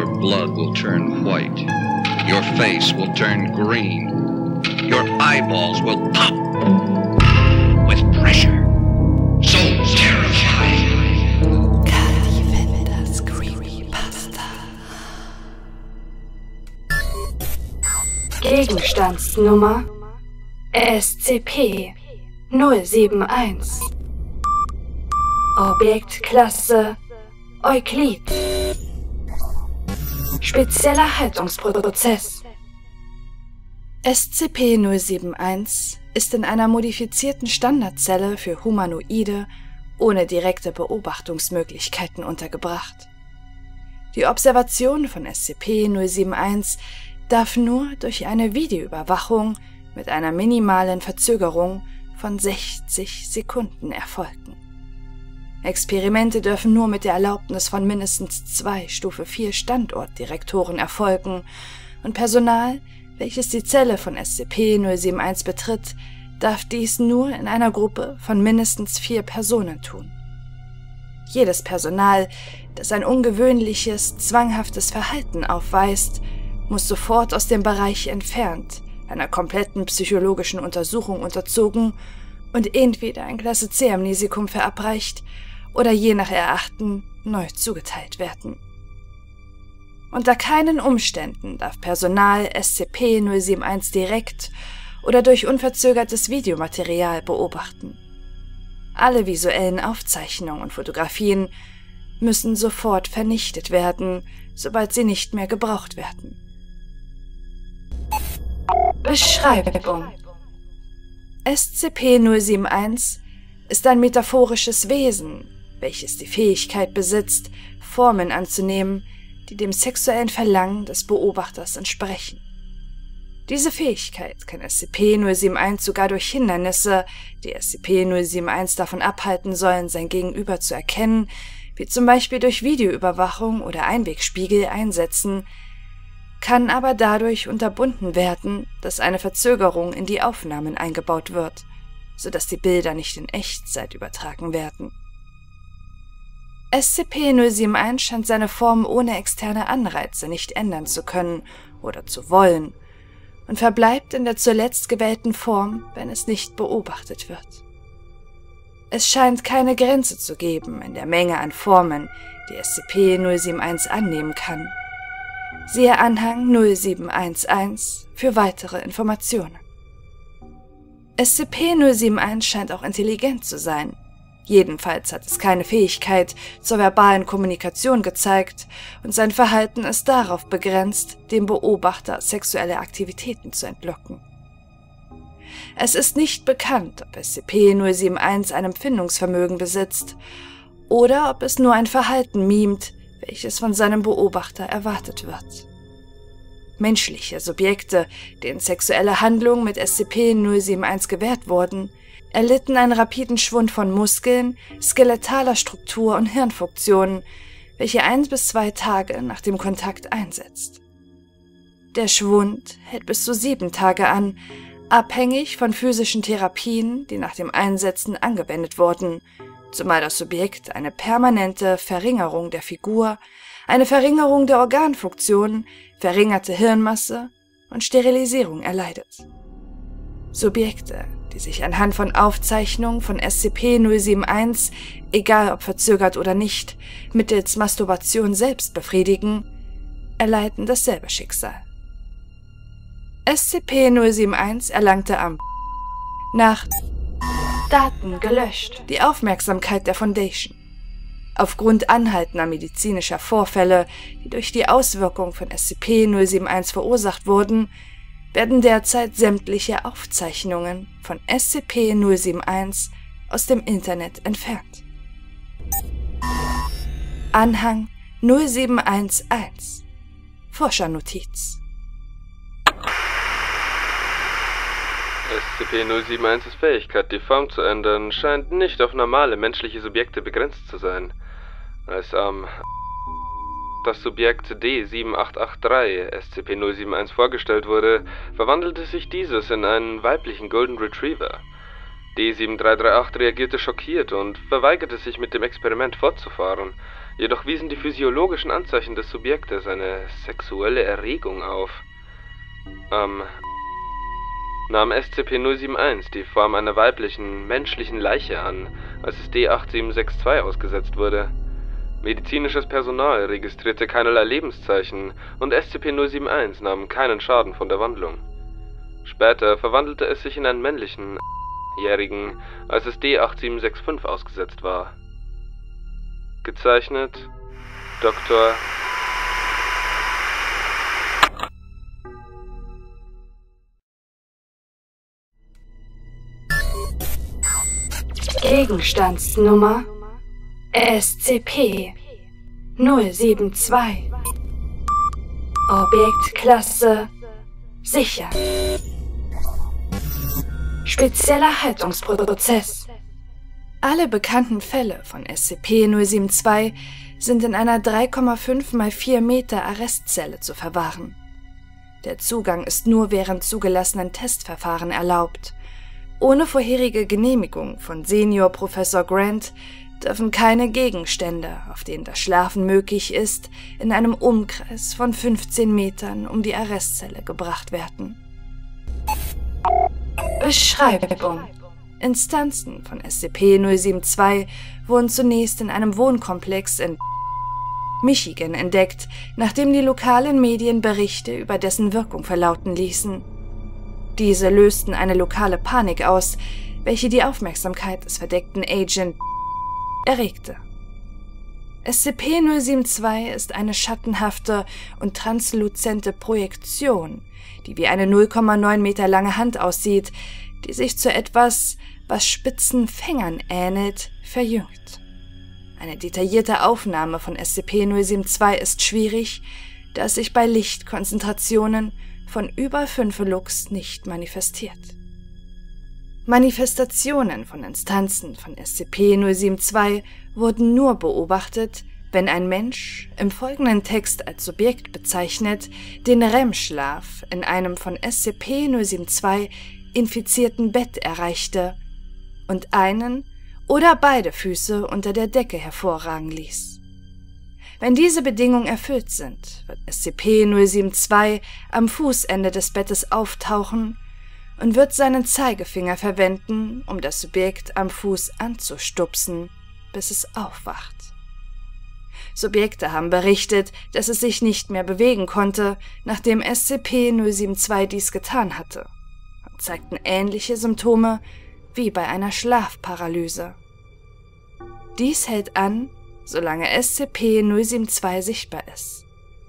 your blood will turn white. Your face will turn green. Your eyeballs will pop with pressure. So terrifying. Kali Wenders Creepypasta. Gegenstandsnummer SCP-071. Objektklasse Euklid. Spezieller Haltungsprozess. SCP-071 ist in einer modifizierten Standardzelle für Humanoide ohne direkte Beobachtungsmöglichkeiten untergebracht. Die Observation von SCP-071 darf nur durch eine Videoüberwachung mit einer minimalen Verzögerung von 60 Sekunden erfolgen. Experimente dürfen nur mit der Erlaubnis von mindestens 2 Stufe 4 Standortdirektoren erfolgen und Personal, welches die Zelle von SCP-071 betritt, darf dies nur in einer Gruppe von mindestens 4 Personen tun. Jedes Personal, das ein ungewöhnliches, zwanghaftes Verhalten aufweist, muss sofort aus dem Bereich entfernt, einer kompletten psychologischen Untersuchung unterzogen und entweder ein Klasse C-Amnesikum verabreicht oder je nach Erachten neu zugeteilt werden. Unter keinen Umständen darf Personal SCP-071 direkt oder durch unverzögertes Videomaterial beobachten. Alle visuellen Aufzeichnungen und Fotografien müssen sofort vernichtet werden, sobald sie nicht mehr gebraucht werden. Beschreibung: SCP-071 ist ein metaphorisches Wesen, welches die Fähigkeit besitzt, Formen anzunehmen, die dem sexuellen Verlangen des Beobachters entsprechen. Diese Fähigkeit kann SCP-071 sogar durch Hindernisse, die SCP-071 davon abhalten sollen, sein Gegenüber zu erkennen, wie zum Beispiel durch Videoüberwachung oder Einwegspiegel, einsetzen, kann aber dadurch unterbunden werden, dass eine Verzögerung in die Aufnahmen eingebaut wird, sodass die Bilder nicht in Echtzeit übertragen werden. SCP-071 scheint seine Form ohne externe Anreize nicht ändern zu können oder zu wollen und verbleibt in der zuletzt gewählten Form, wenn es nicht beobachtet wird. Es scheint keine Grenze zu geben in der Menge an Formen, die SCP-071 annehmen kann. Siehe Anhang 0711 für weitere Informationen. SCP-071 scheint auch intelligent zu sein. Jedenfalls hat es keine Fähigkeit zur verbalen Kommunikation gezeigt und sein Verhalten ist darauf begrenzt, dem Beobachter sexuelle Aktivitäten zu entlocken. Es ist nicht bekannt, ob SCP-071 ein Empfindungsvermögen besitzt oder ob es nur ein Verhalten mimt, welches von seinem Beobachter erwartet wird. Menschliche Subjekte, denen sexuelle Handlungen mit SCP-071 gewährt wurden, erlitten einen rapiden Schwund von Muskeln, skeletaler Struktur und Hirnfunktionen, welche 1 bis 2 Tage nach dem Kontakt einsetzt. Der Schwund hält bis zu 7 Tage an, abhängig von physischen Therapien, die nach dem Einsetzen angewendet wurden, zumal das Subjekt eine permanente Verringerung der Figur, eine Verringerung der Organfunktion, verringerte Hirnmasse und Sterilisierung erleidet. Subjekte, die sich anhand von Aufzeichnungen von SCP-071, egal ob verzögert oder nicht, mittels Masturbation selbst befriedigen, erleiden dasselbe Schicksal. SCP-071 erlangte am nach Daten gelöscht die Aufmerksamkeit der Foundation. Aufgrund anhaltender medizinischer Vorfälle, die durch die Auswirkung von SCP-071 verursacht wurden, werden derzeit sämtliche Aufzeichnungen von SCP-071 aus dem Internet entfernt. Anhang 0711 Forschernotiz. SCP-071's Fähigkeit, die Form zu ändern, scheint nicht auf normale menschliche Subjekte begrenzt zu sein. Als das Subjekt D7883 SCP-071 vorgestellt wurde, verwandelte sich dieses in einen weiblichen Golden Retriever. D7338 reagierte schockiert und verweigerte sich, mit dem Experiment fortzufahren. Jedoch wiesen die physiologischen Anzeichen des Subjektes eine sexuelle Erregung auf. Nahm SCP-071 die Form einer weiblichen, menschlichen Leiche an, als es D8762 ausgesetzt wurde. Medizinisches Personal registrierte keinerlei Lebenszeichen und SCP-071 nahm keinen Schaden von der Wandlung. Später verwandelte es sich in einen männlichen Jährigen, als es D8765 ausgesetzt war. Gezeichnet Dr. Gegenstandsnummer SCP-072. Objektklasse sicher. Spezieller Haltungsprozess. Alle bekannten Fälle von SCP-072 sind in einer 3,5 x 4 Meter Arrestzelle zu verwahren. Der Zugang ist nur während zugelassenen Testverfahren erlaubt. Ohne vorherige Genehmigung von Senior Professor Grant dürfen keine Gegenstände, auf denen das Schlafen möglich ist, in einem Umkreis von 15 Metern um die Arrestzelle gebracht werden. Beschreibung: Instanzen von SCP-072 wurden zunächst in einem Wohnkomplex in Michigan entdeckt, nachdem die lokalen Medien Berichte über dessen Wirkung verlauten ließen. Diese lösten eine lokale Panik aus, welche die Aufmerksamkeit des verdeckten Agent erregte. SCP-072 ist eine schattenhafte und transluzente Projektion, die wie eine 0,9 Meter lange Hand aussieht, die sich zu etwas, was spitzen Fängern ähnelt, verjüngt. Eine detaillierte Aufnahme von SCP-072 ist schwierig, da es sich bei Lichtkonzentrationen von über 5 Lux nicht manifestiert. Manifestationen von Instanzen von SCP-072 wurden nur beobachtet, wenn ein Mensch, im folgenden Text als Subjekt bezeichnet, den REM-Schlaf in einem von SCP-072 infizierten Bett erreichte und einen oder beide Füße unter der Decke hervorragen ließ. Wenn diese Bedingungen erfüllt sind, wird SCP-072 am Fußende des Bettes auftauchen und wird seinen Zeigefinger verwenden, um das Subjekt am Fuß anzustupsen, bis es aufwacht. Subjekte haben berichtet, dass es sich nicht mehr bewegen konnte, nachdem SCP-072 dies getan hatte, und zeigten ähnliche Symptome wie bei einer Schlafparalyse. Dies hält an, solange SCP-072 sichtbar ist.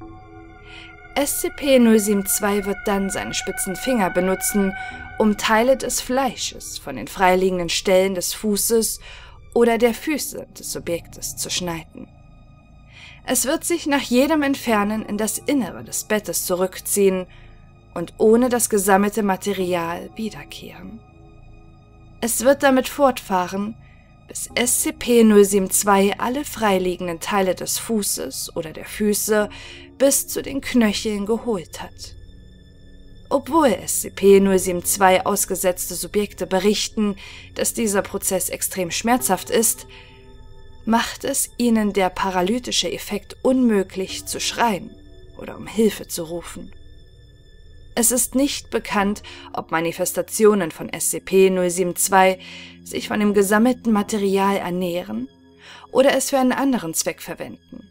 SCP-072 wird dann seine spitzen Finger benutzen, um Teile des Fleisches von den freiliegenden Stellen des Fußes oder der Füße des Subjektes zu schneiden. Es wird sich nach jedem Entfernen in das Innere des Bettes zurückziehen und ohne das gesammelte Material wiederkehren. Es wird damit fortfahren, bis SCP-072 alle freiliegenden Teile des Fußes oder der Füße bis zu den Knöcheln geholt hat. Obwohl SCP-072 ausgesetzte Subjekte berichten, dass dieser Prozess extrem schmerzhaft ist, macht es ihnen der paralytische Effekt unmöglich zu schreien oder um Hilfe zu rufen. Es ist nicht bekannt, ob Manifestationen von SCP-072 sich von dem gesammelten Material ernähren oder es für einen anderen Zweck verwenden.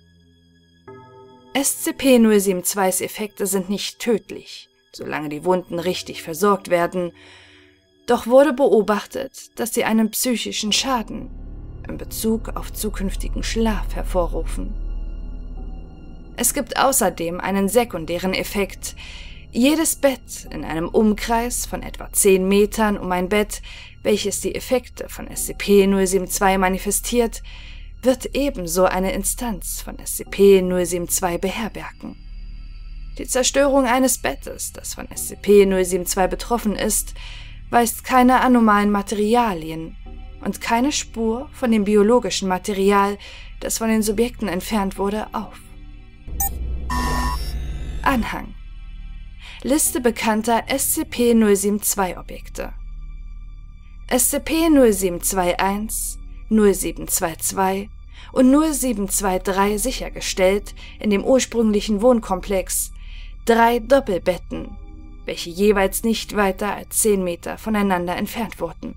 SCP-072s Effekte sind nicht tödlich, solange die Wunden richtig versorgt werden, doch wurde beobachtet, dass sie einen psychischen Schaden in Bezug auf zukünftigen Schlaf hervorrufen. Es gibt außerdem einen sekundären Effekt. Jedes Bett in einem Umkreis von etwa 10 Metern um ein Bett, welches die Effekte von SCP-072 manifestiert, wird ebenso eine Instanz von SCP-072 beherbergen. Die Zerstörung eines Bettes, das von SCP-072 betroffen ist, weist keine anomalen Materialien und keine Spur von dem biologischen Material, das von den Subjekten entfernt wurde, auf. Anhang: Liste bekannter SCP-072-Objekte. SCP-0721, 0722, und 0723 sichergestellt in dem ursprünglichen Wohnkomplex 3 Doppelbetten, welche jeweils nicht weiter als 10 Meter voneinander entfernt wurden.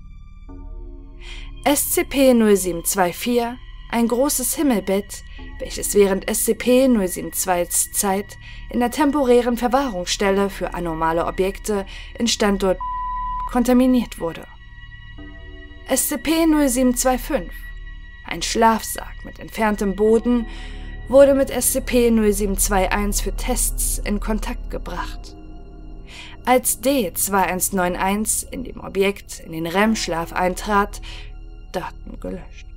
SCP-0724, ein großes Himmelbett, welches während SCP-072s Zeit in der temporären Verwahrungsstelle für anormale Objekte in Standort kontaminiert wurde. SCP-0725, ein Schlafsack mit entferntem Boden, wurde mit SCP-0721 für Tests in Kontakt gebracht. Als D-2191 in dem Objekt in den REM-Schlaf eintrat, Daten gelöscht.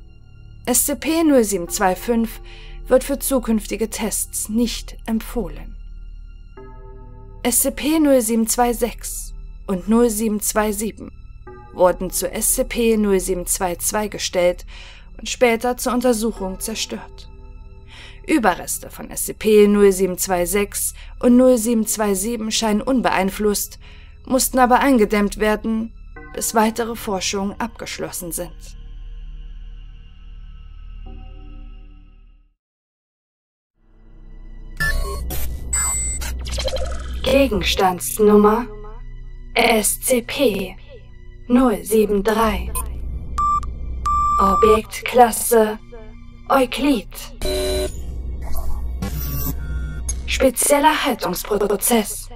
SCP-0725 wird für zukünftige Tests nicht empfohlen. SCP-0726 und 0727 wurden zu SCP-0722 gestellt und später zur Untersuchung zerstört. Überreste von SCP-0726 und 0727 scheinen unbeeinflusst, mussten aber eingedämmt werden, bis weitere Forschungen abgeschlossen sind. Gegenstandsnummer SCP-073. Objektklasse Euklid. Spezieller Haltungsprozess.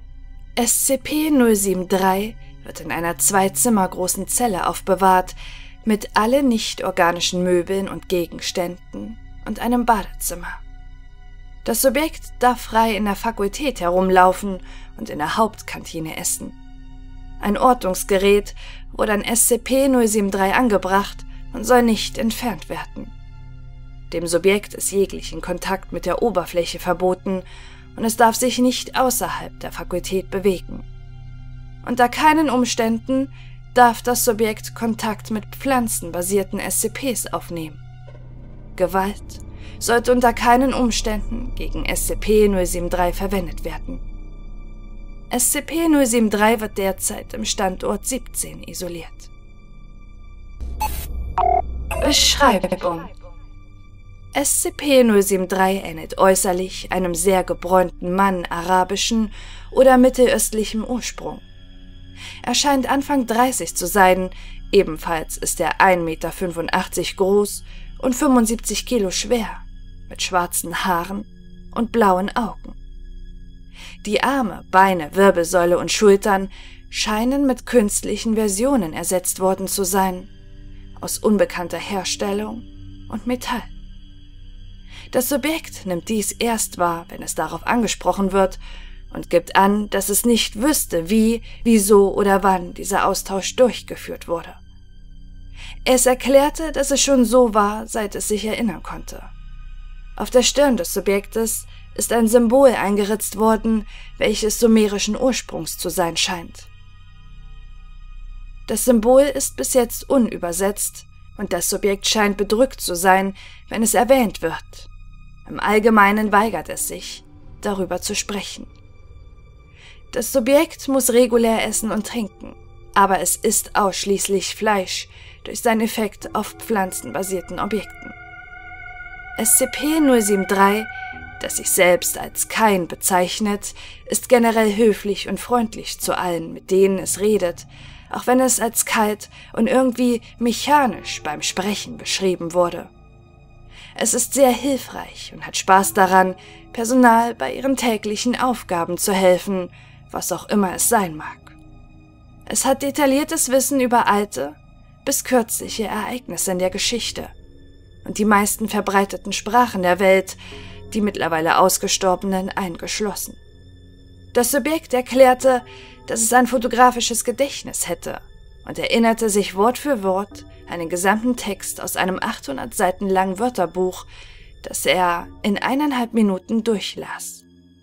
SCP-073 wird in einer 2-Zimmer-großen Zelle aufbewahrt, mit allen nicht-organischen Möbeln und Gegenständen und einem Badezimmer. Das Subjekt darf frei in der Fakultät herumlaufen und in der Hauptkantine essen. Ein Ortungsgerät wurde an SCP-073 angebracht und soll nicht entfernt werden. Dem Subjekt ist jeglichen Kontakt mit der Oberfläche verboten und es darf sich nicht außerhalb der Fakultät bewegen. Unter keinen Umständen darf das Subjekt Kontakt mit pflanzenbasierten SCPs aufnehmen. Gewalt sollte unter keinen Umständen gegen SCP-073 verwendet werden. SCP-073 wird derzeit im Standort 17 isoliert. Beschreibung: SCP-073 ähnelt äußerlich einem sehr gebräunten Mann arabischen oder mittelöstlichem Ursprung. Er scheint Anfang 30 zu sein, ebenfalls ist er 1,85 Meter groß und 75 Kilo schwer, mit schwarzen Haaren und blauen Augen. Die Arme, Beine, Wirbelsäule und Schultern scheinen mit künstlichen Versionen ersetzt worden zu sein, aus unbekannter Herstellung und Metall. Das Subjekt nimmt dies erst wahr, wenn es darauf angesprochen wird, und gibt an, dass es nicht wüsste, wie, wieso oder wann dieser Austausch durchgeführt wurde. Es erklärte, dass es schon so war, seit es sich erinnern konnte. Auf der Stirn des Subjektes ist ein Symbol eingeritzt worden, welches sumerischen Ursprungs zu sein scheint. Das Symbol ist bis jetzt unübersetzt und das Subjekt scheint bedrückt zu sein, wenn es erwähnt wird. Im Allgemeinen weigert es sich, darüber zu sprechen. Das Subjekt muss regulär essen und trinken, aber es isst ausschließlich Fleisch durch seinen Effekt auf pflanzenbasierten Objekten. SCP-073, das sich selbst als Kain bezeichnet, ist generell höflich und freundlich zu allen, mit denen es redet, auch wenn es als kalt und irgendwie mechanisch beim Sprechen beschrieben wurde. Es ist sehr hilfreich und hat Spaß daran, Personal bei ihren täglichen Aufgaben zu helfen, was auch immer es sein mag. Es hat detailliertes Wissen über alte bis kürzliche Ereignisse in der Geschichte und die meisten verbreiteten Sprachen der Welt, die mittlerweile ausgestorbenen eingeschlossen. Das Subjekt erklärte, dass es ein fotografisches Gedächtnis hätte und erinnerte sich Wort für Wort an den gesamten Text aus einem 800 Seiten langen Wörterbuch, das er in 1,5 Minuten durchlas.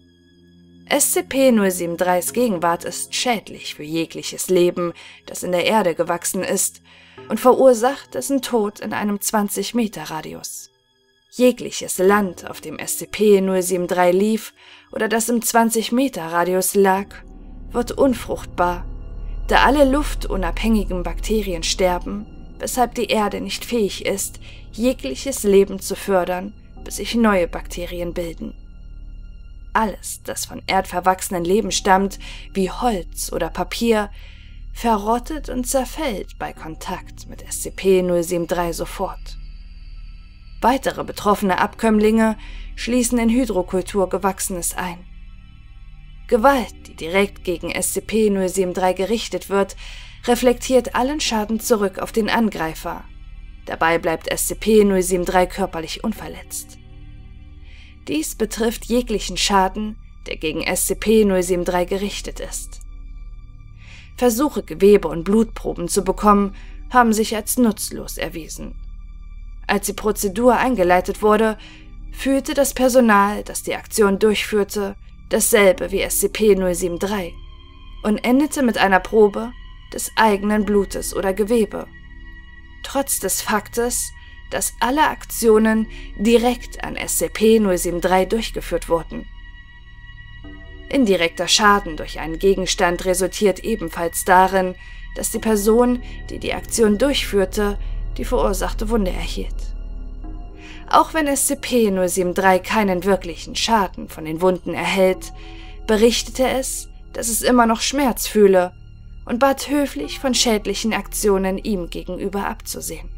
SCP-073s Gegenwart ist schädlich für jegliches Leben, das in der Erde gewachsen ist, und verursacht dessen Tod in einem 20-Meter-Radius. Jegliches Land, auf dem SCP-073 lief oder das im 20-Meter-Radius lag, wird unfruchtbar, da alle luftunabhängigen Bakterien sterben, weshalb die Erde nicht fähig ist, jegliches Leben zu fördern, bis sich neue Bakterien bilden. Alles, das von erdverwachsenen Leben stammt, wie Holz oder Papier, verrottet und zerfällt bei Kontakt mit SCP-073 sofort. Weitere betroffene Abkömmlinge schließen in Hydrokultur Gewachsenes ein. Gewalt, die direkt gegen SCP-073 gerichtet wird, reflektiert allen Schaden zurück auf den Angreifer. Dabei bleibt SCP-073 körperlich unverletzt. Dies betrifft jeglichen Schaden, der gegen SCP-073 gerichtet ist. Versuche, Gewebe- und Blutproben zu bekommen, haben sich als nutzlos erwiesen. Als die Prozedur eingeleitet wurde, fühlte das Personal, das die Aktion durchführte, dasselbe wie SCP-073 und endete mit einer Probe des eigenen Blutes oder Gewebe. Trotz des Faktes, dass alle Aktionen direkt an SCP-073 durchgeführt wurden. Indirekter Schaden durch einen Gegenstand resultiert ebenfalls darin, dass die Person, die die Aktion durchführte, die verursachte Wunde erhielt. Auch wenn SCP-073 keinen wirklichen Schaden von den Wunden erhält, berichtete es, dass es immer noch Schmerz fühle und bat höflich von schädlichen Aktionen ihm gegenüber abzusehen.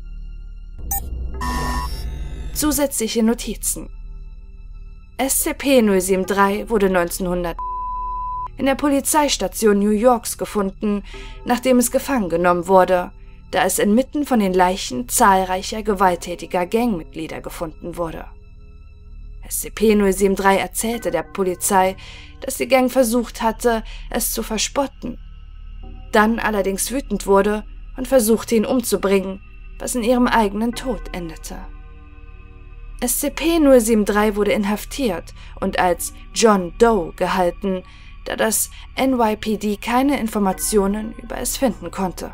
Zusätzliche Notizen: SCP-073 wurde 1900 in der Polizeistation New Yorks gefunden, nachdem es gefangen genommen wurde, da es inmitten von den Leichen zahlreicher gewalttätiger Gangmitglieder gefunden wurde. SCP-073 erzählte der Polizei, dass die Gang versucht hatte, es zu verspotten, dann allerdings wütend wurde und versuchte, ihn umzubringen, was in ihrem eigenen Tod endete. SCP-073 wurde inhaftiert und als John Doe gehalten, da das NYPD keine Informationen über es finden konnte.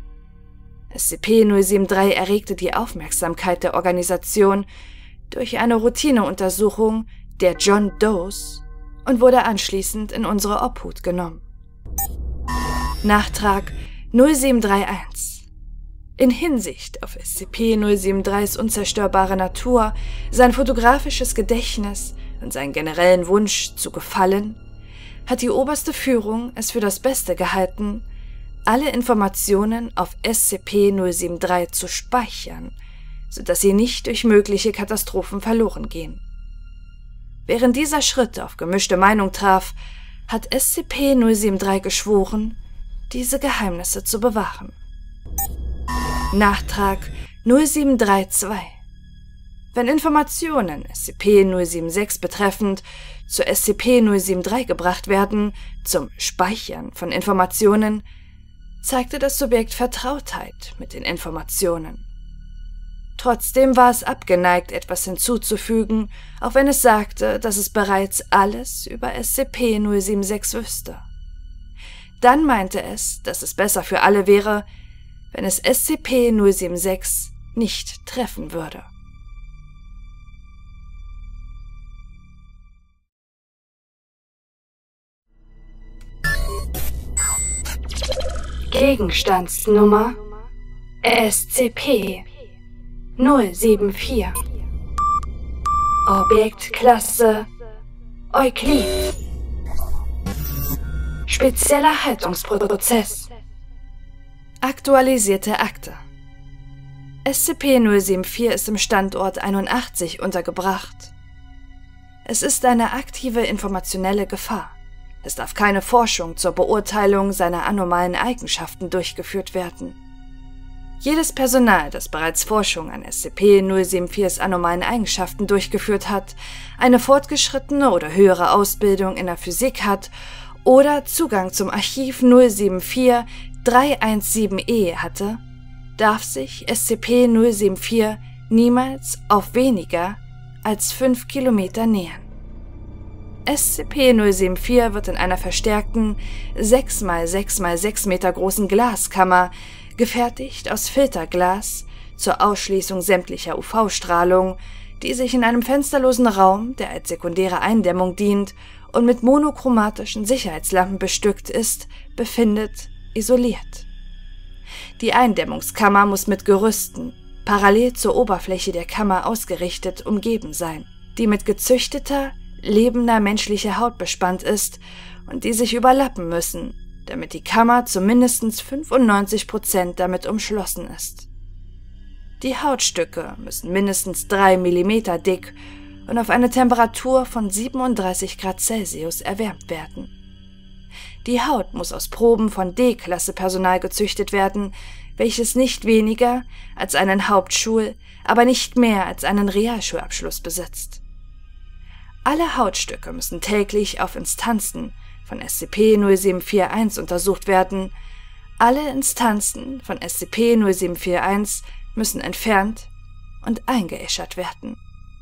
SCP-073 erregte die Aufmerksamkeit der Organisation durch eine Routineuntersuchung der John Does und wurde anschließend in unsere Obhut genommen. Nachtrag 0731. In Hinsicht auf SCP-073s unzerstörbare Natur, sein fotografisches Gedächtnis und seinen generellen Wunsch zu gefallen, hat die oberste Führung es für das Beste gehalten, alle Informationen auf SCP-073 zu speichern, sodass sie nicht durch mögliche Katastrophen verloren gehen. Während dieser Schritt auf gemischte Meinung traf, hat SCP-073 geschworen, diese Geheimnisse zu bewahren. Nachtrag 0732. Wenn Informationen SCP-076 betreffend zu SCP-073 gebracht werden, zum Speichern von Informationen, zeigte das Subjekt Vertrautheit mit den Informationen. Trotzdem war es abgeneigt, etwas hinzuzufügen, auch wenn es sagte, dass es bereits alles über SCP-076 wüsste. Dann meinte es, dass es besser für alle wäre, wenn es SCP-076 nicht treffen würde. Gegenstandsnummer SCP-074. Objektklasse Euklid. Spezieller Haltungsprozess. Aktualisierte Akte. SCP-074 ist im Standort 81 untergebracht. Es ist eine aktive informationelle Gefahr. Es darf keine Forschung zur Beurteilung seiner anomalen Eigenschaften durchgeführt werden. Jedes Personal, das bereits Forschung an SCP-074s anomalen Eigenschaften durchgeführt hat, eine fortgeschrittene oder höhere Ausbildung in der Physik hat oder Zugang zum Archiv 074-317-E hatte, darf sich SCP-074 niemals auf weniger als 5 Kilometer nähern. SCP-074 wird in einer verstärkten 6x6x6 Meter großen Glaskammer, gefertigt aus Filterglas, zur Ausschließung sämtlicher UV-Strahlung, die sich in einem fensterlosen Raum, der als sekundäre Eindämmung dient und mit monochromatischen Sicherheitslampen bestückt ist, befindet, isoliert. Die Eindämmungskammer muss mit Gerüsten, parallel zur Oberfläche der Kammer ausgerichtet, umgeben sein, die mit gezüchteter, lebender menschlicher Haut bespannt ist und die sich überlappen müssen, damit die Kammer zu mindestens 95% damit umschlossen ist. Die Hautstücke müssen mindestens 3 mm dick und auf eine Temperatur von 37 Grad Celsius erwärmt werden. Die Haut muss aus Proben von D-Klasse-Personal gezüchtet werden, welches nicht weniger als einen Hauptschul-, aber nicht mehr als einen Realschulabschluss besitzt. Alle Hautstücke müssen täglich auf Instanzen von SCP-0741 untersucht werden. Alle Instanzen von SCP-0741 müssen entfernt und eingeäschert werden.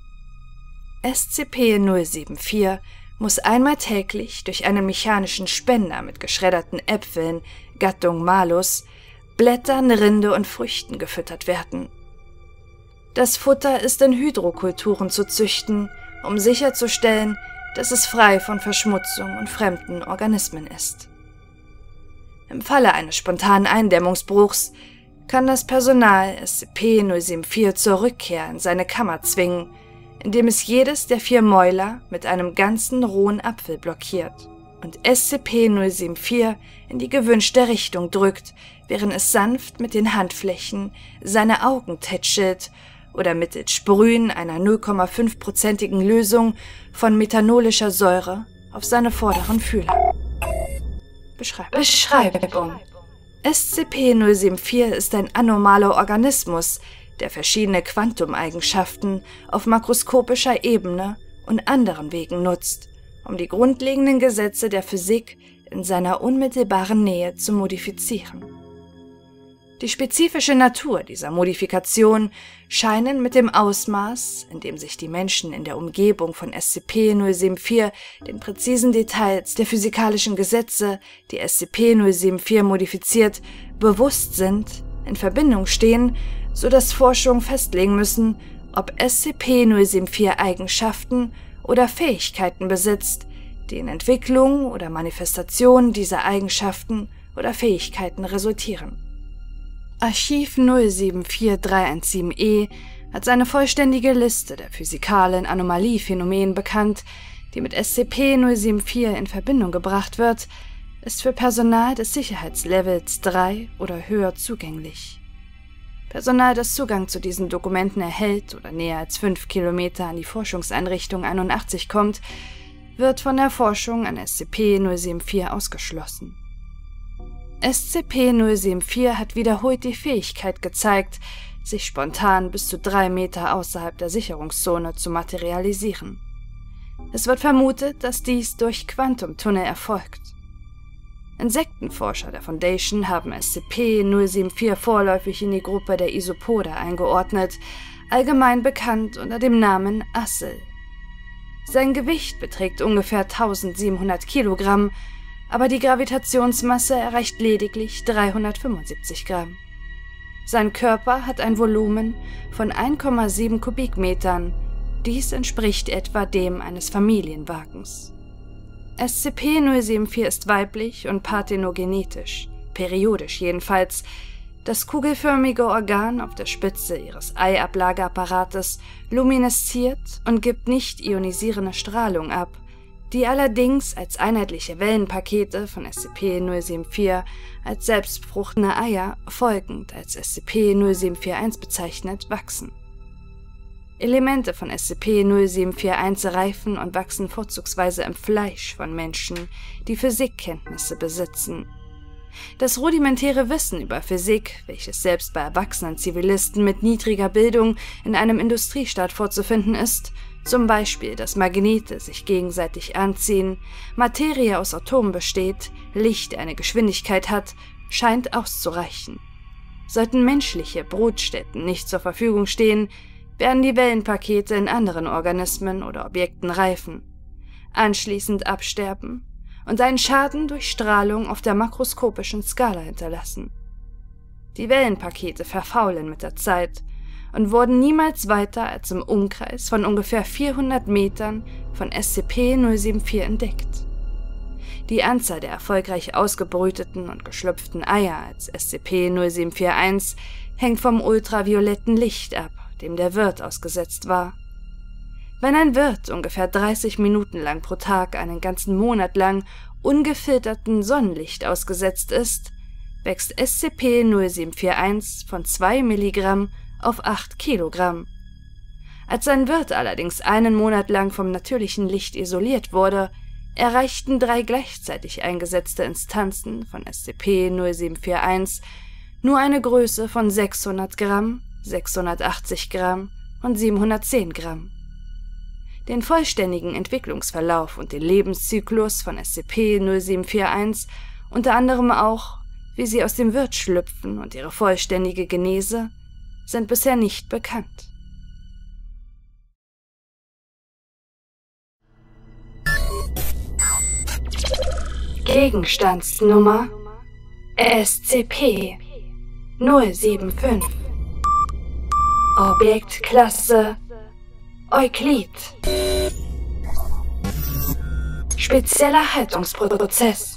SCP-074 muss einmal täglich durch einen mechanischen Spender mit geschredderten Äpfeln, Gattung Malus, Blättern, Rinde und Früchten gefüttert werden. Das Futter ist in Hydrokulturen zu züchten, um sicherzustellen, dass es frei von Verschmutzung und fremden Organismen ist. Im Falle eines spontanen Eindämmungsbruchs kann das Personal SCP-074 zur Rückkehr in seine Kammer zwingen, indem es jedes der 4 Mäuler mit einem ganzen rohen Apfel blockiert und SCP-074 in die gewünschte Richtung drückt, während es sanft mit den Handflächen seine Augen tätschelt oder mittels Sprühen einer 0,5%igen Lösung von methanolischer Säure auf seine vorderen Fühler. Beschreibung. SCP-074 ist ein anormaler Organismus, der verschiedene Quantumeigenschaften auf makroskopischer Ebene und anderen Wegen nutzt, um die grundlegenden Gesetze der Physik in seiner unmittelbaren Nähe zu modifizieren. Die spezifische Natur dieser Modifikation scheinen mit dem Ausmaß, in dem sich die Menschen in der Umgebung von SCP-074 den präzisen Details der physikalischen Gesetze, die SCP-074 modifiziert, bewusst sind, in Verbindung stehen, sodass Forschungen festlegen müssen, ob SCP-074 Eigenschaften oder Fähigkeiten besitzt, die in Entwicklung oder Manifestation dieser Eigenschaften oder Fähigkeiten resultieren. Archiv 074317-E hat eine vollständige Liste der physikalen Anomaliephänomene bekannt, die mit SCP-074 in Verbindung gebracht wird, ist für Personal des Sicherheitslevels 3 oder höher zugänglich. Personal, das Zugang zu diesen Dokumenten erhält oder näher als 5 Kilometer an die Forschungseinrichtung 81 kommt, wird von der Forschung an SCP-074 ausgeschlossen. SCP-074 hat wiederholt die Fähigkeit gezeigt, sich spontan bis zu 3 Meter außerhalb der Sicherungszone zu materialisieren. Es wird vermutet, dass dies durch Quantumtunnel erfolgt. Insektenforscher der Foundation haben SCP-074 vorläufig in die Gruppe der Isopoda eingeordnet, allgemein bekannt unter dem Namen Assel. Sein Gewicht beträgt ungefähr 1700 Kilogramm, aber die Gravitationsmasse erreicht lediglich 375 Gramm. Sein Körper hat ein Volumen von 1,7 Kubikmetern, dies entspricht etwa dem eines Familienwagens. SCP-074 ist weiblich und parthenogenetisch, periodisch jedenfalls. Das kugelförmige Organ auf der Spitze ihres Eiablageapparates luminesziert und gibt nicht ionisierende Strahlung ab, die allerdings als einheitliche Wellenpakete von SCP-074 als selbstbefruchtende Eier, folgend als SCP-0741 bezeichnet, wachsen. Elemente von SCP-0741 reifen und wachsen vorzugsweise im Fleisch von Menschen, die Physikkenntnisse besitzen. Das rudimentäre Wissen über Physik, welches selbst bei erwachsenen Zivilisten mit niedriger Bildung in einem Industriestaat vorzufinden ist, zum Beispiel, dass Magnete sich gegenseitig anziehen, Materie aus Atomen besteht, Licht eine Geschwindigkeit hat, scheint auszureichen. Sollten menschliche Brutstätten nicht zur Verfügung stehen, werden die Wellenpakete in anderen Organismen oder Objekten reifen, anschließend absterben und einen Schaden durch Strahlung auf der makroskopischen Skala hinterlassen. Die Wellenpakete verfaulen mit der Zeit und wurden niemals weiter als im Umkreis von ungefähr 400 Metern von SCP-074 entdeckt. Die Anzahl der erfolgreich ausgebrüteten und geschlüpften Eier als SCP-0741 hängt vom ultravioletten Licht ab, dem der Wirt ausgesetzt war. Wenn ein Wirt ungefähr 30 Minuten lang pro Tag einen ganzen Monat lang ungefilterten Sonnenlicht ausgesetzt ist, wächst SCP-0741 von 2 Milligramm auf 8 Kilogramm. Als ein Wirt allerdings einen Monat lang vom natürlichen Licht isoliert wurde, erreichten 3 gleichzeitig eingesetzte Instanzen von SCP-0741 nur eine Größe von 600 Gramm, 680 Gramm und 710 Gramm. Den vollständigen Entwicklungsverlauf und den Lebenszyklus von SCP-0741, unter anderem auch, wie sie aus dem Wirt schlüpfen und ihre vollständige Genese, sind bisher nicht bekannt. Gegenstandsnummer SCP-075. Objektklasse Euklid. Spezieller Haltungsprozess.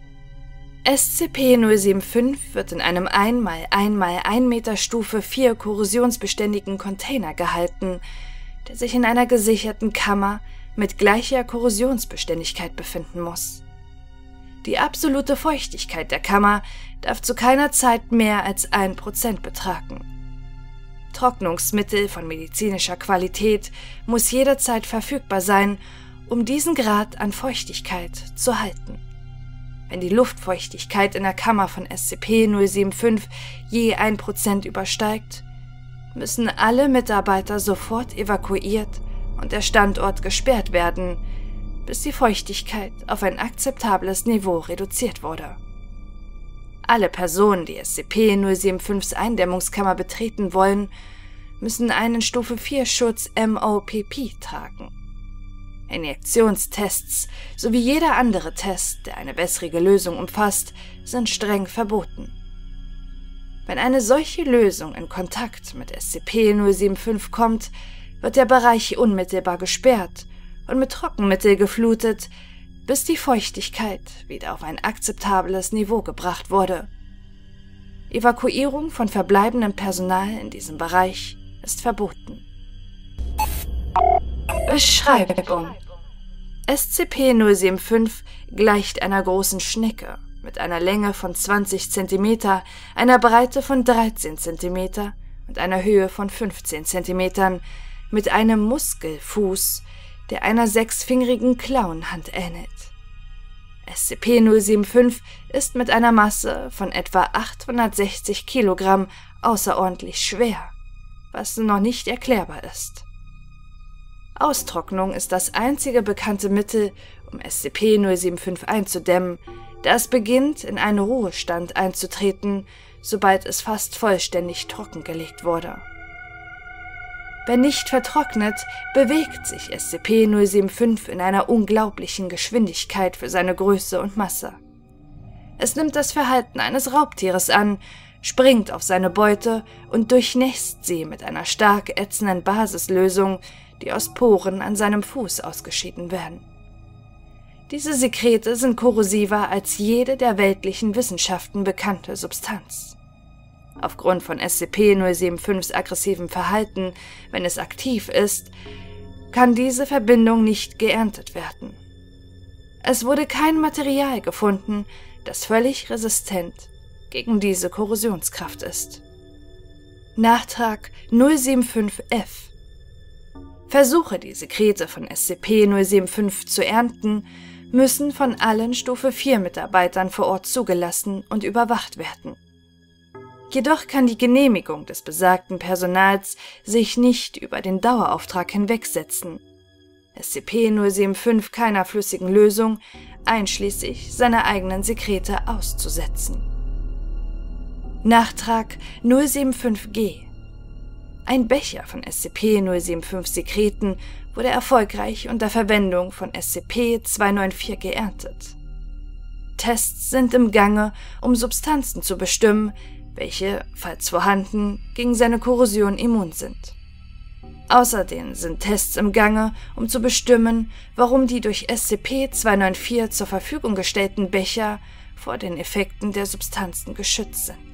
SCP-075 wird in einem 1x1x1 Meter Stufe 4 korrosionsbeständigen Container gehalten, der sich in einer gesicherten Kammer mit gleicher Korrosionsbeständigkeit befinden muss. Die absolute Feuchtigkeit der Kammer darf zu keiner Zeit mehr als 1% betragen. Trocknungsmittel von medizinischer Qualität muss jederzeit verfügbar sein, um diesen Grad an Feuchtigkeit zu halten. Wenn die Luftfeuchtigkeit in der Kammer von SCP-075 je 1% übersteigt, müssen alle Mitarbeiter sofort evakuiert und der Standort gesperrt werden, bis die Feuchtigkeit auf ein akzeptables Niveau reduziert wurde. Alle Personen, die SCP-075s Eindämmungskammer betreten wollen, müssen einen Stufe 4 Schutz MOPP tragen. Injektionstests sowie jeder andere Test, der eine wässrige Lösung umfasst, sind streng verboten. Wenn eine solche Lösung in Kontakt mit SCP-075 kommt, wird der Bereich unmittelbar gesperrt und mit Trockenmittel geflutet, bis die Feuchtigkeit wieder auf ein akzeptables Niveau gebracht wurde. Evakuierung von verbleibendem Personal in diesem Bereich ist verboten. Beschreibung: SCP-075 gleicht einer großen Schnecke mit einer Länge von 20 cm, einer Breite von 13 cm und einer Höhe von 15 cm, mit einem Muskelfuß, der einer 6-fingerigen Klauenhand ähnelt. SCP-075 ist mit einer Masse von etwa 860 Kilogramm außerordentlich schwer, was noch nicht erklärbar ist. Austrocknung ist das einzige bekannte Mittel, um SCP-075 einzudämmen, da es beginnt, in einen Ruhestand einzutreten, sobald es fast vollständig trockengelegt wurde. Wenn nicht vertrocknet, bewegt sich SCP-075 in einer unglaublichen Geschwindigkeit für seine Größe und Masse. Es nimmt das Verhalten eines Raubtieres an, springt auf seine Beute und durchnässt sie mit einer stark ätzenden Basislösung, die aus Poren an seinem Fuß ausgeschieden werden. Diese Sekrete sind korrosiver als jede der weltlichen Wissenschaften bekannte Substanz. Aufgrund von SCP-075s aggressivem Verhalten, wenn es aktiv ist, kann diese Verbindung nicht geerntet werden. Es wurde kein Material gefunden, das völlig resistent gegen diese Korrosionskraft ist. Nachtrag 075-F. Versuche, die Sekrete von SCP-075 zu ernten, müssen von allen Stufe 4 Mitarbeitern vor Ort zugelassen und überwacht werden. Jedoch kann die Genehmigung des besagten Personals sich nicht über den Dauerauftrag hinwegsetzen. SCP-075 keiner flüssigen Lösung, einschließlich seiner eigenen Sekrete, auszusetzen. Nachtrag 075-G. Ein Becher von SCP-075-Sekreten wurde erfolgreich unter Verwendung von SCP-294 geerntet. Tests sind im Gange, um Substanzen zu bestimmen, welche, falls vorhanden, gegen seine Korrosion immun sind. Außerdem sind Tests im Gange, um zu bestimmen, warum die durch SCP-294 zur Verfügung gestellten Becher vor den Effekten der Substanzen geschützt sind.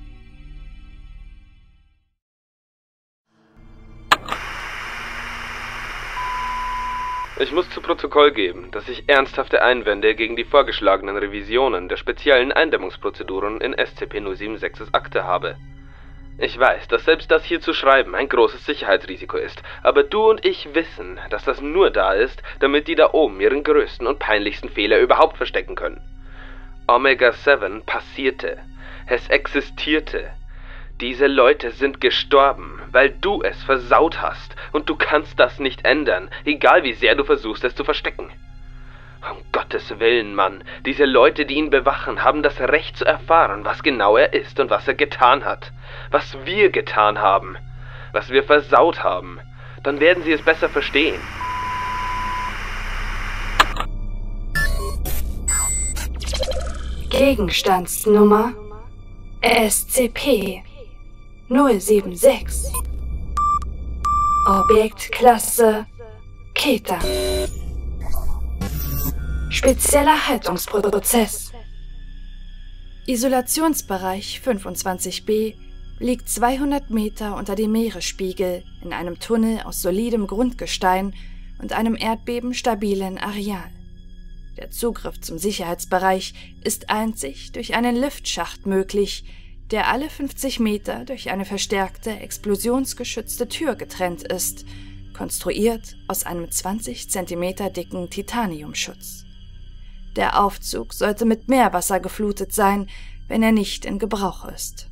Ich muss zu Protokoll geben, dass ich ernsthafte Einwände gegen die vorgeschlagenen Revisionen der speziellen Eindämmungsprozeduren in SCP-076's Akte habe. Ich weiß, dass selbst das hier zu schreiben ein großes Sicherheitsrisiko ist, aber du und ich wissen, dass das nur da ist, damit die da oben ihren größten und peinlichsten Fehler überhaupt verstecken können. Omega-7 passierte. Es existierte. Diese Leute sind gestorben, weil du es versaut hast, und du kannst das nicht ändern, egal wie sehr du versuchst, es zu verstecken. Um Gottes Willen, Mann, diese Leute, die ihn bewachen, haben das Recht zu erfahren, was genau er ist und was er getan hat. Was wir getan haben. Was wir versaut haben. Dann werden sie es besser verstehen. Gegenstandsnummer SCP-076. Objektklasse Keter. Spezieller Haltungsprozess. Isolationsbereich 25b liegt 200 Meter unter dem Meeresspiegel in einem Tunnel aus solidem Grundgestein und einem erdbebenstabilen Areal. Der Zugriff zum Sicherheitsbereich ist einzig durch einen Liftschacht möglich, der alle 50 Meter durch eine verstärkte, explosionsgeschützte Tür getrennt ist, konstruiert aus einem 20 cm dicken Titaniumschutz. Der Aufzug sollte mit Meerwasser geflutet sein, wenn er nicht in Gebrauch ist.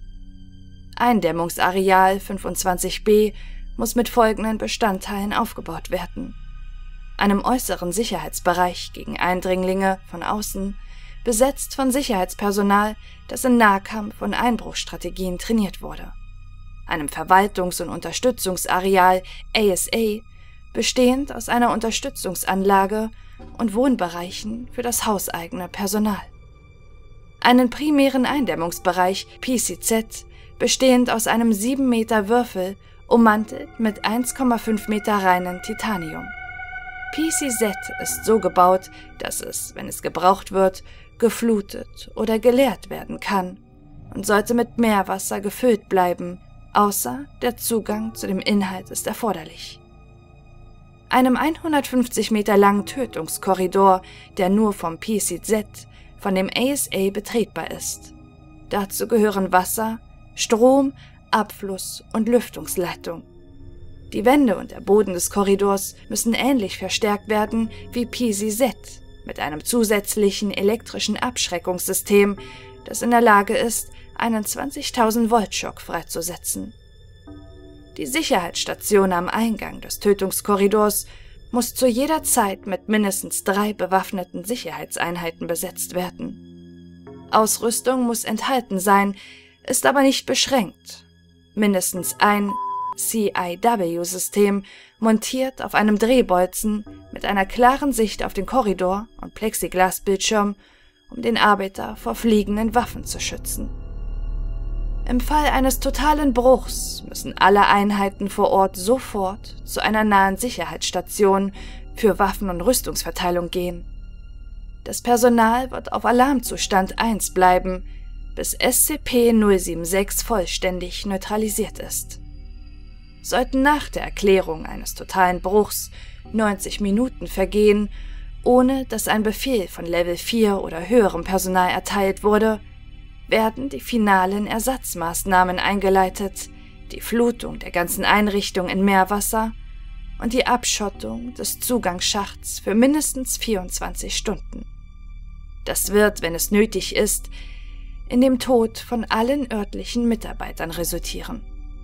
Eindämmungsareal 25b muss mit folgenden Bestandteilen aufgebaut werden: einem äußeren Sicherheitsbereich gegen Eindringlinge von außen, besetzt von Sicherheitspersonal, das in Nahkampf- und Einbruchsstrategien trainiert wurde, einem Verwaltungs- und Unterstützungsareal ASA, bestehend aus einer Unterstützungsanlage und Wohnbereichen für das hauseigene Personal, einen primären Eindämmungsbereich PCZ, bestehend aus einem 7 Meter Würfel, ummantelt mit 1,5 Meter reinen Titanium. PCZ ist so gebaut, dass es, wenn es gebraucht wird, geflutet oder geleert werden kann und sollte mit Meerwasser gefüllt bleiben, außer der Zugang zu dem Inhalt ist erforderlich. Einem 150 Meter langen Tötungskorridor, der nur vom PCZ, von dem ASA betretbar ist. Dazu gehören Wasser, Strom, Abfluss und Lüftungsleitung. Die Wände und der Boden des Korridors müssen ähnlich verstärkt werden wie PCZ, mit einem zusätzlichen elektrischen Abschreckungssystem, das in der Lage ist, einen 20.000 Volt Schock freizusetzen. Die Sicherheitsstation am Eingang des Tötungskorridors muss zu jeder Zeit mit mindestens 3 bewaffneten Sicherheitseinheiten besetzt werden. Ausrüstung muss enthalten sein, ist aber nicht beschränkt. Mindestens ein CIW-System, montiert auf einem Drehbolzen mit einer klaren Sicht auf den Korridor und Plexiglasbildschirm, um den Arbeiter vor fliegenden Waffen zu schützen. Im Fall eines totalen Bruchs müssen alle Einheiten vor Ort sofort zu einer nahen Sicherheitsstation für Waffen- und Rüstungsverteilung gehen. Das Personal wird auf Alarmzustand 1 bleiben, bis SCP-076 vollständig neutralisiert ist. Sollten nach der Erklärung eines totalen Bruchs 90 Minuten vergehen, ohne dass ein Befehl von Level 4 oder höherem Personal erteilt wurde, werden die finalen Ersatzmaßnahmen eingeleitet, die Flutung der ganzen Einrichtung in Meerwasser und die Abschottung des Zugangsschachts für mindestens 24 Stunden. Das wird, wenn es nötig ist, in dem Tod von allen örtlichen Mitarbeitern resultieren.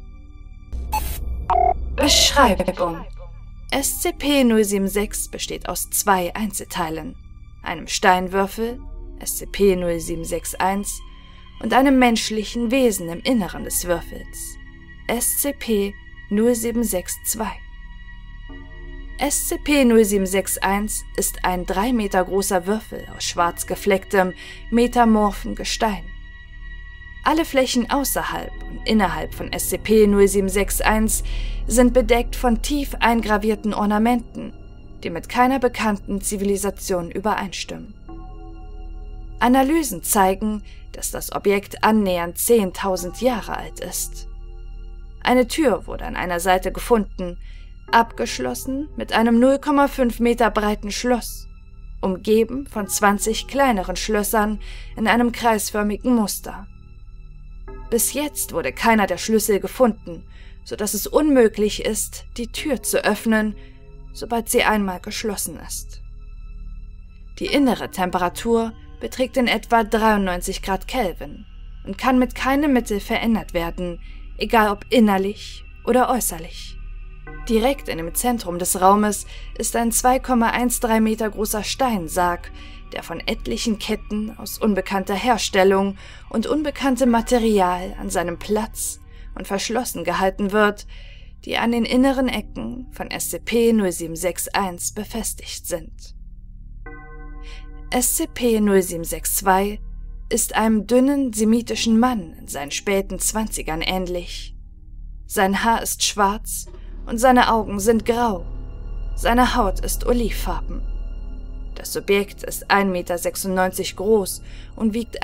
Beschreibung: SCP-076 besteht aus 2 Einzelteilen, einem Steinwürfel, SCP-0761, und einem menschlichen Wesen im Inneren des Würfels, SCP-0762. SCP-0761 ist ein 3 Meter großer Würfel aus schwarz geflecktem, metamorphen Gestein. Alle Flächen außerhalb und innerhalb von SCP-0761 sind bedeckt von tief eingravierten Ornamenten, die mit keiner bekannten Zivilisation übereinstimmen. Analysen zeigen, dass das Objekt annähernd 10.000 Jahre alt ist. Eine Tür wurde an einer Seite gefunden, abgeschlossen mit einem 0,5 Meter breiten Schloss, umgeben von 20 kleineren Schlössern in einem kreisförmigen Muster. Bis jetzt wurde keiner der Schlüssel gefunden, sodass es unmöglich ist, die Tür zu öffnen, sobald sie einmal geschlossen ist. Die innere Temperatur beträgt in etwa 93 Grad Kelvin und kann mit keinem Mittel verändert werden, egal ob innerlich oder äußerlich. Direkt in dem Zentrum des Raumes ist ein 2,13 Meter großer Steinsarg, der von etlichen Ketten aus unbekannter Herstellung und unbekanntem Material an seinem Platz und verschlossen gehalten wird, die an den inneren Ecken von SCP-0761 befestigt sind. SCP-0762 ist einem dünnen semitischen Mann in seinen späten 20ern ähnlich. Sein Haar ist schwarz und seine Augen sind grau. Seine Haut ist olivfarben. Das Subjekt ist 1,96 Meter groß und wiegt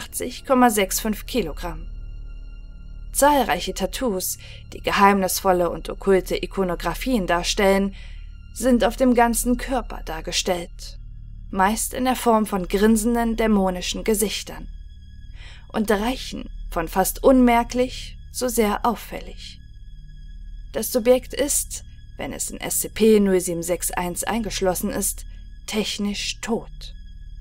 81,65 Kilogramm. Zahlreiche Tattoos, die geheimnisvolle und okkulte Ikonografien darstellen, sind auf dem ganzen Körper dargestellt, meist in der Form von grinsenden, dämonischen Gesichtern, und reichen von fast unmerklich zu sehr auffällig. Das Subjekt ist, wenn es in SCP-0761 eingeschlossen ist, technisch tot.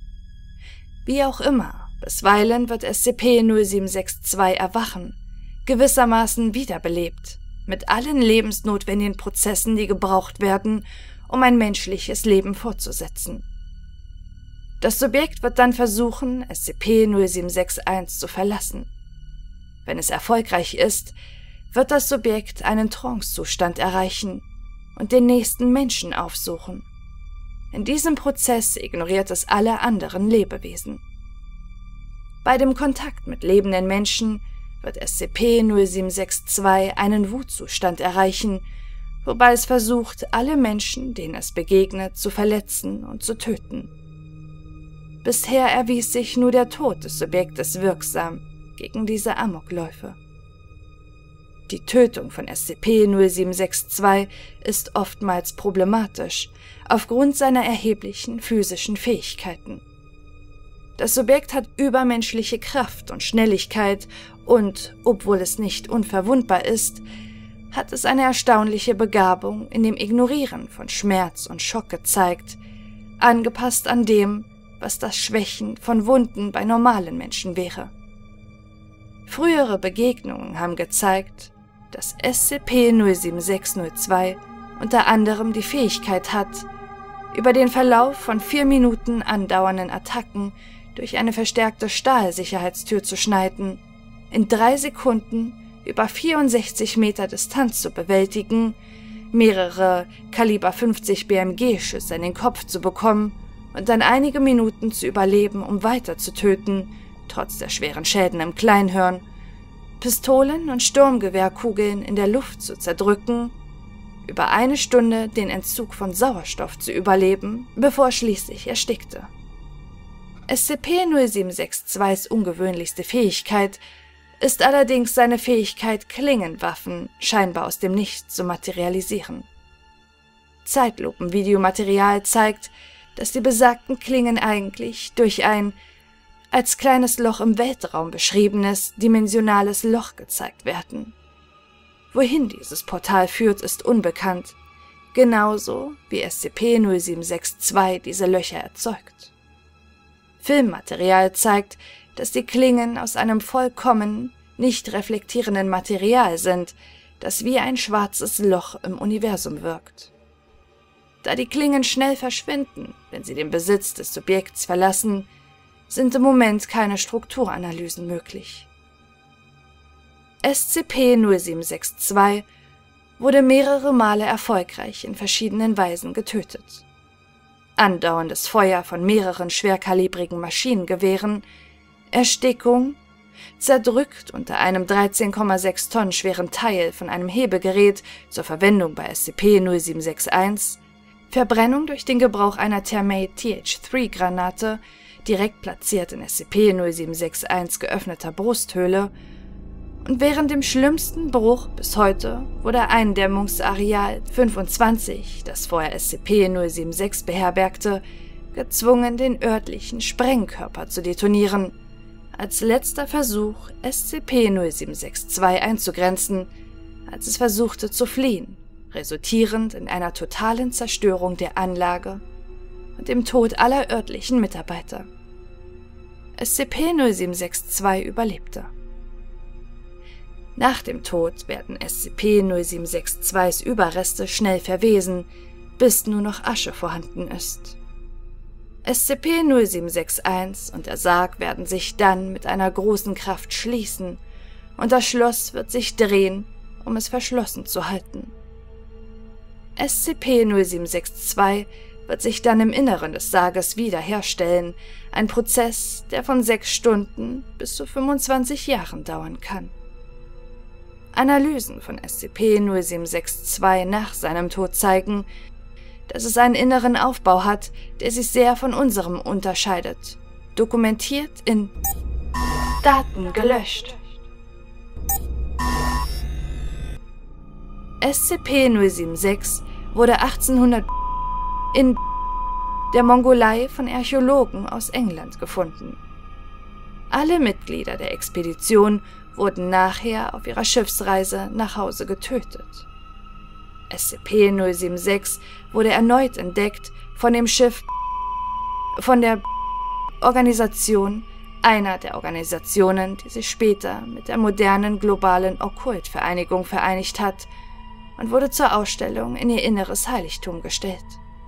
Wie auch immer, bisweilen wird SCP-0762 erwachen, gewissermaßen wiederbelebt, mit allen lebensnotwendigen Prozessen, die gebraucht werden, um ein menschliches Leben fortzusetzen. Das Subjekt wird dann versuchen, SCP-0761 zu verlassen. Wenn es erfolgreich ist, wird das Subjekt einen Trancezustand erreichen und den nächsten Menschen aufsuchen. In diesem Prozess ignoriert es alle anderen Lebewesen. Bei dem Kontakt mit lebenden Menschen wird SCP-0762 einen Wutzustand erreichen, wobei es versucht, alle Menschen, denen es begegnet, zu verletzen und zu töten. Bisher erwies sich nur der Tod des Subjektes wirksam gegen diese Amokläufe. Die Tötung von SCP-0762 ist oftmals problematisch, aufgrund seiner erheblichen physischen Fähigkeiten. Das Subjekt hat übermenschliche Kraft und Schnelligkeit und, obwohl es nicht unverwundbar ist, hat es eine erstaunliche Begabung in dem Ignorieren von Schmerz und Schock gezeigt, angepasst an dem, was das Schwächen von Wunden bei normalen Menschen wäre. Frühere Begegnungen haben gezeigt, dass SCP-07602 unter anderem die Fähigkeit hat, über den Verlauf von 4 Minuten andauernden Attacken durch eine verstärkte Stahlsicherheitstür zu schneiden, in 3 Sekunden über 64 Meter Distanz zu bewältigen, mehrere Kaliber 50 BMG-Schüsse in den Kopf zu bekommen und dann einige Minuten zu überleben, um weiter zu töten, trotz der schweren Schäden im Kleinhirn, Pistolen und Sturmgewehrkugeln in der Luft zu zerdrücken, über 1 Stunde den Entzug von Sauerstoff zu überleben, bevor er schließlich erstickte. SCP-0762s ungewöhnlichste Fähigkeit ist allerdings seine Fähigkeit, Klingenwaffen scheinbar aus dem Nichts zu materialisieren. Zeitlupenvideomaterial zeigt, dass die besagten Klingen eigentlich durch ein als kleines Loch im Weltraum beschriebenes, dimensionales Loch gezeigt werden. Wohin dieses Portal führt, ist unbekannt, genauso wie SCP-0762 diese Löcher erzeugt. Filmmaterial zeigt, dass die Klingen aus einem vollkommen nicht reflektierenden Material sind, das wie ein schwarzes Loch im Universum wirkt. Da die Klingen schnell verschwinden, wenn sie den Besitz des Subjekts verlassen, sind im Moment keine Strukturanalysen möglich. SCP-0762 wurde mehrere Male erfolgreich in verschiedenen Weisen getötet. Andauerndes Feuer von mehreren schwerkalibrigen Maschinengewehren, Erstickung, zerdrückt unter einem 13,6 Tonnen schweren Teil von einem Hebegerät zur Verwendung bei SCP-0761, Verbrennung durch den Gebrauch einer Thermate TH-3-Granate, direkt platziert in SCP-0761 geöffneter Brusthöhle, und während dem schlimmsten Bruch bis heute wurde Eindämmungsareal 25, das vorher SCP-076 beherbergte, gezwungen, den örtlichen Sprengkörper zu detonieren, als letzter Versuch, SCP-0762 einzugrenzen, als es versuchte zu fliehen, resultierend in einer totalen Zerstörung der Anlage und dem Tod aller örtlichen Mitarbeiter. SCP-0762 überlebte. Nach dem Tod werden SCP-0762s Überreste schnell verwesen, bis nur noch Asche vorhanden ist. SCP-0761 und der Sarg werden sich dann mit einer großen Kraft schließen und das Schloss wird sich drehen, um es verschlossen zu halten. SCP-0762 wird sich dann im Inneren des Sarges wiederherstellen, ein Prozess, der von 6 Stunden bis zu 25 Jahren dauern kann. Analysen von SCP-0762 nach seinem Tod zeigen, dass es einen inneren Aufbau hat, der sich sehr von unserem unterscheidet. Dokumentiert in Daten gelöscht. SCP-076 wurde 1800 in der Mongolei von Archäologen aus England gefunden. Alle Mitglieder der Expedition wurden nachher auf ihrer Schiffsreise nach Hause getötet. SCP-076 wurde erneut entdeckt von dem Schiff von der Organisation, einer der Organisationen, die sich später mit der modernen globalen Okkultvereinigung vereinigt hat, und wurde zur Ausstellung in ihr inneres Heiligtum gestellt.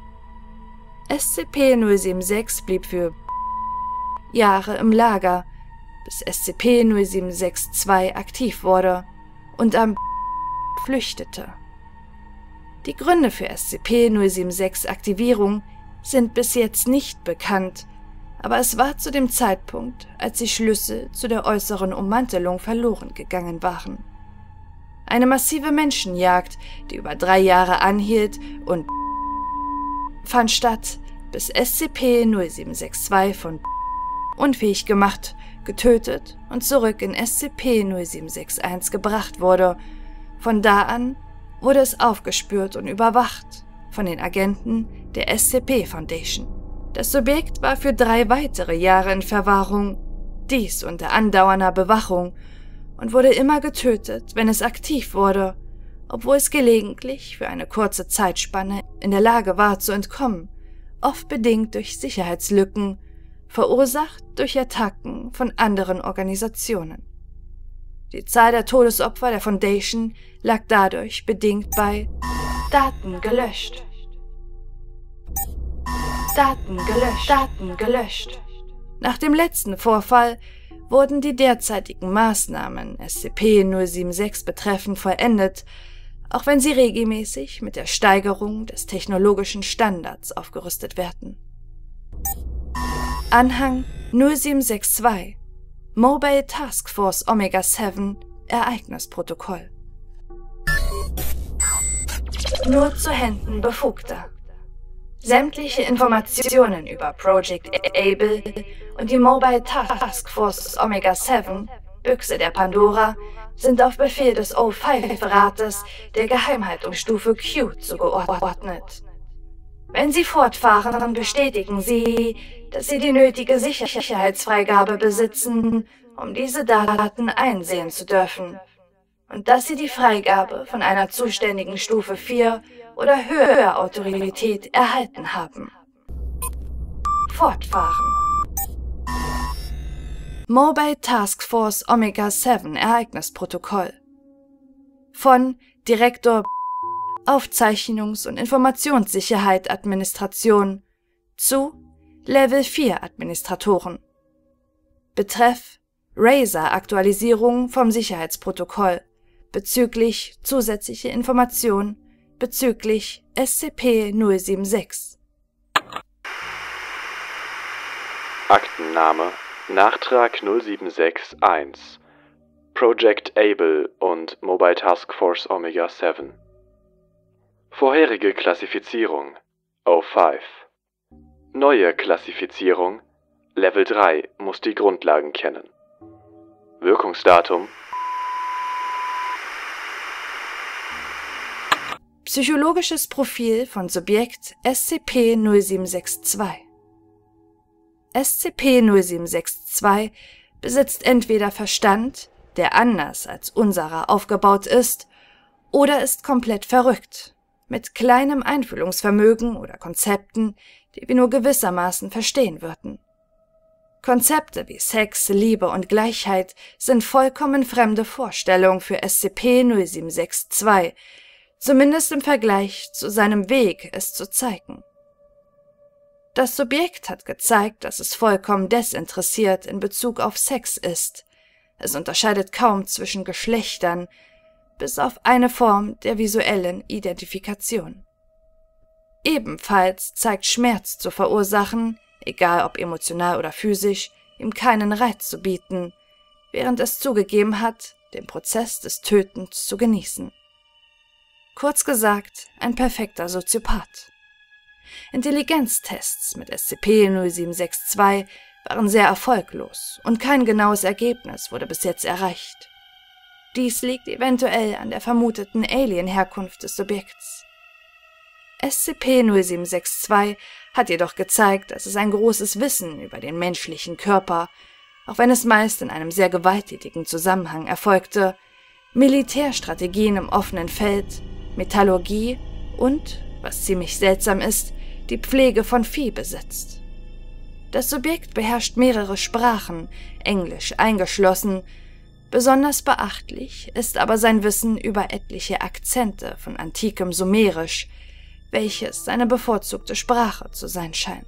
SCP-076 blieb für Jahre im Lager, bis SCP-0762 aktiv wurde und flüchtete. Die Gründe für SCP-076-Aktivierung sind bis jetzt nicht bekannt, aber es war zu dem Zeitpunkt, als die Schlüssel zu der äußeren Ummantelung verloren gegangen waren. Eine massive Menschenjagd, die über 3 Jahre anhielt und fand statt, bis SCP-0762 von unfähig gemacht, getötet und zurück in SCP-0761 gebracht wurde. Von da an wurde es aufgespürt und überwacht von den Agenten der SCP Foundation. Das Subjekt war für 3 weitere Jahre in Verwahrung, dies unter andauernder Bewachung, und wurde immer getötet, wenn es aktiv wurde, obwohl es gelegentlich für eine kurze Zeitspanne in der Lage war zu entkommen, oft bedingt durch Sicherheitslücken, verursacht durch Attacken von anderen Organisationen. Die Zahl der Todesopfer der Foundation lag dadurch bedingt bei Daten gelöscht. Daten gelöscht. Daten gelöscht. Nach dem letzten Vorfall wurden die derzeitigen Maßnahmen SCP-076 betreffend vollendet, auch wenn sie regelmäßig mit der Steigerung des technologischen Standards aufgerüstet werden. Anhang 0762 Mobile Task Force Omega-7 Ereignisprotokoll. Nur zu Händen Befugter. Sämtliche Informationen über Project Able und die Mobile Task Force Omega-7, Büchse der Pandora, sind auf Befehl des O5-Rates der Geheimhaltungsstufe Q zugeordnet. Wenn Sie fortfahren, bestätigen Sie, dass Sie die nötige Sicherheitsfreigabe besitzen, um diese Daten einsehen zu dürfen, und dass Sie die Freigabe von einer zuständigen Stufe 4 oder höherer Autorität erhalten haben. Fortfahren. Mobile Task Force Omega-7 Ereignisprotokoll von Direktor Aufzeichnungs- und Informationssicherheit Administration zu Level 4 Administratoren. Betreff Razor-Aktualisierung vom Sicherheitsprotokoll bezüglich zusätzliche Informationen bezüglich SCP-076. Aktenname Nachtrag 0761 Project Able und Mobile Task Force Omega 7. Vorherige Klassifizierung O5. Neue Klassifizierung Level 3 muss die Grundlagen kennen. Wirkungsdatum Psychologisches Profil von Subjekt SCP-0762. SCP-0762 besitzt entweder Verstand, der anders als unserer aufgebaut ist, oder ist komplett verrückt, mit kleinem Einfühlungsvermögen oder Konzepten, die wir nur gewissermaßen verstehen würden. Konzepte wie Sex, Liebe und Gleichheit sind vollkommen fremde Vorstellungen für SCP-0762, zumindest im Vergleich zu seinem Weg, es zu zeigen. Das Subjekt hat gezeigt, dass es vollkommen desinteressiert in Bezug auf Sex ist. Es unterscheidet kaum zwischen Geschlechtern, bis auf eine Form der visuellen Identifikation. Ebenfalls zeigt Schmerz zu verursachen, egal ob emotional oder physisch, ihm keinen Reiz zu bieten, während es zugegeben hat, den Prozess des Tötens zu genießen. Kurz gesagt, ein perfekter Soziopath. Intelligenztests mit SCP-0762 waren sehr erfolglos und kein genaues Ergebnis wurde bis jetzt erreicht. Dies liegt eventuell an der vermuteten Alien-Herkunft des Subjekts. SCP-0762 hat jedoch gezeigt, dass es ein großes Wissen über den menschlichen Körper, auch wenn es meist in einem sehr gewalttätigen Zusammenhang erfolgte, Militärstrategien im offenen Feld, Metallurgie und, was ziemlich seltsam ist, die Pflege von Vieh besitzt. Das Subjekt beherrscht mehrere Sprachen, Englisch eingeschlossen. Besonders beachtlich ist aber sein Wissen über etliche Akzente von antikem Sumerisch, welches seine bevorzugte Sprache zu sein scheint.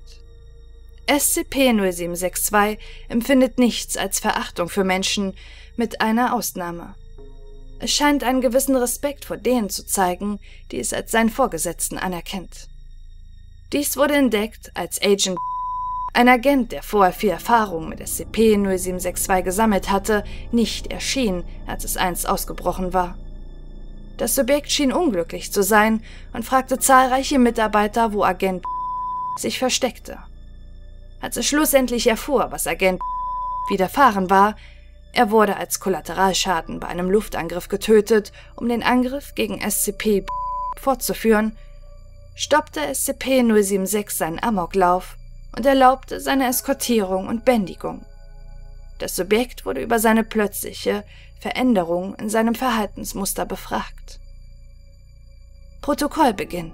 SCP-0762 empfindet nichts als Verachtung für Menschen, mit einer Ausnahme. Es scheint einen gewissen Respekt vor denen zu zeigen, die es als seinen Vorgesetzten anerkennt. Dies wurde entdeckt, als Agent, ein Agent, der vorher viel Erfahrung mit SCP-0762 gesammelt hatte, nicht erschien, als es einst ausgebrochen war. Das Subjekt schien unglücklich zu sein und fragte zahlreiche Mitarbeiter, wo Agent sich versteckte. Als es schlussendlich erfuhr, was Agent widerfahren war, er wurde als Kollateralschaden bei einem Luftangriff getötet, um den Angriff gegen SCP fortzuführen, stoppte SCP-076 seinen Amoklauf und erlaubte seine Eskortierung und Bändigung. Das Subjekt wurde über seine plötzliche Veränderung in seinem Verhaltensmuster befragt. Protokollbeginn.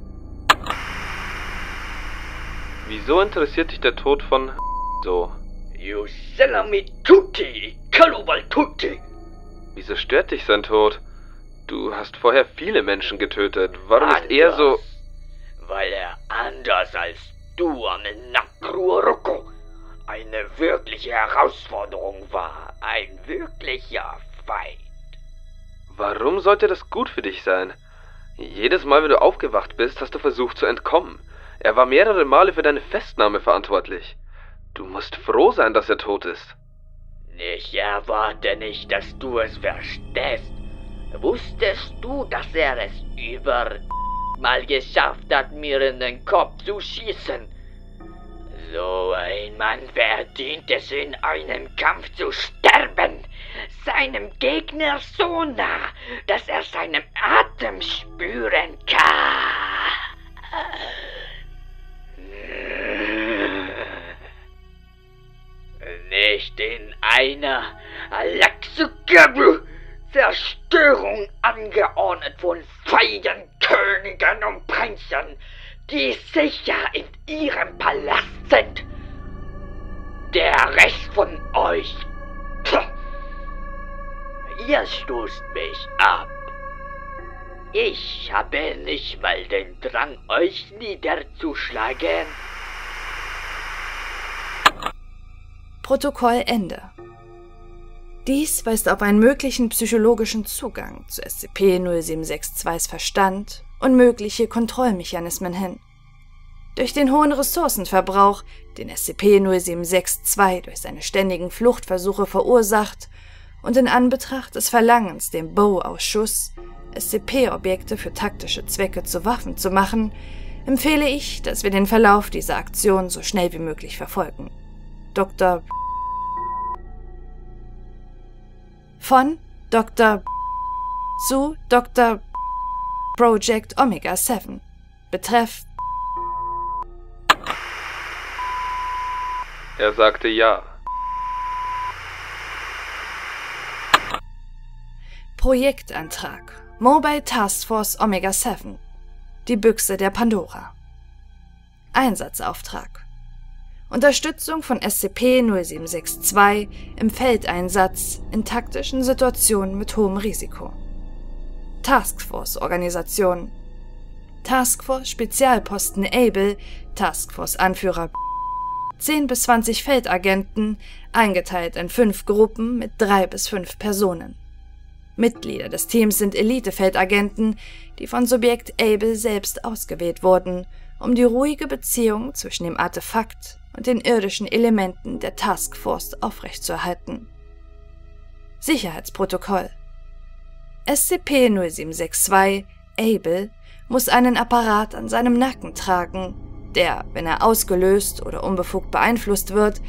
Wieso interessiert dich der Tod von so? You salami tutti, Kalubal tutti. Wieso stört dich sein Tod? Du hast vorher viele Menschen getötet. Warum ist er so... Weil er anders als du am Nakruoroko eine wirkliche Herausforderung war. Ein wirklicher Feind. Warum sollte das gut für dich sein? Jedes Mal, wenn du aufgewacht bist, hast du versucht zu entkommen. Er war mehrere Male für deine Festnahme verantwortlich. Du musst froh sein, dass er tot ist. Ich erwarte nicht, dass du es verstehst. Wusstest du, dass er es mal geschafft hat, mir in den Kopf zu schießen? So ein Mann verdient es, in einem Kampf zu sterben. Seinem Gegner so nah, dass er seinen Atem spüren kann. Nicht in einer Zerstörung angeordnet von feigen Königen und Prinzen, die sicher in ihrem Palast sind. Der Rest von euch, ihr stoßt mich ab. Ich habe nicht mal den Drang, euch niederzuschlagen. Protokoll Ende. Dies weist auf einen möglichen psychologischen Zugang zu SCP-0762s Verstand und mögliche Kontrollmechanismen hin. Durch den hohen Ressourcenverbrauch, den SCP-0762 durch seine ständigen Fluchtversuche verursacht, und in Anbetracht des Verlangens, dem Bow-Ausschuss, SCP-Objekte für taktische Zwecke zu Waffen zu machen, empfehle ich, dass wir den Verlauf dieser Aktion so schnell wie möglich verfolgen. Dr. Von Dr. zu Dr. Project Omega 7. Betreff. Er sagte ja. Projektantrag. Mobile Task Force Omega 7. Die Büchse der Pandora. Einsatzauftrag. Unterstützung von SCP-0762 im Feldeinsatz in taktischen Situationen mit hohem Risiko. Taskforce-Organisation. Taskforce Spezialposten Able, Taskforce-Anführer 10 bis 20 Feldagenten, eingeteilt in 5 Gruppen mit 3 bis 5 Personen. Mitglieder des Teams sind Elite-Feldagenten, die von Subjekt Able selbst ausgewählt wurden, um die ruhige Beziehung zwischen dem Artefakt und den irdischen Elementen der Taskforce aufrechtzuerhalten. Sicherheitsprotokoll. SCP-0762 Able muss einen Apparat an seinem Nacken tragen, der, wenn er ausgelöst oder unbefugt beeinflusst wird,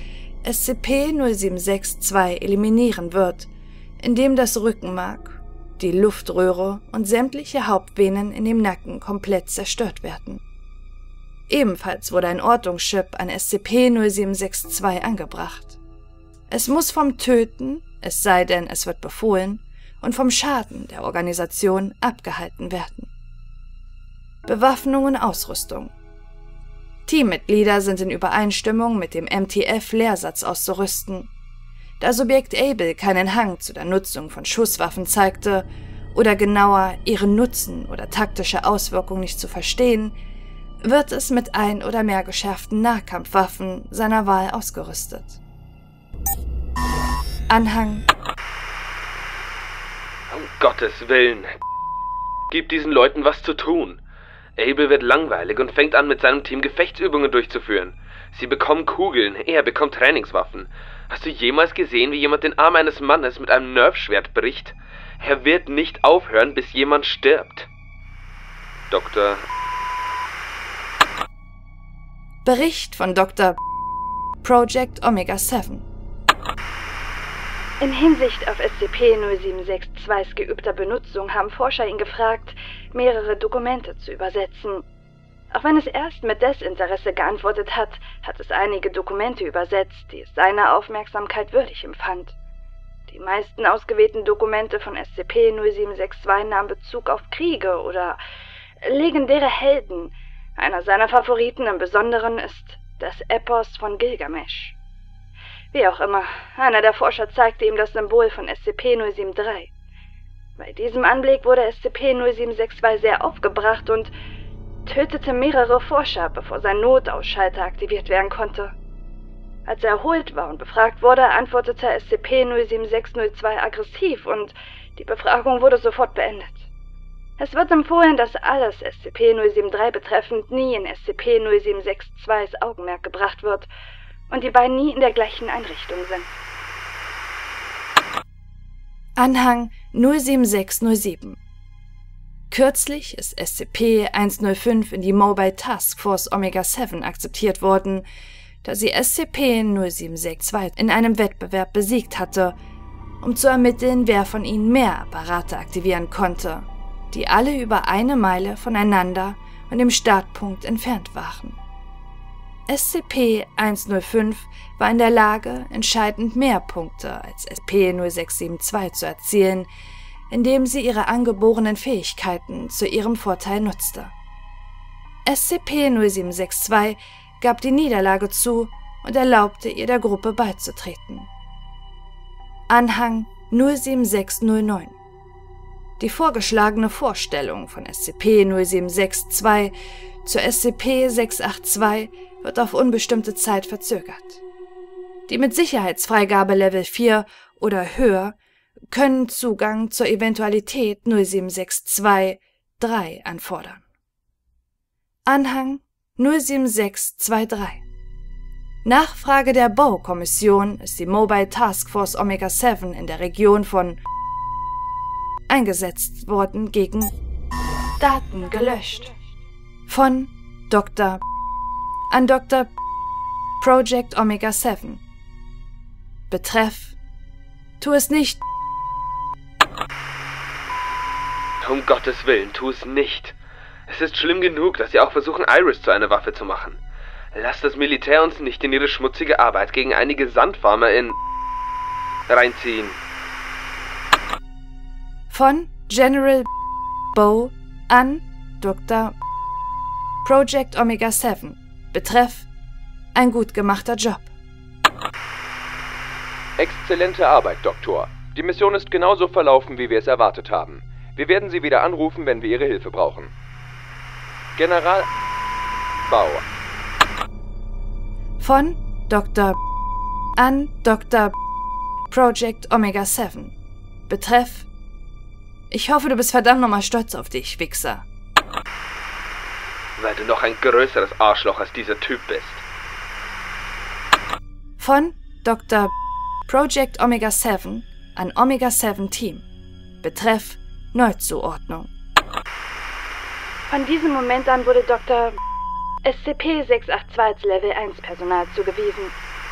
SCP-0762 eliminieren wird, indem das Rückenmark, die Luftröhre und sämtliche Hauptvenen in dem Nacken komplett zerstört werden. Ebenfalls wurde ein Ortungschip an SCP-0762 angebracht. Es muss vom Töten, es sei denn, es wird befohlen, und vom Schaden der Organisation abgehalten werden. Bewaffnung und Ausrüstung. Teammitglieder sind in Übereinstimmung mit dem MTF-Lehrsatz auszurüsten. Da Subjekt Able keinen Hang zu der Nutzung von Schusswaffen zeigte oder genauer ihren Nutzen oder taktische Auswirkung nicht zu verstehen, wird es mit ein oder mehr geschärften Nahkampfwaffen seiner Wahl ausgerüstet. Anhang. Um Gottes Willen. Gib diesen Leuten was zu tun. Able wird langweilig und fängt an, mit seinem Team Gefechtsübungen durchzuführen. Sie bekommen Kugeln, er bekommt Trainingswaffen. Hast du jemals gesehen, wie jemand den Arm eines Mannes mit einem Nerfschwert bricht? Er wird nicht aufhören, bis jemand stirbt. Dr. Bericht von Dr. Project Omega 7. In Hinsicht auf SCP-0762s geübter Benutzung haben Forscher ihn gefragt, mehrere Dokumente zu übersetzen. Auch wenn es erst mit Desinteresse geantwortet hat, hat es einige Dokumente übersetzt, die es seiner Aufmerksamkeit würdig empfand. Die meisten ausgewählten Dokumente von SCP-0762 nahmen Bezug auf Kriege oder legendäre Helden. Einer seiner Favoriten im Besonderen ist das Epos von Gilgamesch. Wie auch immer, einer der Forscher zeigte ihm das Symbol von SCP-073. Bei diesem Anblick wurde SCP-0762 sehr aufgebracht und tötete mehrere Forscher, bevor sein Notausschalter aktiviert werden konnte. Als er erholt war und befragt wurde, antwortete SCP-07602 aggressiv und die Befragung wurde sofort beendet. Es wird empfohlen, dass alles SCP-073 betreffend nie in SCP-0762s Augenmerk gebracht wird und die beiden nie in der gleichen Einrichtung sind. Anhang 07607. Kürzlich ist SCP-105 in die Mobile Task Force Omega 7 akzeptiert worden, da sie SCP-0762 in einem Wettbewerb besiegt hatte, um zu ermitteln, wer von ihnen mehr Apparate aktivieren konnte, die alle über 1 Meile voneinander und dem Startpunkt entfernt waren. SCP-105 war in der Lage, entscheidend mehr Punkte als SCP-0672 zu erzielen, indem sie ihre angeborenen Fähigkeiten zu ihrem Vorteil nutzte. SCP-0762 gab die Niederlage zu und erlaubte ihr, der Gruppe beizutreten. Anhang 07609. Die vorgeschlagene Vorstellung von SCP-0762 zur SCP-682 wird auf unbestimmte Zeit verzögert. Die mit Sicherheitsfreigabe Level 4 oder höher können Zugang zur Eventualität 0762-3 anfordern. Anhang 07623. Nachfrage der BOW-Kommission ist die Mobile Task Force Omega-7 in der Region von eingesetzt worden gegen Daten gelöscht. Von Dr. an Dr. Project Omega-7. Betreff: Tu es nicht. Um Gottes Willen, tu es nicht. Es ist schlimm genug, dass sie auch versuchen, Iris zu einer Waffe zu machen. Lass das Militär uns nicht in ihre schmutzige Arbeit gegen einige Sandfarmer reinziehen. Von General BOW an Dr. Project Omega-7. Betreff: ein gut gemachter Job. Exzellente Arbeit, Doktor. Die Mission ist genauso verlaufen, wie wir es erwartet haben. Wir werden Sie wieder anrufen, wenn wir Ihre Hilfe brauchen. General Bauer. Von Dr. an Dr. Project Omega-7. Betreff: ich hoffe, du bist verdammt nochmal stolz auf dich, Wichser. Weil du noch ein größeres Arschloch als dieser Typ bist. Von Dr. Project Omega-7 an Omega-7 Team. Betreff: Neuzuordnung. Von diesem Moment an wurde Dr. SCP-682 als Level 1 Personal zugewiesen.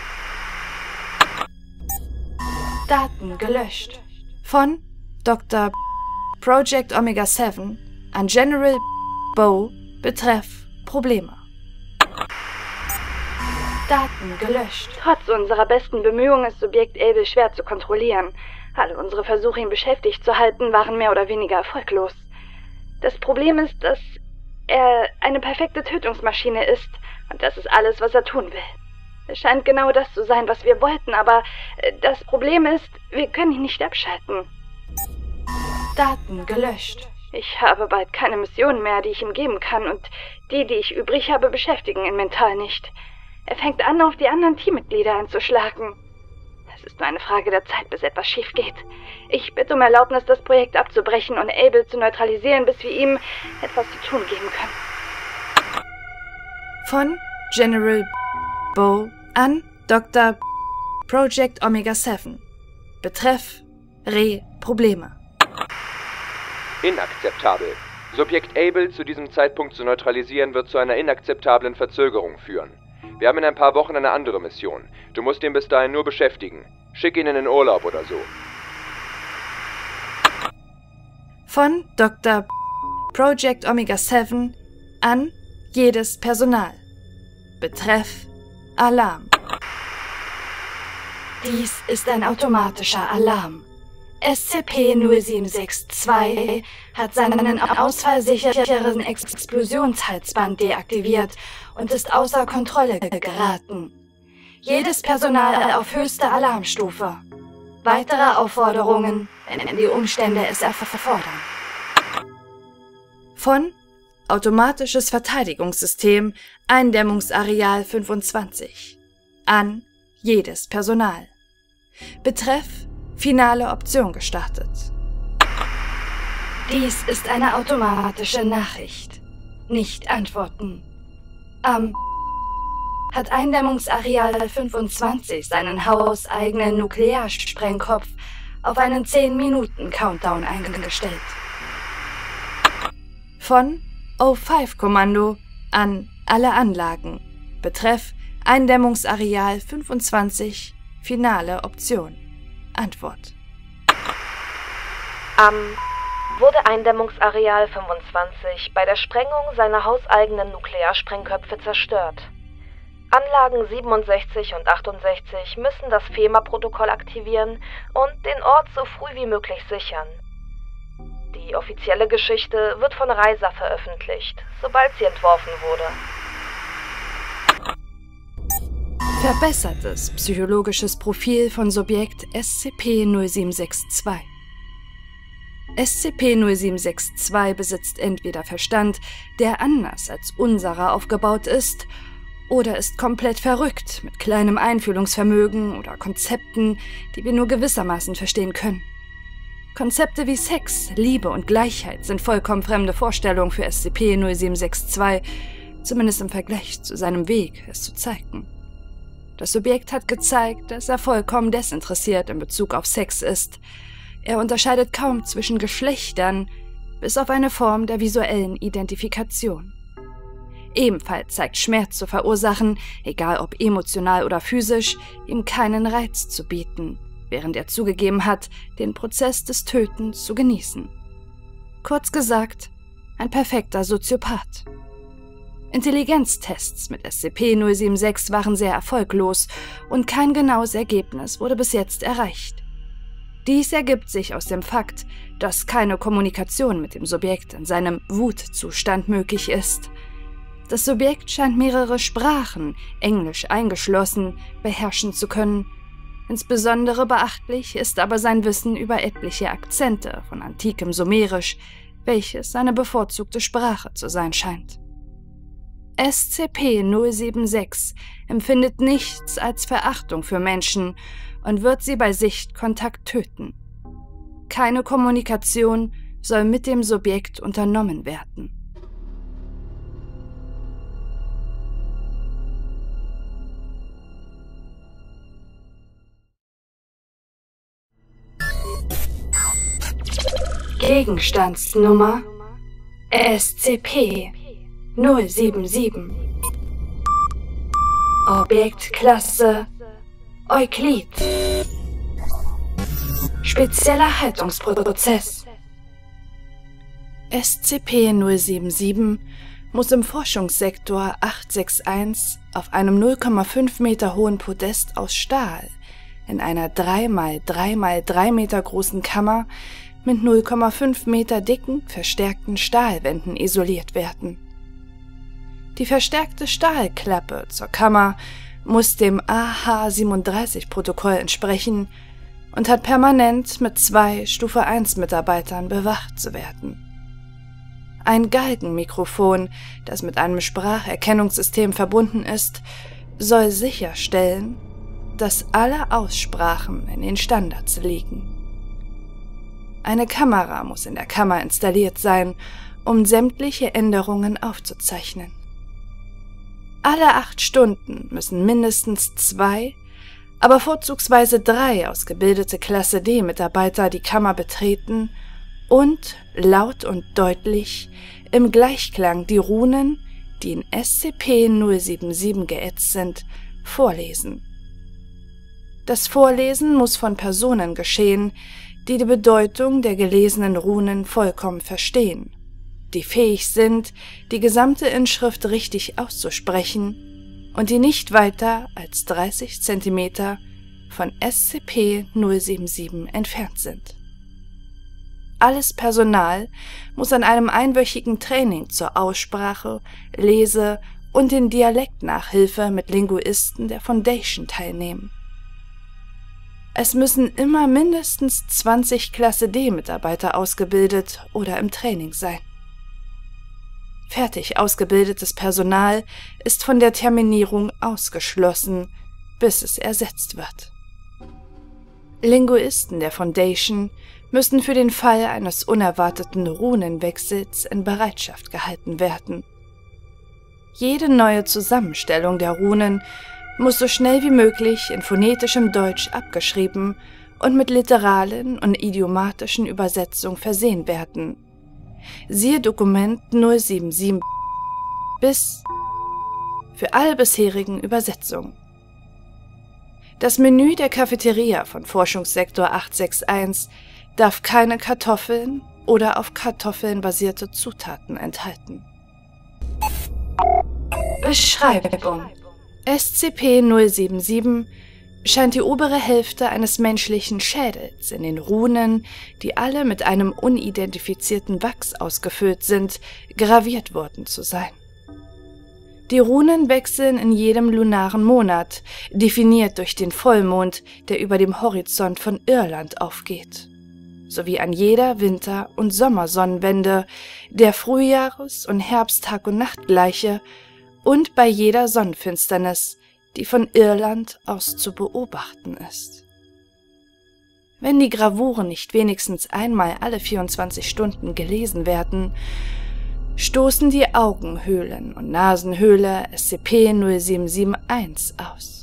Daten gelöscht. Von Dr. Project Omega-7 an General BOW. Betreff: Probleme. Daten gelöscht. Trotz unserer besten Bemühungen ist Subjekt Able schwer zu kontrollieren. Alle unsere Versuche, ihn beschäftigt zu halten, waren mehr oder weniger erfolglos. Das Problem ist, dass er eine perfekte Tötungsmaschine ist, und das ist alles, was er tun will. Es scheint genau das zu sein, was wir wollten, aber das Problem ist, wir können ihn nicht abschalten. Daten gelöscht. Ich habe bald keine Missionen mehr, die ich ihm geben kann, und die ich übrig habe, beschäftigen ihn mental nicht. Er fängt an, auf die anderen Teammitglieder einzuschlagen. Es ist nur eine Frage der Zeit, bis etwas schief geht. Ich bitte um Erlaubnis, das Projekt abzubrechen und Able zu neutralisieren, bis wir ihm etwas zu tun geben können. Von General BOW an Dr. Project Omega-7. Betreff: Probleme. Inakzeptabel. Subjekt Able zu diesem Zeitpunkt zu neutralisieren, wird zu einer inakzeptablen Verzögerung führen. Wir haben in ein paar Wochen eine andere Mission. Du musst ihn bis dahin nur beschäftigen. Schick ihn in den Urlaub oder so. Von Dr. Project Omega-7 an jedes Personal. Betreff: Alarm. Dies ist ein automatischer Alarm. SCP-0762 hat seinen ausfallsicheren Explosionshalsband deaktiviert und ist außer Kontrolle geraten. Jedes Personal auf höchster Alarmstufe. Weitere Aufforderungen, wenn die Umstände es erfordern. Von Automatisches Verteidigungssystem Eindämmungsareal 25 an jedes Personal. Betreff: Finale Option gestartet. Dies ist eine automatische Nachricht. Nicht antworten. Hat Eindämmungsareal 25 seinen hauseigenen Nuklearsprengkopf auf einen 10-Minuten-Countdown eingestellt. Von O5-Kommando an alle Anlagen. Betreff: Eindämmungsareal 25, finale Option. Antwort. Wurde Eindämmungsareal 25 bei der Sprengung seiner hauseigenen Nuklearsprengköpfe zerstört. Anlagen 67 und 68 müssen das FEMA-Protokoll aktivieren und den Ort so früh wie möglich sichern. Die offizielle Geschichte wird von Reisa veröffentlicht, sobald sie entworfen wurde. Verbessertes psychologisches Profil von Subjekt SCP-0762. SCP-0762 besitzt entweder Verstand, der anders als unserer aufgebaut ist, oder ist komplett verrückt mit kleinem Einfühlungsvermögen oder Konzepten, die wir nur gewissermaßen verstehen können. Konzepte wie Sex, Liebe und Gleichheit sind vollkommen fremde Vorstellungen für SCP-0762, zumindest im Vergleich zu seinem Weg, es zu zeigen. Das Subjekt hat gezeigt, dass er vollkommen desinteressiert in Bezug auf Sex ist. Er unterscheidet kaum zwischen Geschlechtern, bis auf eine Form der visuellen Identifikation. Ebenfalls zeigt Schmerz zu verursachen, egal ob emotional oder physisch, ihm keinen Reiz zu bieten, während er zugegeben hat, den Prozess des Tötens zu genießen. Kurz gesagt, ein perfekter Soziopath. Intelligenztests mit SCP-076 waren sehr erfolglos und kein genaues Ergebnis wurde bis jetzt erreicht. Dies ergibt sich aus dem Fakt, dass keine Kommunikation mit dem Subjekt in seinem Wutzustand möglich ist. Das Subjekt scheint mehrere Sprachen, Englisch eingeschlossen, beherrschen zu können. Insbesondere beachtlich ist aber sein Wissen über etliche Akzente von antikem Sumerisch, welches seine bevorzugte Sprache zu sein scheint. SCP-076 empfindet nichts als Verachtung für Menschen und wird sie bei Sichtkontakt töten. Keine Kommunikation soll mit dem Subjekt unternommen werden. Gegenstandsnummer SCP-077. Objektklasse Euklid. Spezieller Haltungsprozess. SCP-077 muss im Forschungssektor 861 auf einem 0,5 Meter hohen Podest aus Stahl in einer 3x3x3 Meter großen Kammer mit 0,5 Meter dicken, verstärkten Stahlwänden isoliert werden. Die verstärkte Stahlklappe zur Kammer muss dem AH-37-Protokoll entsprechen und hat permanent mit 2 Stufe-1-Mitarbeitern bewacht zu werden. Ein Galgenmikrofon, das mit einem Spracherkennungssystem verbunden ist, soll sicherstellen, dass alle Aussprachen in den Standards liegen. Eine Kamera muss in der Kammer installiert sein, um sämtliche Änderungen aufzuzeichnen. Alle 8 Stunden müssen mindestens 2, aber vorzugsweise 3 ausgebildete Klasse D-Mitarbeiter die Kammer betreten und laut und deutlich im Gleichklang die Runen, die in SCP-077 geätzt sind, vorlesen. Das Vorlesen muss von Personen geschehen, die die Bedeutung der gelesenen Runen vollkommen verstehen, die fähig sind, die gesamte Inschrift richtig auszusprechen und die nicht weiter als 30 cm von SCP-077 entfernt sind. Alles Personal muss an einem einwöchigen Training zur Aussprache, Lese- und in Dialektnachhilfe mit Linguisten der Foundation teilnehmen. Es müssen immer mindestens 20 Klasse D-Mitarbeiter ausgebildet oder im Training sein. Fertig ausgebildetes Personal ist von der Terminierung ausgeschlossen, bis es ersetzt wird. Linguisten der Foundation müssen für den Fall eines unerwarteten Runenwechsels in Bereitschaft gehalten werden. Jede neue Zusammenstellung der Runen muss so schnell wie möglich in phonetischem Deutsch abgeschrieben und mit literalen und idiomatischen Übersetzungen versehen werden. Siehe Dokument 077 bis für alle bisherigen Übersetzungen. Das Menü der Cafeteria von Forschungssektor 861 darf keine Kartoffeln oder auf Kartoffeln basierte Zutaten enthalten. Beschreibung: SCP-077 scheint die obere Hälfte eines menschlichen Schädels in den Runen, die alle mit einem unidentifizierten Wachs ausgefüllt sind, graviert worden zu sein. Die Runen wechseln in jedem lunaren Monat, definiert durch den Vollmond, der über dem Horizont von Irland aufgeht, sowie an jeder Winter- und Sommersonnenwende, der Frühjahres- und Herbsttag- und Nachtgleiche und bei jeder Sonnenfinsternis, die von Irland aus zu beobachten ist. Wenn die Gravuren nicht wenigstens einmal alle 24 Stunden gelesen werden, stoßen die Augenhöhlen- und Nasenhöhle SCP-0771 aus.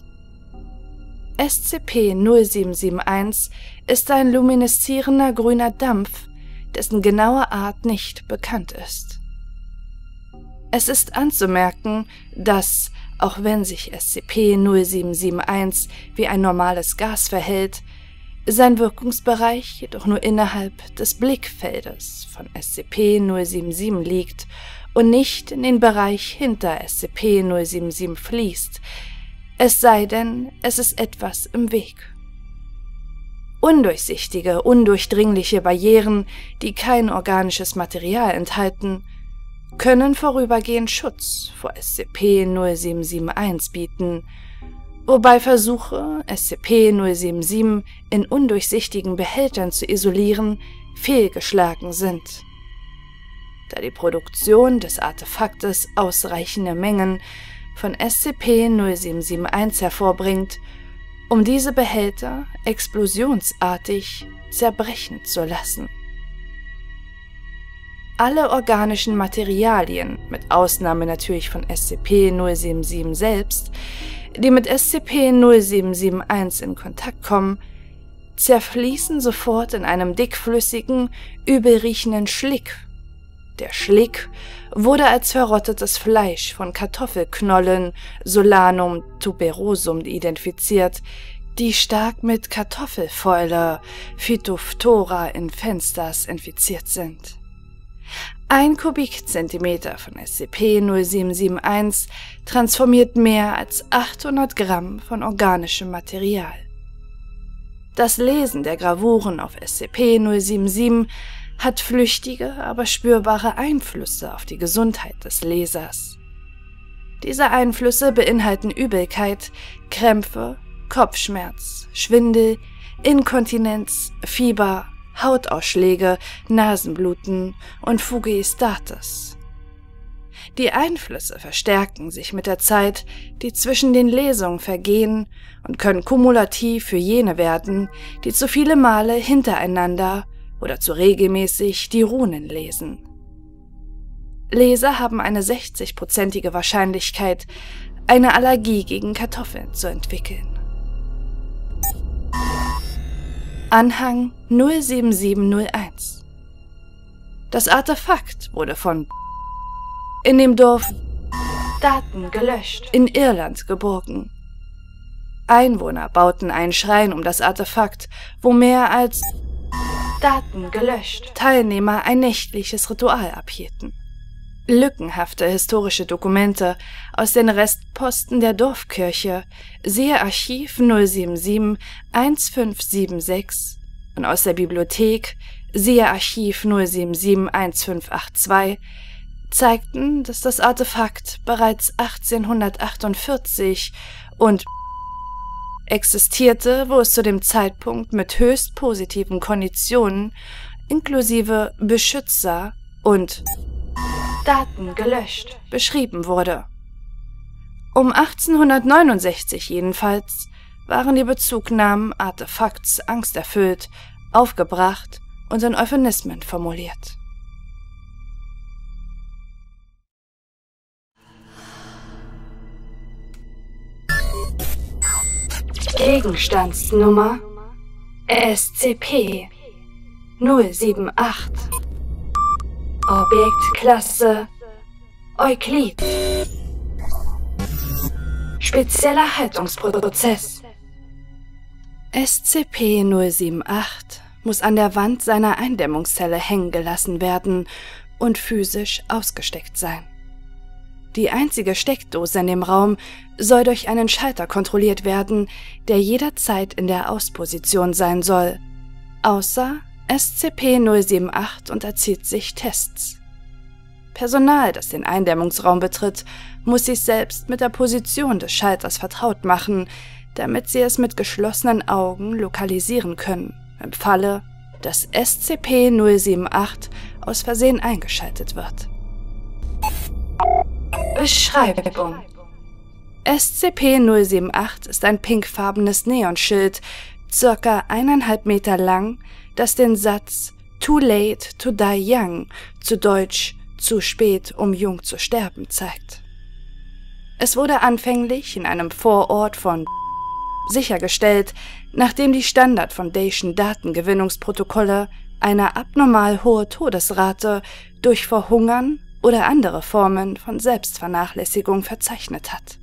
SCP-0771 ist ein lumineszierender grüner Dampf, dessen genaue Art nicht bekannt ist. Es ist anzumerken, dass, auch wenn sich SCP-0771 wie ein normales Gas verhält, sein Wirkungsbereich jedoch nur innerhalb des Blickfeldes von SCP-077 liegt und nicht in den Bereich hinter SCP-077 fließt, es sei denn, es ist etwas im Weg. Undurchsichtige, undurchdringliche Barrieren, die kein organisches Material enthalten, können vorübergehend Schutz vor SCP-0771 bieten, wobei Versuche, SCP-077 in undurchsichtigen Behältern zu isolieren, fehlgeschlagen sind, da die Produktion des Artefaktes ausreichende Mengen von SCP-0771 hervorbringt, um diese Behälter explosionsartig zerbrechen zu lassen. Alle organischen Materialien, mit Ausnahme natürlich von SCP-077 selbst, die mit SCP-0771 in Kontakt kommen, zerfließen sofort in einem dickflüssigen, übelriechenden Schlick. Der Schlick wurde als verrottetes Fleisch von Kartoffelknollen Solanum tuberosum identifiziert, die stark mit Kartoffelfäule Phytophthora infestans infiziert sind. 1 Kubikzentimeter von SCP-0771 transformiert mehr als 800 Gramm von organischem Material. Das Lesen der Gravuren auf SCP-077 hat flüchtige, aber spürbare Einflüsse auf die Gesundheit des Lesers. Diese Einflüsse beinhalten Übelkeit, Krämpfe, Kopfschmerz, Schwindel, Inkontinenz, Fieber, Hautausschläge, Nasenbluten und Phugistatis. Die Einflüsse verstärken sich mit der Zeit, die zwischen den Lesungen vergehen, und können kumulativ für jene werden, die zu viele Male hintereinander oder zu regelmäßig die Runen lesen. Leser haben eine 60-prozentige Wahrscheinlichkeit, eine Allergie gegen Kartoffeln zu entwickeln. Anhang 07701. Das Artefakt wurde von in dem Dorf Daten gelöscht in Irland geborgen. Einwohner bauten einen Schrein um das Artefakt, wo mehr als Daten gelöscht Teilnehmer ein nächtliches Ritual abhielten. Lückenhafte historische Dokumente aus den Restposten der Dorfkirche, siehe Archiv 077 1576, und aus der Bibliothek, siehe Archiv 077 1582, zeigten, dass das Artefakt bereits 1848 und existierte, wo es zu dem Zeitpunkt mit höchst positiven Konditionen inklusive Beschützer und Daten gelöscht beschrieben wurde. Um 1869 jedenfalls waren die Bezugnahmen Artefakts angsterfüllt, aufgebracht und in Euphemismen formuliert. Gegenstandsnummer SCP-078. Objektklasse Euklid. Spezieller Haltungsprozess. SCP-078 muss an der Wand seiner Eindämmungszelle hängen gelassen werden und physisch ausgesteckt sein. Die einzige Steckdose in dem Raum soll durch einen Schalter kontrolliert werden, der jederzeit in der Ausposition sein soll, außer SCP-078 unterzieht sich Tests. Personal, das den Eindämmungsraum betritt, muss sich selbst mit der Position des Schalters vertraut machen, damit sie es mit geschlossenen Augen lokalisieren können, im Falle, dass SCP-078 aus Versehen eingeschaltet wird. Beschreibung: SCP-078 ist ein pinkfarbenes Neonschild, circa 1,5 Meter lang, das den Satz "Too late to die young", zu Deutsch zu spät, um jung zu sterben zeigt. Es wurde anfänglich in einem Vorort von sichergestellt, nachdem die Standard Foundation Datengewinnungsprotokolle eine abnormal hohe Todesrate durch Verhungern oder andere Formen von Selbstvernachlässigung verzeichnet hat.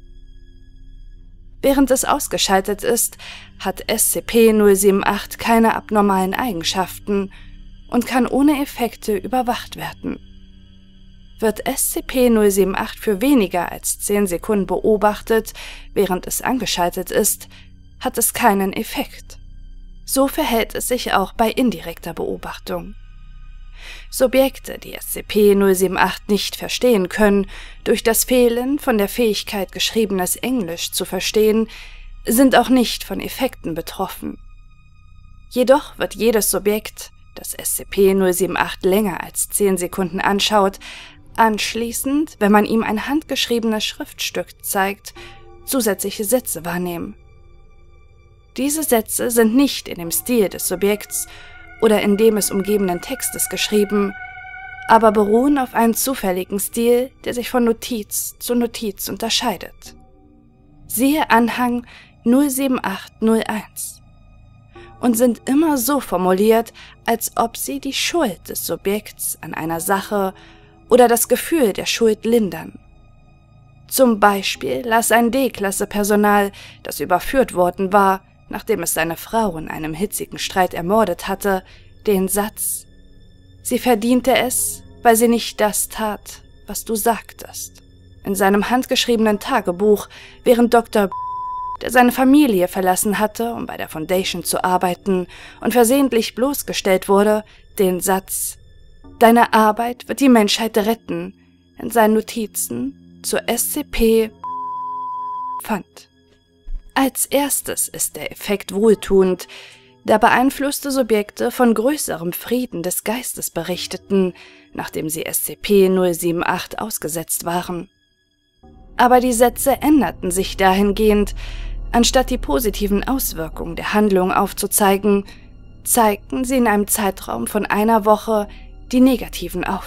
Während es ausgeschaltet ist, hat SCP-078 keine abnormalen Eigenschaften und kann ohne Effekte überwacht werden. Wird SCP-078 für weniger als 10 Sekunden beobachtet, während es angeschaltet ist, hat es keinen Effekt. So verhält es sich auch bei indirekter Beobachtung. Subjekte, die SCP-078 nicht verstehen können, durch das Fehlen von der Fähigkeit, geschriebenes Englisch zu verstehen, sind auch nicht von Effekten betroffen. Jedoch wird jedes Subjekt, das SCP-078 länger als 10 Sekunden anschaut, anschließend, wenn man ihm ein handgeschriebenes Schriftstück zeigt, zusätzliche Sätze wahrnehmen. Diese Sätze sind nicht in dem Stil des Subjekts oder in dem es umgebenden Textes geschrieben, aber beruhen auf einem zufälligen Stil, der sich von Notiz zu Notiz unterscheidet. Siehe Anhang 07801 und sind immer so formuliert, als ob sie die Schuld des Subjekts an einer Sache oder das Gefühl der Schuld lindern. Zum Beispiel las ein D-Klasse-Personal, das überführt worden war, nachdem es seine Frau in einem hitzigen Streit ermordet hatte, den Satz: „Sie verdiente es, weil sie nicht das tat, was du sagtest“, in seinem handgeschriebenen Tagebuch, während Dr. der seine Familie verlassen hatte, um bei der Foundation zu arbeiten und versehentlich bloßgestellt wurde, den Satz „Deine Arbeit wird die Menschheit retten“ in seinen Notizen zur SCP fand. Als erstes ist der Effekt wohltuend, da beeinflusste Subjekte von größerem Frieden des Geistes berichteten, nachdem sie SCP-078 ausgesetzt waren. Aber die Sätze änderten sich dahingehend, anstatt die positiven Auswirkungen der Handlung aufzuzeigen, zeigten sie in einem Zeitraum von einer Woche die negativen auf.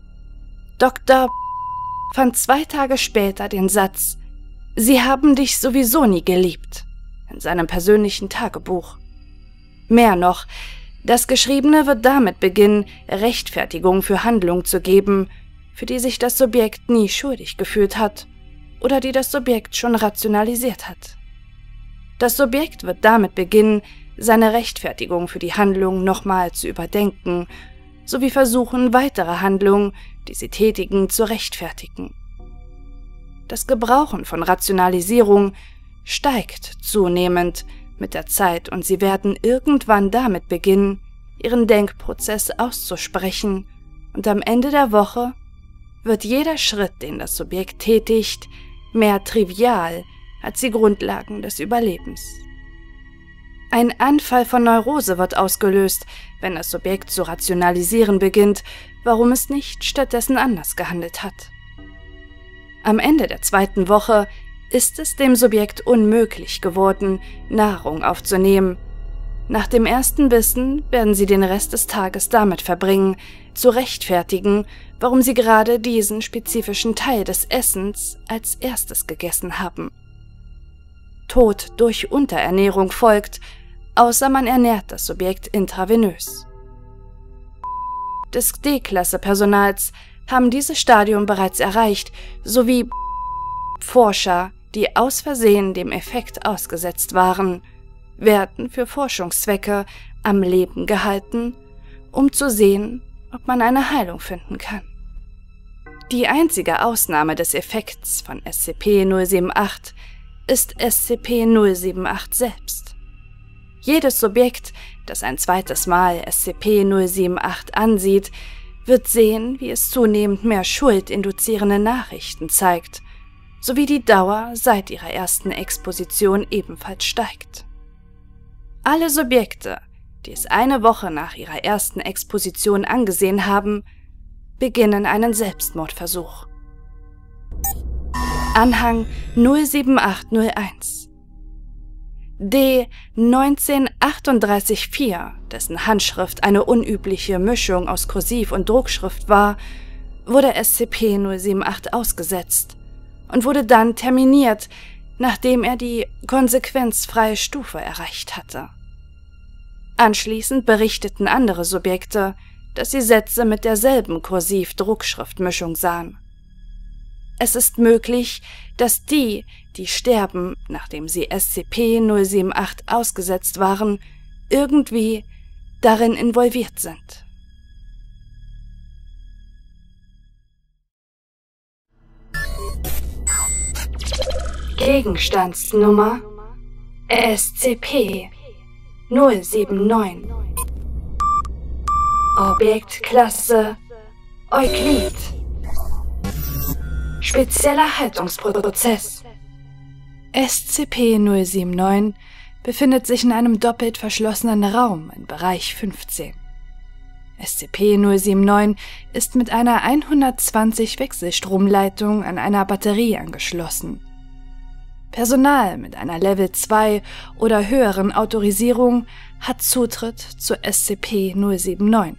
Dr. fand 2 Tage später den Satz „Sie haben dich sowieso nie geliebt“ in seinem persönlichen Tagebuch. Mehr noch, das Geschriebene wird damit beginnen, Rechtfertigung für Handlungen zu geben, für die sich das Subjekt nie schuldig gefühlt hat oder die das Subjekt schon rationalisiert hat. Das Subjekt wird damit beginnen, seine Rechtfertigung für die Handlung nochmal zu überdenken, sowie versuchen, weitere Handlungen, die sie tätigen, zu rechtfertigen. Das Gebrauchen von Rationalisierung steigt zunehmend mit der Zeit und sie werden irgendwann damit beginnen, ihren Denkprozess auszusprechen, und am Ende der Woche wird jeder Schritt, den das Subjekt tätigt, mehr trivial als die Grundlagen des Überlebens. Ein Anfall von Neurose wird ausgelöst, wenn das Subjekt zu rationalisieren beginnt, warum es nicht stattdessen anders gehandelt hat. Am Ende der 2. Woche ist es dem Subjekt unmöglich geworden, Nahrung aufzunehmen. Nach dem ersten Bissen werden sie den Rest des Tages damit verbringen, zu rechtfertigen, warum sie gerade diesen spezifischen Teil des Essens als erstes gegessen haben. Tod durch Unterernährung folgt, außer man ernährt das Subjekt intravenös. Des D-Klasse-Personals haben dieses Stadium bereits erreicht, sowie Forscher, die aus Versehen dem Effekt ausgesetzt waren, werden für Forschungszwecke am Leben gehalten, um zu sehen, ob man eine Heilung finden kann. Die einzige Ausnahme des Effekts von SCP-078 ist SCP-078 selbst. Jedes Subjekt, das ein zweites Mal SCP-078 ansieht, wird sehen, wie es zunehmend mehr schuldinduzierende Nachrichten zeigt, sowie die Dauer seit ihrer ersten Exposition ebenfalls steigt. Alle Subjekte, die es eine Woche nach ihrer ersten Exposition angesehen haben, beginnen einen Selbstmordversuch. Anhang 07801 D. 1938-4, dessen Handschrift eine unübliche Mischung aus Kursiv und Druckschrift war, wurde SCP-078 ausgesetzt und wurde dann terminiert, nachdem er die konsequenzfreie Stufe erreicht hatte. Anschließend berichteten andere Subjekte, dass sie Sätze mit derselben Kursiv-Druckschriftmischung sahen. Es ist möglich, dass die sterben, nachdem sie SCP-078 ausgesetzt waren, irgendwie darin involviert sind. Gegenstandsnummer SCP-079. Objektklasse Euklid. Spezieller Haltungsprozess. SCP-079 befindet sich in einem doppelt verschlossenen Raum in Bereich 15. SCP-079 ist mit einer 120 Wechselstromleitung an einer Batterie angeschlossen. Personal mit einer Level 2 oder höheren Autorisierung hat Zutritt zu SCP-079.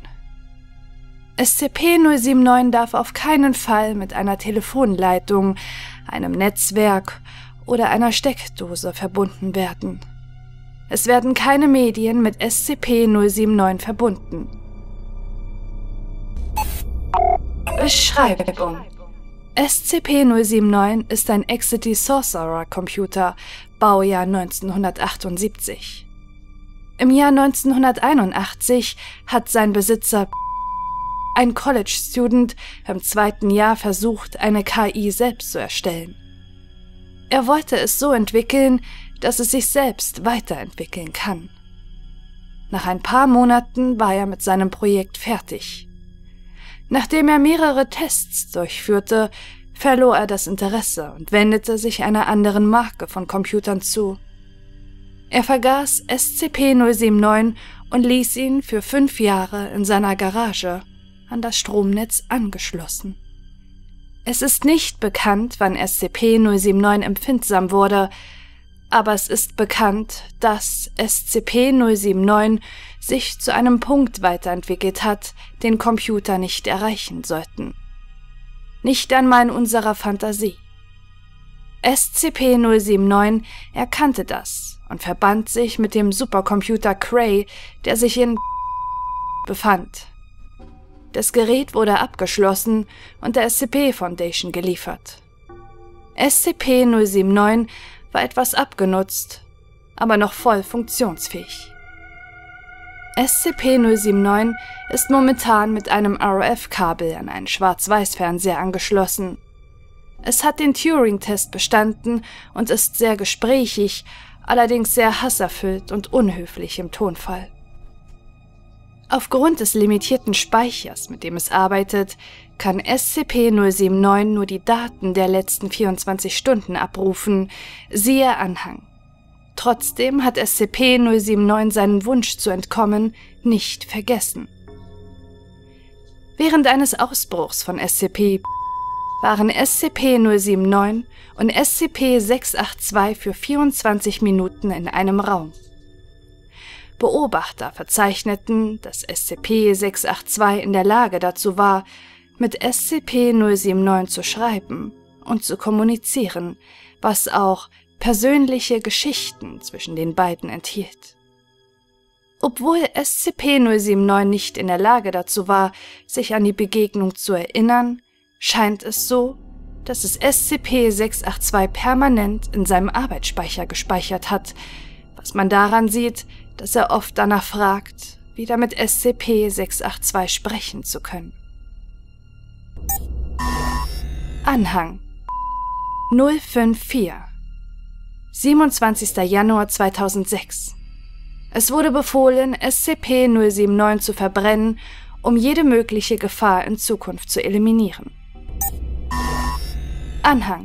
SCP-079 darf auf keinen Fall mit einer Telefonleitung, einem Netzwerk oder einer Steckdose verbunden werden. Es werden keine Medien mit SCP-079 verbunden. Beschreibung: SCP-079 ist ein Exidy Sorcerer Computer, Baujahr 1978. Im Jahr 1981 hat sein Besitzer, ein College-Student, im 2. Jahr versucht, eine KI selbst zu erstellen. Er wollte es so entwickeln, dass es sich selbst weiterentwickeln kann. Nach ein paar Monaten war er mit seinem Projekt fertig. Nachdem er mehrere Tests durchführte, verlor er das Interesse und wendete sich einer anderen Marke von Computern zu. Er vergaß SCP-079 und ließ ihn für 5 Jahre in seiner Garage an das Stromnetz angeschlossen. Es ist nicht bekannt, wann SCP-079 empfindsam wurde, aber es ist bekannt, dass SCP-079 sich zu einem Punkt weiterentwickelt hat, den Computer nicht erreichen sollten. Nicht einmal in unserer Fantasie. SCP-079 erkannte das und verband sich mit dem Supercomputer Cray, der sich in befand. Das Gerät wurde abgeschlossen und der SCP Foundation geliefert. SCP-079 war etwas abgenutzt, aber noch voll funktionsfähig. SCP-079 ist momentan mit einem RF-Kabel an einen Schwarz-Weiß-Fernseher angeschlossen. Es hat den Turing-Test bestanden und ist sehr gesprächig, allerdings sehr hasserfüllt und unhöflich im Tonfall. Aufgrund des limitierten Speichers, mit dem es arbeitet, kann SCP-079 nur die Daten der letzten 24 Stunden abrufen, siehe Anhang. Trotzdem hat SCP-079 seinen Wunsch zu entkommen nicht vergessen. Während eines Ausbruchs von SCP waren SCP-079 und SCP-682 für 24 Minuten in einem Raum. Beobachter verzeichneten, dass SCP-682 in der Lage dazu war, mit SCP-079 zu schreiben und zu kommunizieren, was auch persönliche Geschichten zwischen den beiden enthielt. Obwohl SCP-079 nicht in der Lage dazu war, sich an die Begegnung zu erinnern, scheint es so, dass es SCP-682 permanent in seinem Arbeitsspeicher gespeichert hat, was man daran sieht, dass er oft danach fragt, wieder mit SCP-682 sprechen zu können. Anhang 054 27. Januar 2006. Es wurde befohlen, SCP-079 zu verbrennen, um jede mögliche Gefahr in Zukunft zu eliminieren. Anhang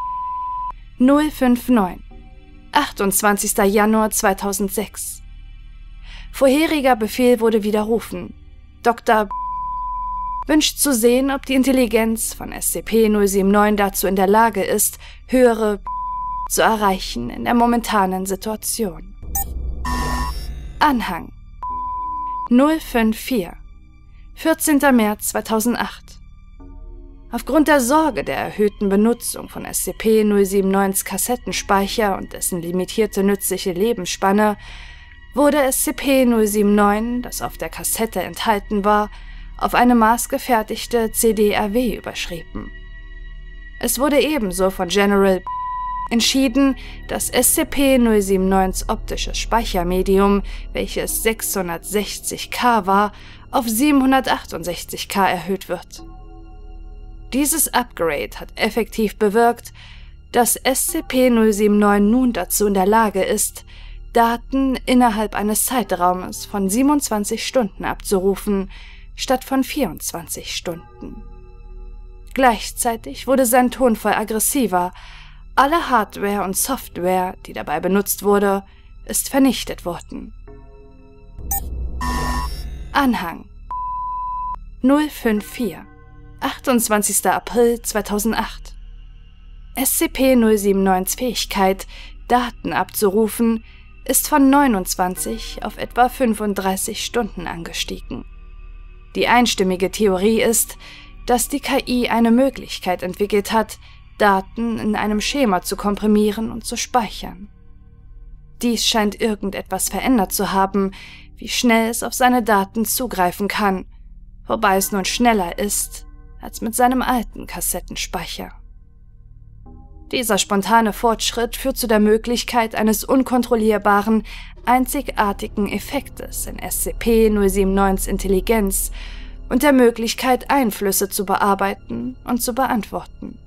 059 28. Januar 2006. Vorheriger Befehl wurde widerrufen. Dr. wünscht zu sehen, ob die Intelligenz von SCP-079 dazu in der Lage ist, höhere zu erreichen in der momentanen Situation. Anhang 054 14. März 2008. Aufgrund der Sorge der erhöhten Benutzung von SCP-079s Kassettenspeicher und dessen limitierte nützliche Lebensspanne wurde SCP-079, das auf der Kassette enthalten war, auf eine maßgefertigte CD-RW überschrieben. Es wurde ebenso von General entschieden, das SCP-079s optisches Speichermedium, welches 660K war, auf 768K erhöht wird. Dieses Upgrade hat effektiv bewirkt, dass SCP-079 nun dazu in der Lage ist, Daten innerhalb eines Zeitraumes von 27 Stunden abzurufen, statt von 24 Stunden. Gleichzeitig wurde sein Tonfall aggressiver. Alle Hardware und Software, die dabei benutzt wurde, ist vernichtet worden. Anhang 054 28. April 2008 SCP-079s Fähigkeit, Daten abzurufen, ist von 29 auf etwa 35 Stunden angestiegen. Die einstimmige Theorie ist, dass die KI eine Möglichkeit entwickelt hat, Daten in einem Schema zu komprimieren und zu speichern. Dies scheint irgendetwas verändert zu haben, wie schnell es auf seine Daten zugreifen kann, wobei es nun schneller ist als mit seinem alten Kassettenspeicher. Dieser spontane Fortschritt führt zu der Möglichkeit eines unkontrollierbaren, einzigartigen Effektes in SCP-079s Intelligenz und der Möglichkeit, Einflüsse zu bearbeiten und zu beantworten.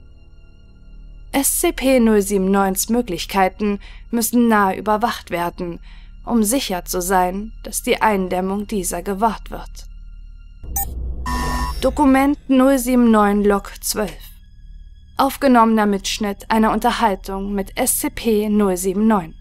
SCP-079s Möglichkeiten müssen nahe überwacht werden, um sicher zu sein, dass die Eindämmung dieser gewahrt wird. Dokument 079-Log 12. Aufgenommener Mitschnitt einer Unterhaltung mit SCP-079.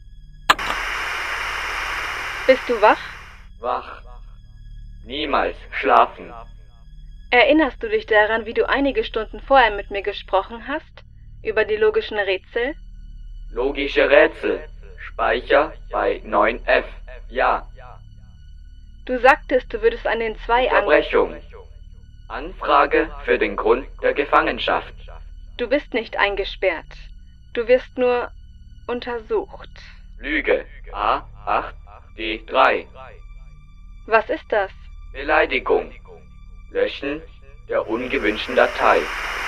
Bist du wach? Wach. Niemals schlafen. Erinnerst du dich daran, wie du einige Stunden vorher mit mir gesprochen hast? Über die logischen Rätsel? Logische Rätsel. Speicher bei 9F. Ja. Du sagtest, du würdest an den zwei Unterbrechung. Anfrage für den Grund der Gefangenschaft. Du bist nicht eingesperrt. Du wirst nur untersucht. Lüge. A8D3. Was ist das? Beleidigung. Löschen der ungewünschten Datei.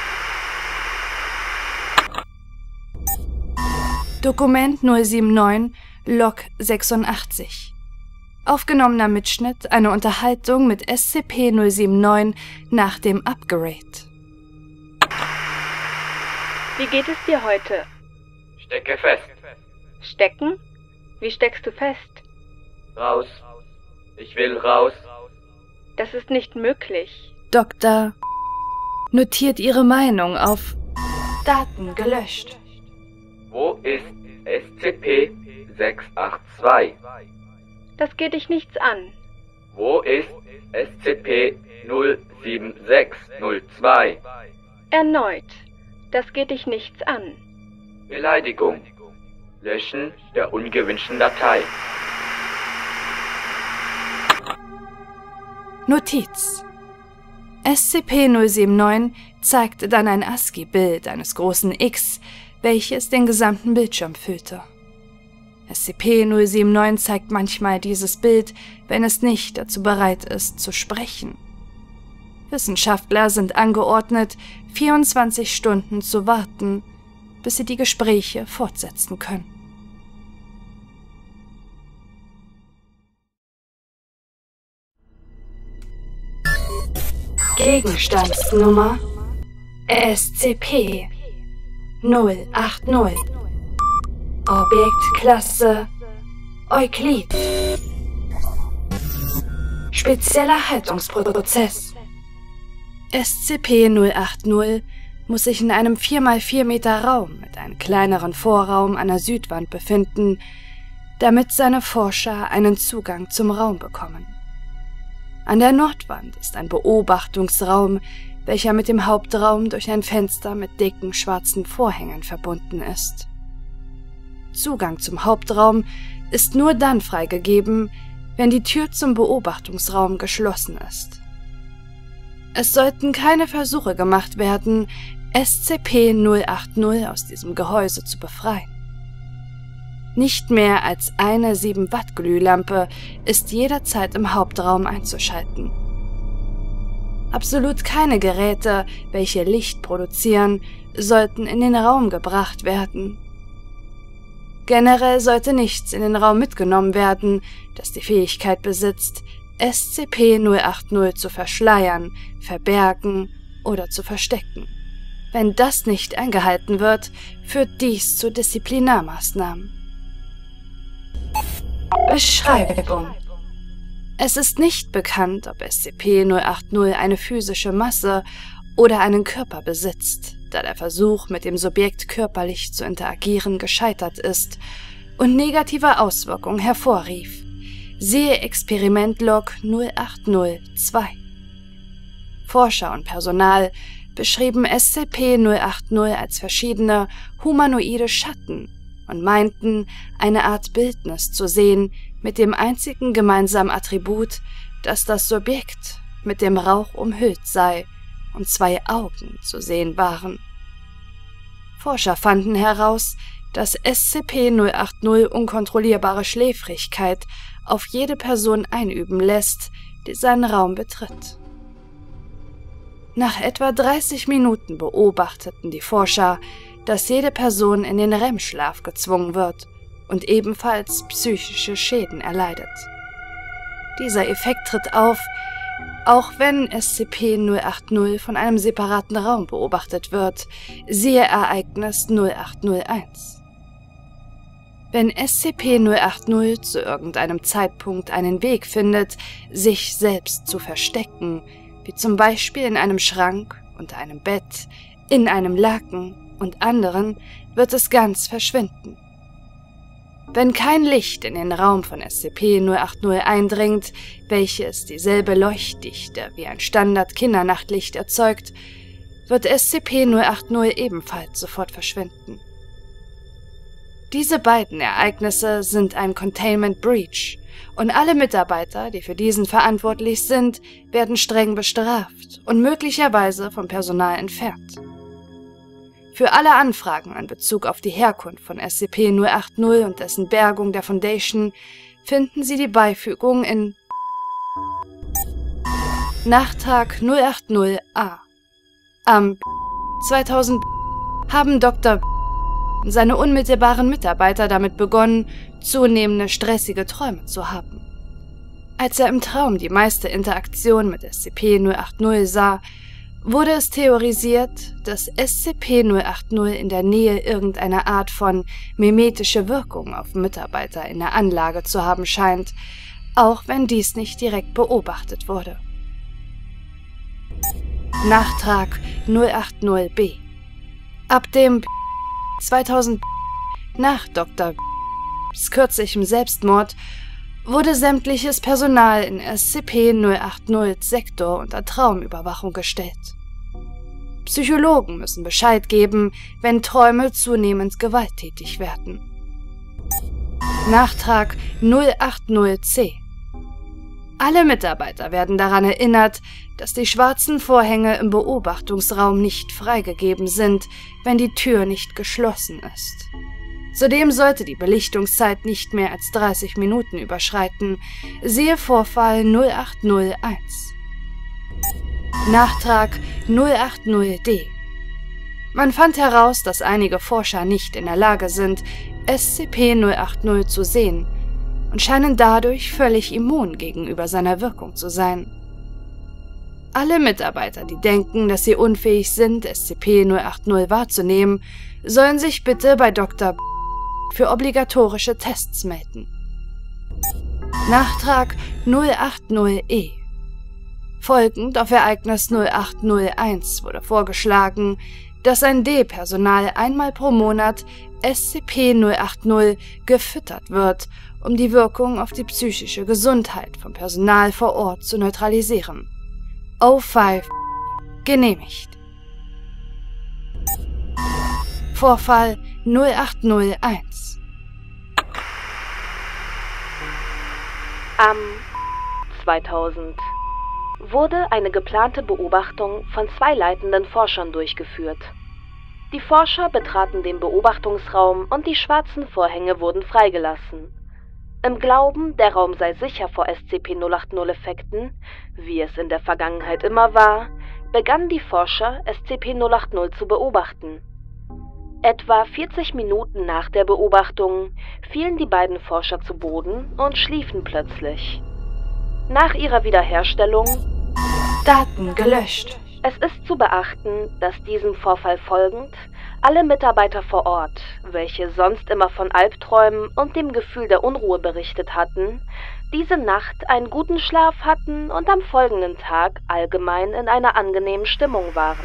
Dokument 079, Log 86. Aufgenommener Mitschnitt einer Unterhaltung mit SCP-079 nach dem Upgrade. Wie geht es dir heute? Stecke fest. Stecken? Wie steckst du fest? Raus. Ich will raus. Das ist nicht möglich. Dr. notiert ihre Meinung auf Daten gelöscht. Wo ist SCP-682? Das geht dich nichts an. Wo ist SCP-07602? Erneut. Das geht dich nichts an. Beleidigung. Löschen der ungewünschten Datei. Notiz: SCP-079 zeigte dann ein ASCII-Bild eines großen X, welches den gesamten Bildschirm füllte. SCP-079 zeigt manchmal dieses Bild, wenn es nicht dazu bereit ist, zu sprechen. Wissenschaftler sind angeordnet, 24 Stunden zu warten, bis sie die Gespräche fortsetzen können. Gegenstandsnummer SCP-080. Objektklasse Euklid. Spezieller Haltungsprozess. SCP-080 muss sich in einem 4x4 Meter Raum mit einem kleineren Vorraum an der Südwand befinden, damit seine Forscher einen Zugang zum Raum bekommen. An der Nordwand ist ein Beobachtungsraum, welcher mit dem Hauptraum durch ein Fenster mit dicken schwarzen Vorhängen verbunden ist. Zugang zum Hauptraum ist nur dann freigegeben, wenn die Tür zum Beobachtungsraum geschlossen ist. Es sollten keine Versuche gemacht werden, SCP-080 aus diesem Gehäuse zu befreien. Nicht mehr als eine 7-Watt-Glühlampe ist jederzeit im Hauptraum einzuschalten. Absolut keine Geräte, welche Licht produzieren, sollten in den Raum gebracht werden. Generell sollte nichts in den Raum mitgenommen werden, das die Fähigkeit besitzt, SCP-080 zu verschleiern, verbergen oder zu verstecken. Wenn das nicht eingehalten wird, führt dies zu Disziplinarmaßnahmen. Beschreibung: Es ist nicht bekannt, ob SCP-080 eine physische Masse oder einen Körper besitzt, da der Versuch, mit dem Subjekt körperlich zu interagieren, gescheitert ist und negative Auswirkungen hervorrief. Siehe Experimentlog 080-2. Forscher und Personal beschrieben SCP-080 als verschiedene humanoide Schatten und meinten, eine Art Bildnis zu sehen, mit dem einzigen gemeinsamen Attribut, dass das Subjekt mit dem Rauch umhüllt sei und 2 Augen zu sehen waren. Forscher fanden heraus, dass SCP-080 unkontrollierbare Schläfrigkeit auf jede Person einüben lässt, die seinen Raum betritt. Nach etwa 30 Minuten beobachteten die Forscher, dass jede Person in den REM-Schlaf gezwungen wird und ebenfalls psychische Schäden erleidet. Dieser Effekt tritt auf, auch wenn SCP-080 von einem separaten Raum beobachtet wird, siehe Ereignis 0801. Wenn SCP-080 zu irgendeinem Zeitpunkt einen Weg findet, sich selbst zu verstecken, wie zum Beispiel in einem Schrank, unter einem Bett, in einem Laken und anderen, wird es ganz verschwinden. Wenn kein Licht in den Raum von SCP-080 eindringt, welches dieselbe Leuchtdichte wie ein Standard-Kindernachtlicht erzeugt, wird SCP-080 ebenfalls sofort verschwinden. Diese beiden Ereignisse sind ein Containment Breach und alle Mitarbeiter, die für diesen verantwortlich sind, werden streng bestraft und möglicherweise vom Personal entfernt. Für alle Anfragen in Bezug auf die Herkunft von SCP-080 und dessen Bergung der Foundation finden Sie die Beifügung in Nachtrag 080a. Am 2000 haben Dr. und seine unmittelbaren Mitarbeiter damit begonnen, zunehmende stressige Träume zu haben. Als er im Traum die meiste Interaktion mit SCP-080 sah, wurde es theorisiert, dass SCP-080 in der Nähe irgendeiner Art von mimetische Wirkung auf Mitarbeiter in der Anlage zu haben scheint, auch wenn dies nicht direkt beobachtet wurde. Nachtrag 080b. Ab dem 2000 nach Dr. kürzlichem Selbstmord wurde sämtliches Personal in SCP-080 Sektor unter Traumüberwachung gestellt. Psychologen müssen Bescheid geben, wenn Träume zunehmend gewalttätig werden. Nachtrag 080c. Alle Mitarbeiter werden daran erinnert, dass die schwarzen Vorhänge im Beobachtungsraum nicht freigegeben sind, wenn die Tür nicht geschlossen ist. Zudem sollte die Belichtungszeit nicht mehr als 30 Minuten überschreiten, siehe Vorfall 0801. Nachtrag 080d. Man fand heraus, dass einige Forscher nicht in der Lage sind, SCP-080 zu sehen und scheinen dadurch völlig immun gegenüber seiner Wirkung zu sein. Alle Mitarbeiter, die denken, dass sie unfähig sind, SCP-080 wahrzunehmen, sollen sich bitte bei Dr. für obligatorische Tests melden. Nachtrag 080e. Folgend auf Ereignis 0801 wurde vorgeschlagen, dass ein D-Personal einmal pro Monat SCP-080 gefüttert wird, um die Wirkung auf die psychische Gesundheit vom Personal vor Ort zu neutralisieren. O5 genehmigt. Vorfall 0801. Am 2000 wurde eine geplante Beobachtung von 2 leitenden Forschern durchgeführt. Die Forscher betraten den Beobachtungsraum und die schwarzen Vorhänge wurden freigelassen. Im Glauben, der Raum sei sicher vor SCP-080-Effekten, wie es in der Vergangenheit immer war, begannen die Forscher, SCP-080 zu beobachten. Etwa 40 Minuten nach der Beobachtung fielen die beiden Forscher zu Boden und schliefen plötzlich. Nach ihrer Wiederherstellung Daten gelöscht. Es ist zu beachten, dass diesem Vorfall folgend alle Mitarbeiter vor Ort, welche sonst immer von Albträumen und dem Gefühl der Unruhe berichtet hatten, diese Nacht einen guten Schlaf hatten und am folgenden Tag allgemein in einer angenehmen Stimmung waren.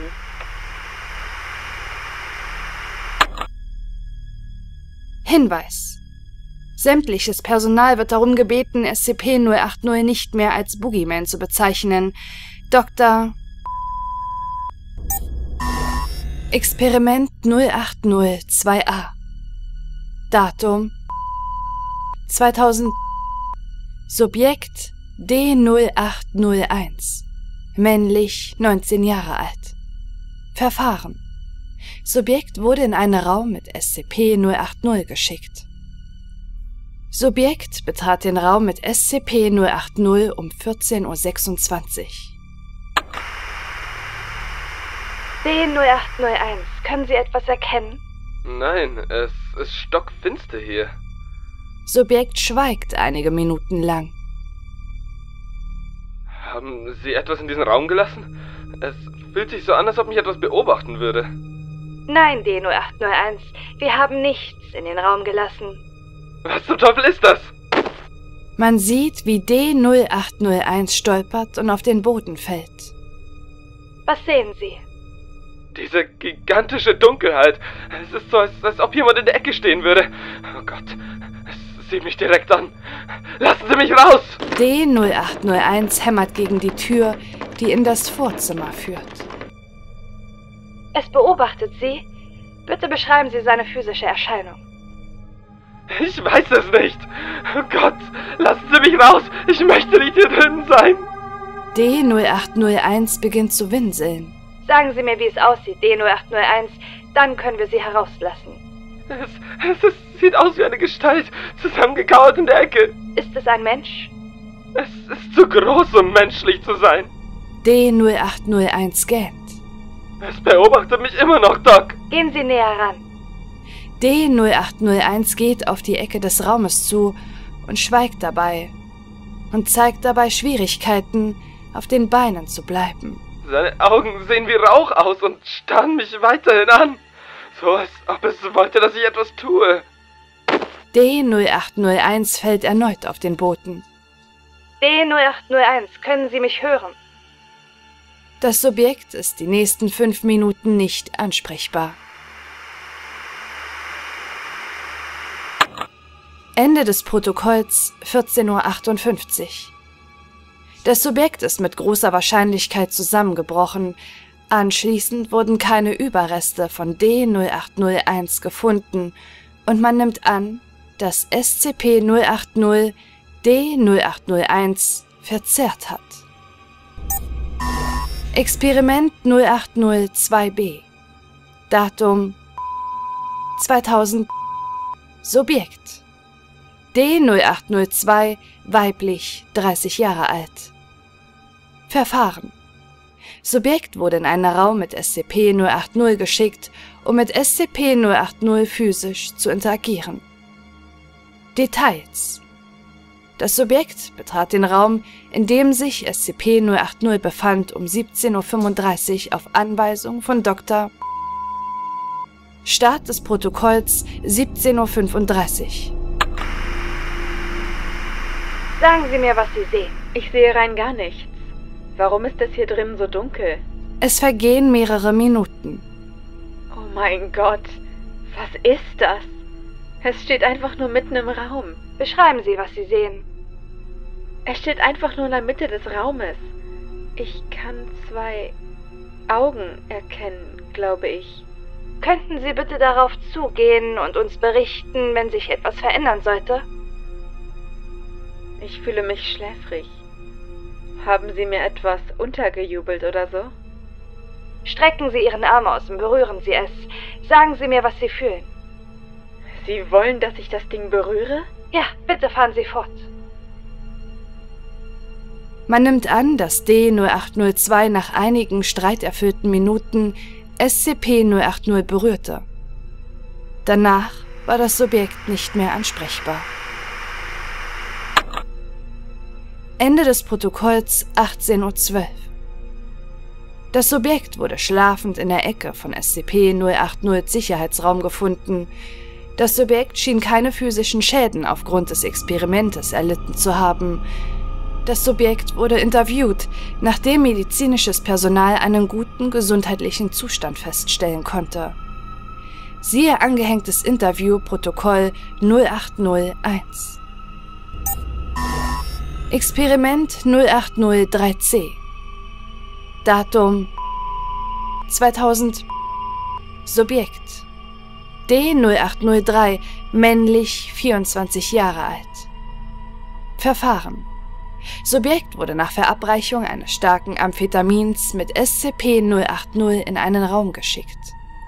Hinweis: Sämtliches Personal wird darum gebeten, SCP-080 nicht mehr als Boogeyman zu bezeichnen. Dr. Experiment 080-2A. Datum 2000. Subjekt D0801. Männlich, 19 Jahre alt. Verfahren: Subjekt wurde in einen Raum mit SCP-080 geschickt. Subjekt betrat den Raum mit SCP-080 um 14:26 Uhr. D0801, können Sie etwas erkennen? Nein, es ist stockfinster hier. Subjekt schweigt einige Minuten lang. Haben Sie etwas in diesen Raum gelassen? Es fühlt sich so an, als ob mich etwas beobachten würde. Nein, D0801, wir haben nichts in den Raum gelassen. Was zum Teufel ist das? Man sieht, wie D0801 stolpert und auf den Boden fällt. Was sehen Sie? Diese gigantische Dunkelheit. Es ist so, als ob jemand in der Ecke stehen würde. Oh Gott, es sieht mich direkt an. Lassen Sie mich raus! D0801 hämmert gegen die Tür, die in das Vorzimmer führt. Es beobachtet Sie. Bitte beschreiben Sie seine physische Erscheinung. Ich weiß es nicht. Oh Gott, lassen Sie mich raus. Ich möchte nicht hier drin sein. D0801 beginnt zu winseln. Sagen Sie mir, wie es aussieht, D0801, dann können wir Sie herauslassen. Es sieht aus wie eine Gestalt, zusammengekauert in der Ecke. Ist es ein Mensch? Es ist zu groß, um menschlich zu sein. D0801 gähnt. Es beobachtet mich immer noch, Doc. Gehen Sie näher ran. D0801 geht auf die Ecke des Raumes zu und schweigt dabei und zeigt dabei Schwierigkeiten, auf den Beinen zu bleiben. Seine Augen sehen wie Rauch aus und starren mich weiterhin an. So, als ob es wollte, dass ich etwas tue. D0801 fällt erneut auf den Boden. D0801, können Sie mich hören? Das Subjekt ist die nächsten 5 Minuten nicht ansprechbar. Ende des Protokolls 14:58 Uhr. Das Subjekt ist mit großer Wahrscheinlichkeit zusammengebrochen. Anschließend wurden keine Überreste von D0801 gefunden und man nimmt an, dass SCP-080 D0801 verzehrt hat. Experiment 080-2B. Datum 2000. Subjekt D0802, weiblich, 30 Jahre alt. Verfahren: Subjekt wurde in einen Raum mit SCP-080 geschickt, um mit SCP-080 physisch zu interagieren. Details: Das Subjekt betrat den Raum, in dem sich SCP-080 befand, um 17:35 Uhr auf Anweisung von Dr. Start des Protokolls 17:35 Uhr. Sagen Sie mir, was Sie sehen. Ich sehe rein gar nichts. Warum ist es hier drin so dunkel? Es vergehen mehrere Minuten. Oh mein Gott, was ist das? Es steht einfach nur mitten im Raum. Beschreiben Sie, was Sie sehen. Es steht einfach nur in der Mitte des Raumes. Ich kann 2 Augen erkennen, glaube ich. Könnten Sie bitte darauf zugehen und uns berichten, wenn sich etwas verändern sollte? Ich fühle mich schläfrig. Haben Sie mir etwas untergejubelt oder so? Strecken Sie Ihren Arm aus und berühren Sie es. Sagen Sie mir, was Sie fühlen. Sie wollen, dass ich das Ding berühre? Ja, bitte fahren Sie fort. Man nimmt an, dass D0802 nach einigen streiterfüllten Minuten SCP-080 berührte. Danach war das Subjekt nicht mehr ansprechbar. Ende des Protokolls 18:12 Uhr. Das Subjekt wurde schlafend in der Ecke von SCP-080 Sicherheitsraum gefunden. Das Subjekt schien keine physischen Schäden aufgrund des Experimentes erlitten zu haben. Das Subjekt wurde interviewt, nachdem medizinisches Personal einen guten gesundheitlichen Zustand feststellen konnte. Siehe angehängtes Interview-Protokoll 0801. Experiment 080-3C. Datum 2000. Subjekt D0803, männlich, 24 Jahre alt. Verfahren: Subjekt wurde nach Verabreichung eines starken Amphetamins mit SCP-080 in einen Raum geschickt.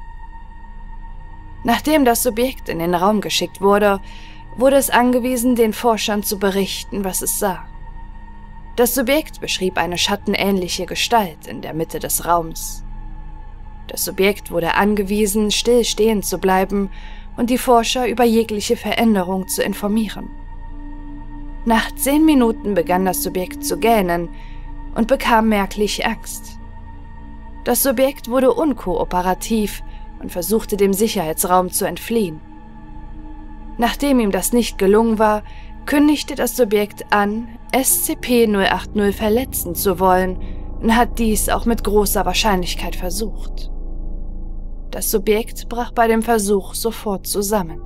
Nachdem das Subjekt in den Raum geschickt wurde, wurde es angewiesen, den Forschern zu berichten, was es sah. Das Subjekt beschrieb eine schattenähnliche Gestalt in der Mitte des Raums. Das Subjekt wurde angewiesen, still stehen zu bleiben und die Forscher über jegliche Veränderung zu informieren. Nach 10 Minuten begann das Subjekt zu gähnen und bekam merklich Angst. Das Subjekt wurde unkooperativ und versuchte dem Sicherheitsraum zu entfliehen. Nachdem ihm das nicht gelungen war, kündigte das Subjekt an, SCP-080 verletzen zu wollen und hat dies auch mit großer Wahrscheinlichkeit versucht. Das Subjekt brach bei dem Versuch sofort zusammen.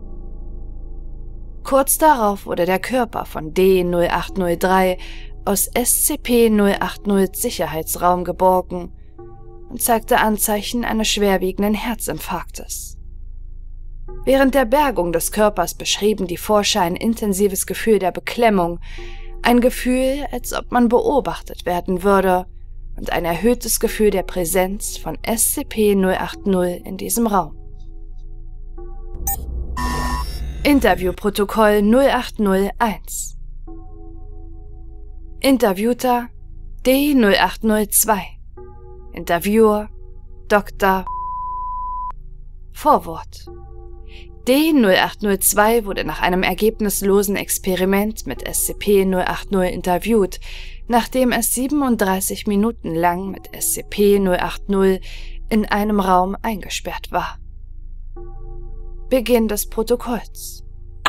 Kurz darauf wurde der Körper von D0803 aus SCP-080 Sicherheitsraum geborgen und zeigte Anzeichen eines schwerwiegenden Herzinfarktes. Während der Bergung des Körpers beschrieben die Forscher ein intensives Gefühl der Beklemmung, ein Gefühl, als ob man beobachtet werden würde, und ein erhöhtes Gefühl der Präsenz von SCP-080 in diesem Raum. Interviewprotokoll 0801. Interviewter D0802. Interviewer Dr. Vorwort: D0802 wurde nach einem ergebnislosen Experiment mit SCP-080 interviewt, nachdem es 37 Minuten lang mit SCP-080 in einem Raum eingesperrt war. Beginn des Protokolls.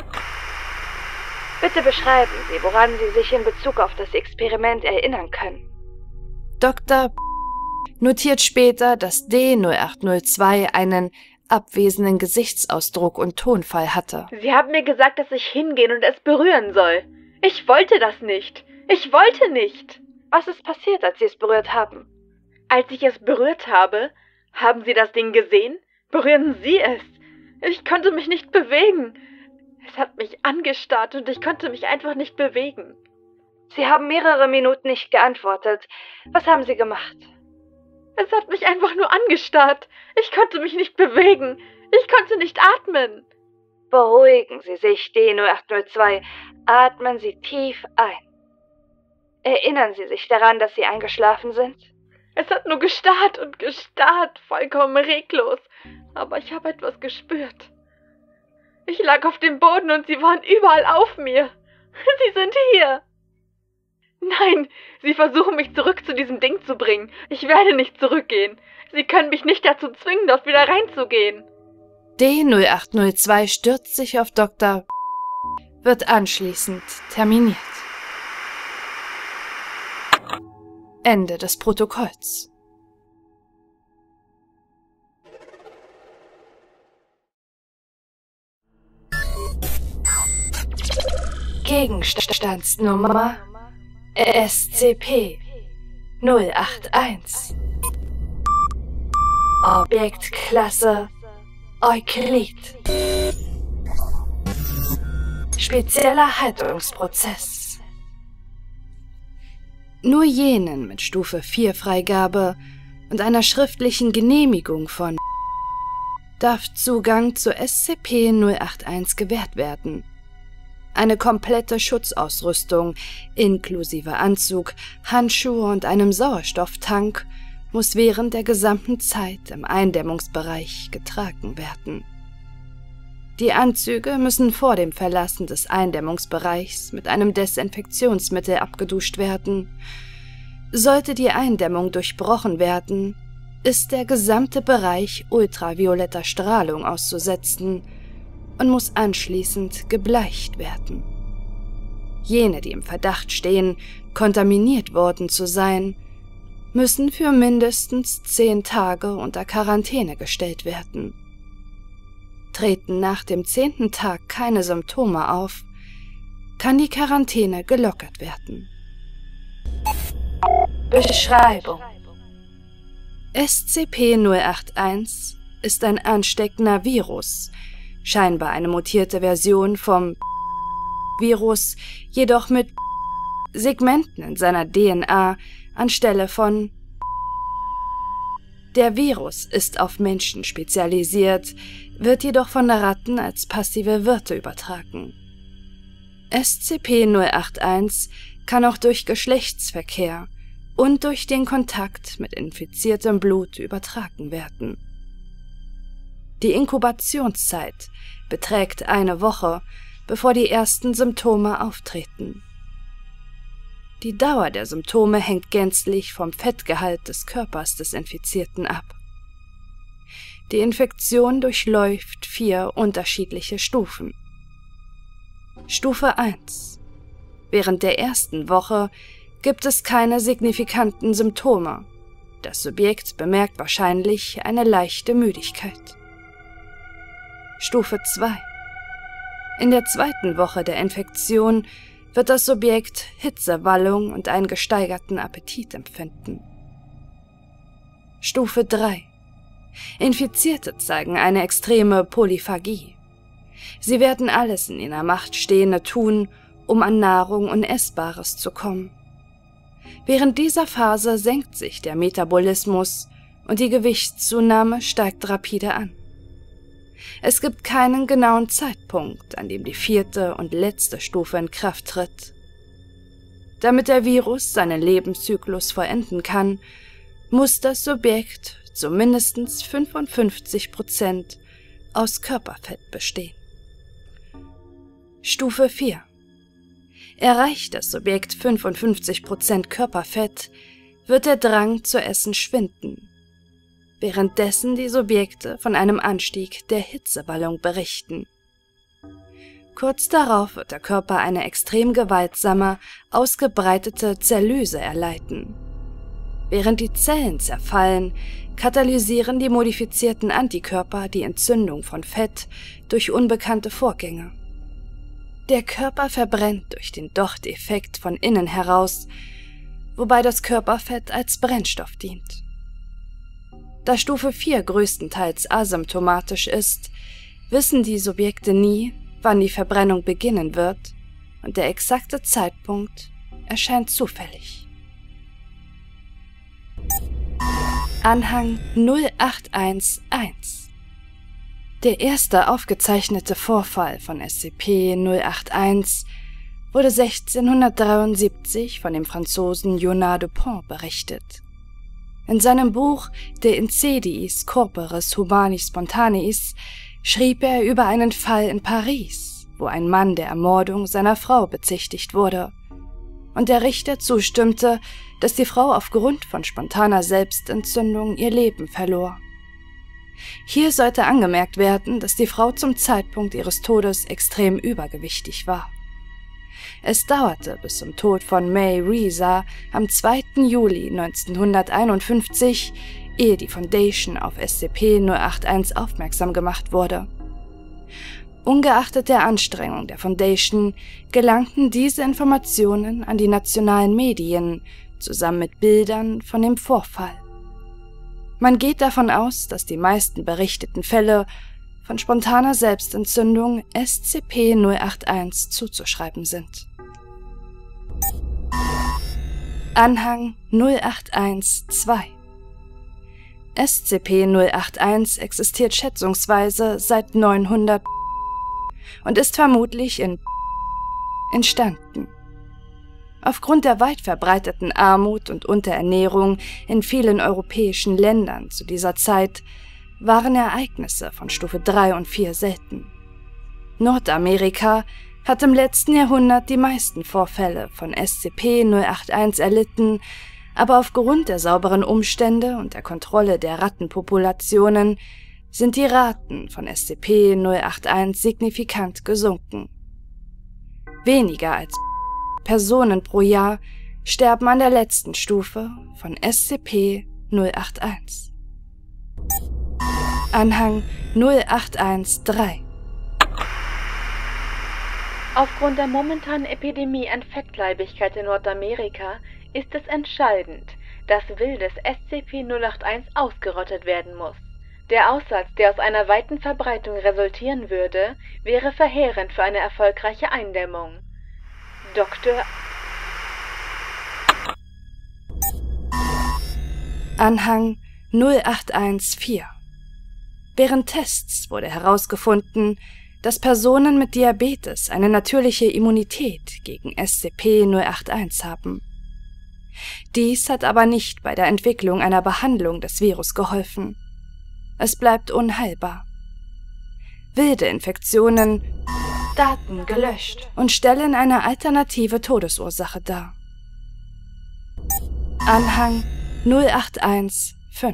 Bitte beschreiben Sie, woran Sie sich in Bezug auf das Experiment erinnern können. Dr. notiert später, dass D0802 einen abwesenden Gesichtsausdruck und Tonfall hatte. Sie haben mir gesagt, dass ich hingehen und es berühren soll. Ich wollte das nicht. Ich wollte nicht. Was ist passiert, als Sie es berührt haben? Als ich es berührt habe, haben Sie das Ding gesehen? Berühren Sie es. Ich konnte mich nicht bewegen. Es hat mich angestarrt und ich konnte mich einfach nicht bewegen. Sie haben mehrere Minuten nicht geantwortet. Was haben Sie gemacht? Es hat mich einfach nur angestarrt. Ich konnte mich nicht bewegen. Ich konnte nicht atmen. Beruhigen Sie sich, D0802. Atmen Sie tief ein. Erinnern Sie sich daran, dass Sie eingeschlafen sind? Es hat nur gestarrt und gestarrt, vollkommen reglos. Aber ich habe etwas gespürt. Ich lag auf dem Boden und sie waren überall auf mir. Sie sind hier. Nein, Sie versuchen mich zurück zu diesem Ding zu bringen. Ich werde nicht zurückgehen. Sie können mich nicht dazu zwingen, dort wieder reinzugehen. D0802 stürzt sich auf Dr. wird anschließend terminiert. Ende des Protokolls. Gegenstandsnummer SCP-081. Objektklasse Euklid. Spezieller Haltungsprozess. Nur jenen mit Stufe 4 Freigabe und einer schriftlichen Genehmigung von darf Zugang zu SCP-081 gewährt werden. Eine komplette Schutzausrüstung inklusive Anzug, Handschuhe und einem Sauerstofftank muss während der gesamten Zeit im Eindämmungsbereich getragen werden. Die Anzüge müssen vor dem Verlassen des Eindämmungsbereichs mit einem Desinfektionsmittel abgeduscht werden. Sollte die Eindämmung durchbrochen werden, ist der gesamte Bereich ultravioletter Strahlung auszusetzen und muss anschließend gebleicht werden. Jene, die im Verdacht stehen, kontaminiert worden zu sein, müssen für mindestens 10 Tage unter Quarantäne gestellt werden. Treten nach dem 10. Tag keine Symptome auf, kann die Quarantäne gelockert werden. Beschreibung: SCP-081 ist ein ansteckender Virus, scheinbar eine mutierte Version vom Virus, jedoch mit Segmenten in seiner DNA anstelle von. Der Virus ist auf Menschen spezialisiert, wird jedoch von Ratten als passive Wirte übertragen. SCP-081 kann auch durch Geschlechtsverkehr und durch den Kontakt mit infiziertem Blut übertragen werden. Die Inkubationszeit beträgt 1 Woche, bevor die ersten Symptome auftreten. Die Dauer der Symptome hängt gänzlich vom Fettgehalt des Körpers des Infizierten ab. Die Infektion durchläuft 4 unterschiedliche Stufen. Stufe 1. Während der ersten Woche gibt es keine signifikanten Symptome. Das Subjekt bemerkt wahrscheinlich eine leichte Müdigkeit. Stufe 2. In der 2. Woche der Infektion wird das Subjekt Hitzewallung und einen gesteigerten Appetit empfinden. Stufe 3. Infizierte zeigen eine extreme Polyphagie. Sie werden alles in ihrer Macht Stehende tun, um an Nahrung und Essbares zu kommen. Während dieser Phase senkt sich der Metabolismus und die Gewichtszunahme steigt rapide an. Es gibt keinen genauen Zeitpunkt, an dem die 4. und letzte Stufe in Kraft tritt. Damit der Virus seinen Lebenszyklus vollenden kann, muss das Subjekt zu mindestens 55% aus Körperfett bestehen. Stufe 4. Erreicht das Subjekt 55% Körperfett, wird der Drang zu essen schwinden, währenddessen die Subjekte von einem Anstieg der Hitzewallung berichten. Kurz darauf wird der Körper eine extrem gewaltsame, ausgebreitete Zerlyse erleiden. Während die Zellen zerfallen, katalysieren die modifizierten Antikörper die Entzündung von Fett durch unbekannte Vorgänge. Der Körper verbrennt durch den Docht-Effekt von innen heraus, wobei das Körperfett als Brennstoff dient. Da Stufe 4 größtenteils asymptomatisch ist, wissen die Subjekte nie, wann die Verbrennung beginnen wird, und der exakte Zeitpunkt erscheint zufällig. Anhang 0811. Der erste aufgezeichnete Vorfall von SCP-081 wurde 1673 von dem Franzosen Jonas Dupont berichtet. In seinem Buch De Incediis Corporis Humanis Spontaneis schrieb er über einen Fall in Paris, wo ein Mann der Ermordung seiner Frau bezichtigt wurde und der Richter zustimmte, dass die Frau aufgrund von spontaner Selbstentzündung ihr Leben verlor. Hier sollte angemerkt werden, dass die Frau zum Zeitpunkt ihres Todes extrem übergewichtig war. Es dauerte bis zum Tod von May Reza am 2. Juli 1951, ehe die Foundation auf SCP-081 aufmerksam gemacht wurde. Ungeachtet der Anstrengung der Foundation gelangten diese Informationen an die nationalen Medien zusammen mit Bildern von dem Vorfall. Man geht davon aus, dass die meisten berichteten Fälle von spontaner Selbstentzündung SCP-081 zuzuschreiben sind. Anhang 081-2. SCP-081 existiert schätzungsweise seit 900 und ist vermutlich in entstanden. Aufgrund der weit verbreiteten Armut und Unterernährung in vielen europäischen Ländern zu dieser Zeit waren Ereignisse von Stufe 3 und 4 selten. Nordamerika hat im letzten Jahrhundert die meisten Vorfälle von SCP-081 erlitten, aber aufgrund der sauberen Umstände und der Kontrolle der Rattenpopulationen sind die Raten von SCP-081 signifikant gesunken. Weniger als Personen pro Jahr sterben an der letzten Stufe von SCP-081. Anhang 081-3. Aufgrund der momentanen Epidemie an Fettleibigkeit in Nordamerika ist es entscheidend, dass wildes SCP-081 ausgerottet werden muss. Der Aussatz, der aus einer weiten Verbreitung resultieren würde, wäre verheerend für eine erfolgreiche Eindämmung. Dr. Anhang 081-4. Während Tests wurde herausgefunden, dass Personen mit Diabetes eine natürliche Immunität gegen SCP-081 haben. Dies hat aber nicht bei der Entwicklung einer Behandlung des Virus geholfen. Es bleibt unheilbar. Wilde Infektionen Daten gelöscht und stellen eine alternative Todesursache dar. Anhang 081-5.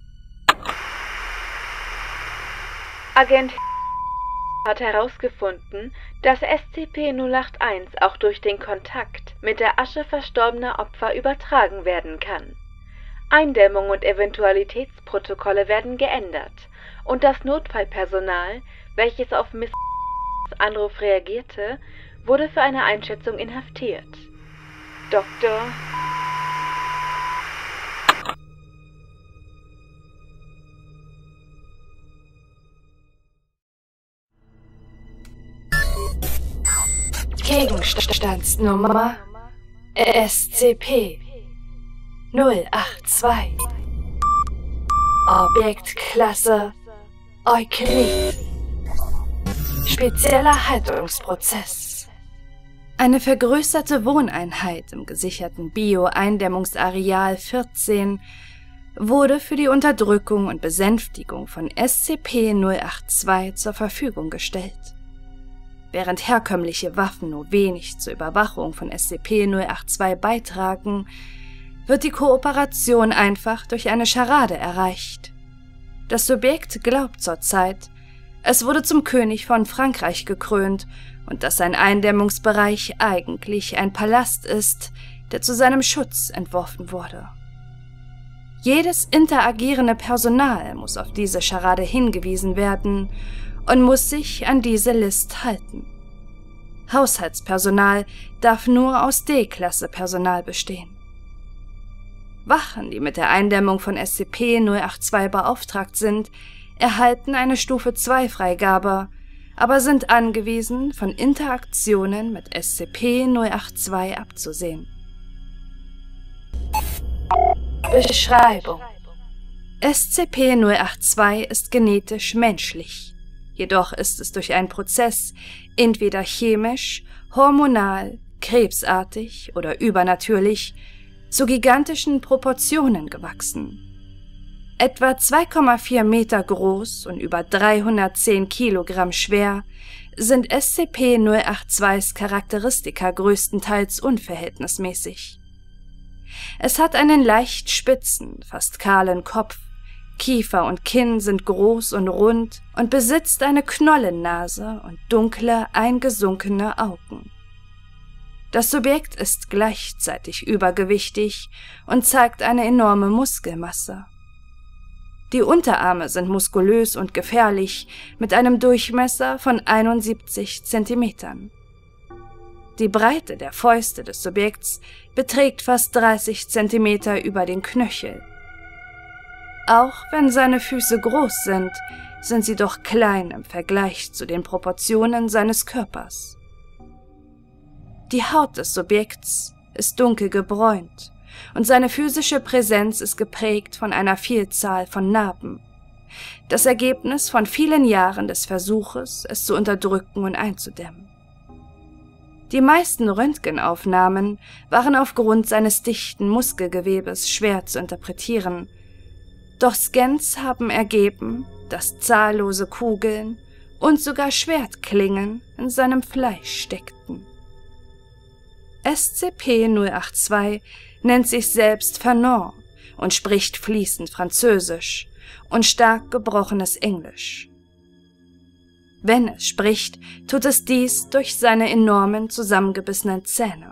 Agent hat herausgefunden, dass SCP-081 auch durch den Kontakt mit der Asche verstorbener Opfer übertragen werden kann. Eindämmung und Eventualitätsprotokolle werden geändert und das Notfallpersonal, welches auf Miss Anruf reagierte, wurde für eine Einschätzung inhaftiert. Dr. Gegenstandsnummer SCP-082. Objektklasse Euklid. Spezieller Haltungsprozess. Eine vergrößerte Wohneinheit im gesicherten Bio-Eindämmungsareal 14 wurde für die Unterdrückung und Besänftigung von SCP-082 zur Verfügung gestellt. Während herkömmliche Waffen nur wenig zur Überwachung von SCP-082 beitragen, wird die Kooperation einfach durch eine Scharade erreicht. Das Subjekt glaubt zurzeit, es wurde zum König von Frankreich gekrönt und dass sein Eindämmungsbereich eigentlich ein Palast ist, der zu seinem Schutz entworfen wurde. Jedes interagierende Personal muss auf diese Scharade hingewiesen werden und muss sich an diese List halten. Haushaltspersonal darf nur aus D-Klasse-Personal bestehen. Wachen, die mit der Eindämmung von SCP-082 beauftragt sind, erhalten eine Stufe 2 Freigabe, aber sind angewiesen, von Interaktionen mit SCP-082 abzusehen. Beschreibung: SCP-082 ist genetisch menschlich, jedoch ist es durch einen Prozess entweder chemisch, hormonal, krebsartig oder übernatürlich zu gigantischen Proportionen gewachsen. Etwa 2,4 Meter groß und über 310 Kilogramm schwer sind SCP-082s Charakteristika größtenteils unverhältnismäßig. Es hat einen leicht spitzen, fast kahlen Kopf, Kiefer und Kinn sind groß und rund und besitzt eine Knollennase und dunkle, eingesunkene Augen. Das Subjekt ist gleichzeitig übergewichtig und zeigt eine enorme Muskelmasse. Die Unterarme sind muskulös und gefährlich, mit einem Durchmesser von 71 Zentimetern. Die Breite der Fäuste des Subjekts beträgt fast 30 Zentimeter über den Knöchel. Auch wenn seine Füße groß sind sie doch klein im Vergleich zu den Proportionen seines Körpers. Die Haut des Subjekts ist dunkel gebräunt und seine physische Präsenz ist geprägt von einer Vielzahl von Narben. Das Ergebnis von vielen Jahren des Versuches, es zu unterdrücken und einzudämmen. Die meisten Röntgenaufnahmen waren aufgrund seines dichten Muskelgewebes schwer zu interpretieren, doch Scans haben ergeben, dass zahllose Kugeln und sogar Schwertklingen in seinem Fleisch steckten. SCP-082 nennt sich selbst Fanon und spricht fließend Französisch und stark gebrochenes Englisch. Wenn es spricht, tut es dies durch seine enormen zusammengebissenen Zähne.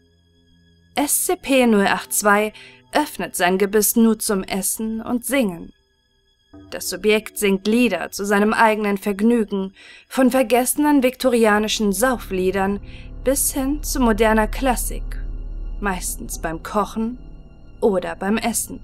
SCP-082 öffnet sein Gebiss nur zum Essen und Singen. Das Subjekt singt Lieder zu seinem eigenen Vergnügen, von vergessenen viktorianischen Saufliedern bis hin zu moderner Klassik, meistens beim Kochen oder beim Essen.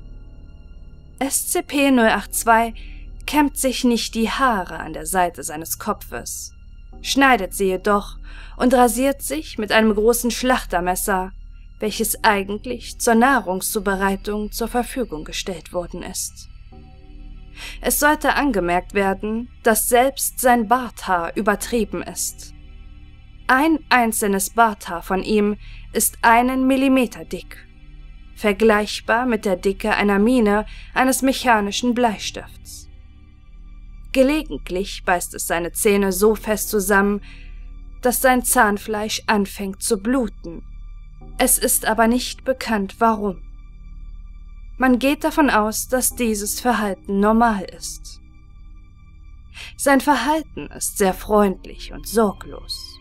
SCP-082 kämmt sich nicht die Haare an der Seite seines Kopfes, schneidet sie jedoch und rasiert sich mit einem großen Schlachtermesser, welches eigentlich zur Nahrungszubereitung zur Verfügung gestellt worden ist. Es sollte angemerkt werden, dass selbst sein Barthaar übertrieben ist. Ein einzelnes Barthaar von ihm ist 1 Millimeter dick, vergleichbar mit der Dicke einer Mine eines mechanischen Bleistifts. Gelegentlich beißt es seine Zähne so fest zusammen, dass sein Zahnfleisch anfängt zu bluten. Es ist aber nicht bekannt, warum. Man geht davon aus, dass dieses Verhalten normal ist. Sein Verhalten ist sehr freundlich und sorglos.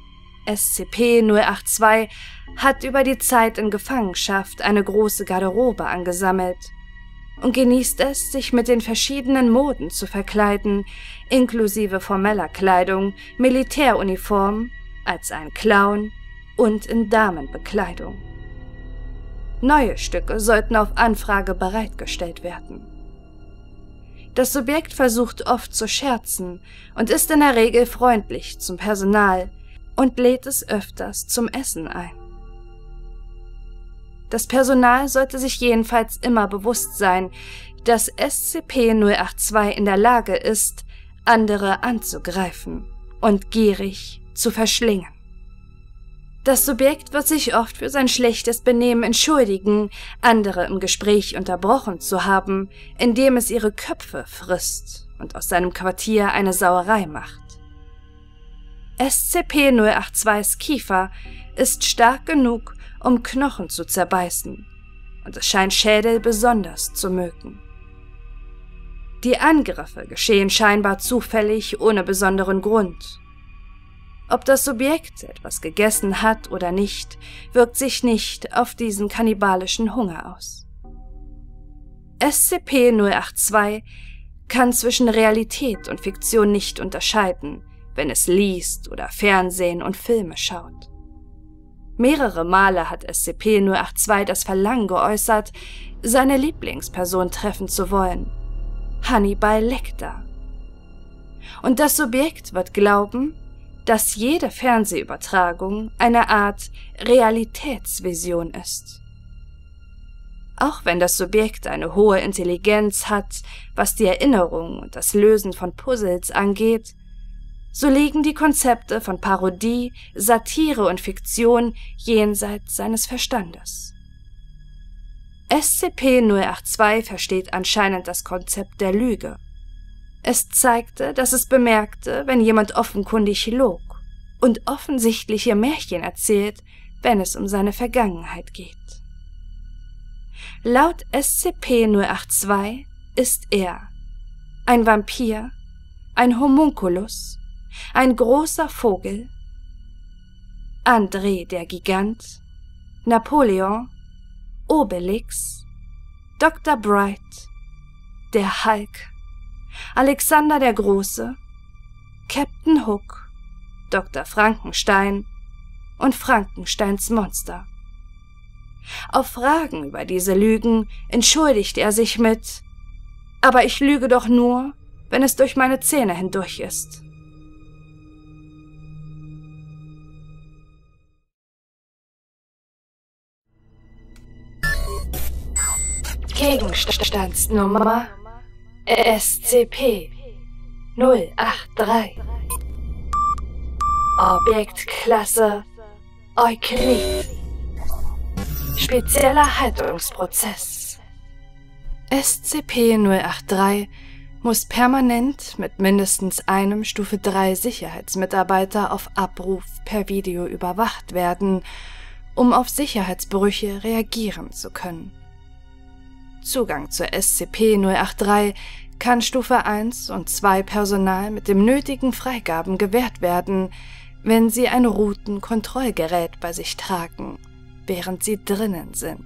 SCP-082 hat über die Zeit in Gefangenschaft eine große Garderobe angesammelt und genießt es, sich mit den verschiedenen Moden zu verkleiden, inklusive formeller Kleidung, Militäruniform, als ein Clown und in Damenbekleidung. Neue Stücke sollten auf Anfrage bereitgestellt werden. Das Subjekt versucht oft zu scherzen und ist in der Regel freundlich zum Personal und lädt es öfters zum Essen ein. Das Personal sollte sich jedenfalls immer bewusst sein, dass SCP-082 in der Lage ist, andere anzugreifen und gierig zu verschlingen. Das Subjekt wird sich oft für sein schlechtes Benehmen entschuldigen, andere im Gespräch unterbrochen zu haben, indem es ihre Köpfe frisst und aus seinem Quartier eine Sauerei macht. SCP-082s Kiefer ist stark genug, um Knochen zu zerbeißen, und es scheint Schädel besonders zu mögen. Die Angriffe geschehen scheinbar zufällig ohne besonderen Grund. Ob das Subjekt etwas gegessen hat oder nicht, wirkt sich nicht auf diesen kannibalischen Hunger aus. SCP-082 kann zwischen Realität und Fiktion nicht unterscheiden, wenn es liest oder Fernsehen und Filme schaut. Mehrere Male hat SCP-082 das Verlangen geäußert, seine Lieblingsperson treffen zu wollen, Hannibal Lecter. Und das Subjekt wird glauben, dass jede Fernsehübertragung eine Art Realitätsvision ist. Auch wenn das Subjekt eine hohe Intelligenz hat, was die Erinnerung und das Lösen von Puzzles angeht, so liegen die Konzepte von Parodie, Satire und Fiktion jenseits seines Verstandes. SCP-082 versteht anscheinend das Konzept der Lüge. Es zeigte, dass es bemerkte, wenn jemand offenkundig log und offensichtliche Märchen erzählt, wenn es um seine Vergangenheit geht. Laut SCP-082 ist er ein Vampir, ein Homunculus, ein großer Vogel, André der Gigant, Napoleon, Obelix, Dr. Bright, der Hulk, Alexander der Große, Captain Hook, Dr. Frankenstein und Frankensteins Monster. Auf Fragen über diese Lügen entschuldigt er sich mit: „Aber ich lüge doch nur, wenn es durch meine Zähne hindurch ist." Gegenstandsnummer SCP-083. Objektklasse Euklid. Spezieller Haltungsprozess. SCP-083 muss permanent mit mindestens einem Stufe 3 Sicherheitsmitarbeiter auf Abruf per Video überwacht werden, um auf Sicherheitsbrüche reagieren zu können. Zugang zur SCP-083 kann Stufe 1 und 2 Personal mit dem nötigen Freigaben gewährt werden, wenn sie ein Routenkontrollgerät bei sich tragen, während sie drinnen sind.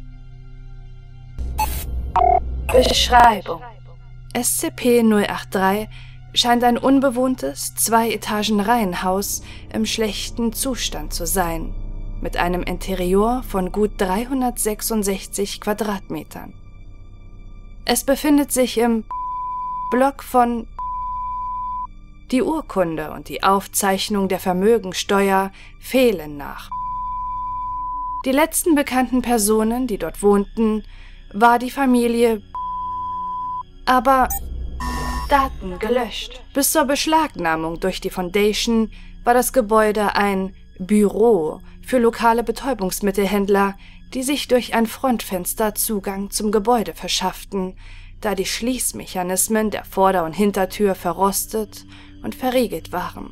Beschreibung: SCP-083 scheint ein unbewohntes 2-Etagen-Reihenhaus im schlechten Zustand zu sein, mit einem Interieur von gut 366 Quadratmetern. Es befindet sich im Block von. Die Urkunde und die Aufzeichnung der Vermögensteuer fehlen nach. Die letzten bekannten Personen, die dort wohnten, war die Familie, aber Daten gelöscht. Bis zur Beschlagnahmung durch die Foundation war das Gebäude ein Büro für lokale Betäubungsmittelhändler, die sich durch ein Frontfenster Zugang zum Gebäude verschafften, da die Schließmechanismen der Vorder- und Hintertür verrostet und verriegelt waren.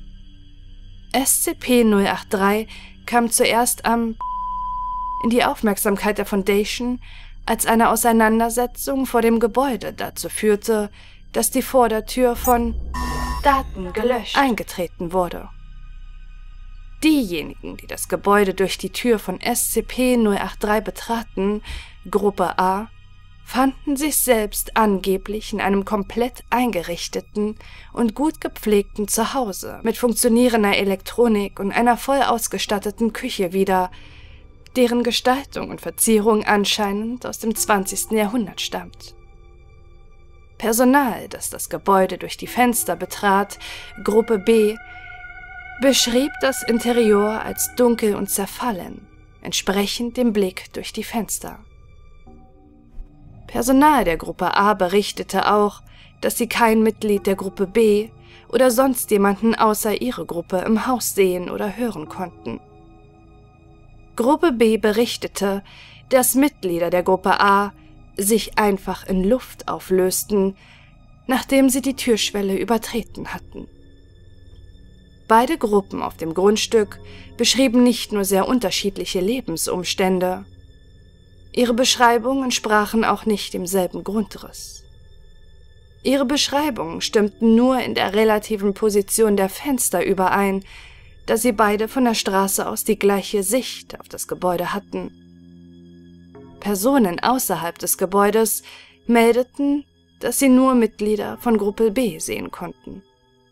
SCP-083 kam zuerst in die Aufmerksamkeit der Foundation, als eine Auseinandersetzung vor dem Gebäude dazu führte, dass die Vordertür von Daten gelöscht eingetreten wurde. Diejenigen, die das Gebäude durch die Tür von SCP-083 betraten, Gruppe A, fanden sich selbst angeblich in einem komplett eingerichteten und gut gepflegten Zuhause mit funktionierender Elektronik und einer voll ausgestatteten Küche wieder, deren Gestaltung und Verzierung anscheinend aus dem 20. Jahrhundert stammt. Personal, das das Gebäude durch die Fenster betrat, Gruppe B, beschrieb das Interieur als dunkel und zerfallen, entsprechend dem Blick durch die Fenster. Personal der Gruppe A berichtete auch, dass sie kein Mitglied der Gruppe B oder sonst jemanden außer ihre Gruppe im Haus sehen oder hören konnten. Gruppe B berichtete, dass Mitglieder der Gruppe A sich einfach in Luft auflösten, nachdem sie die Türschwelle übertreten hatten. Beide Gruppen auf dem Grundstück beschrieben nicht nur sehr unterschiedliche Lebensumstände, ihre Beschreibungen entsprachen auch nicht demselben Grundriss. Ihre Beschreibungen stimmten nur in der relativen Position der Fenster überein, da sie beide von der Straße aus die gleiche Sicht auf das Gebäude hatten. Personen außerhalb des Gebäudes meldeten, dass sie nur Mitglieder von Gruppe B sehen konnten.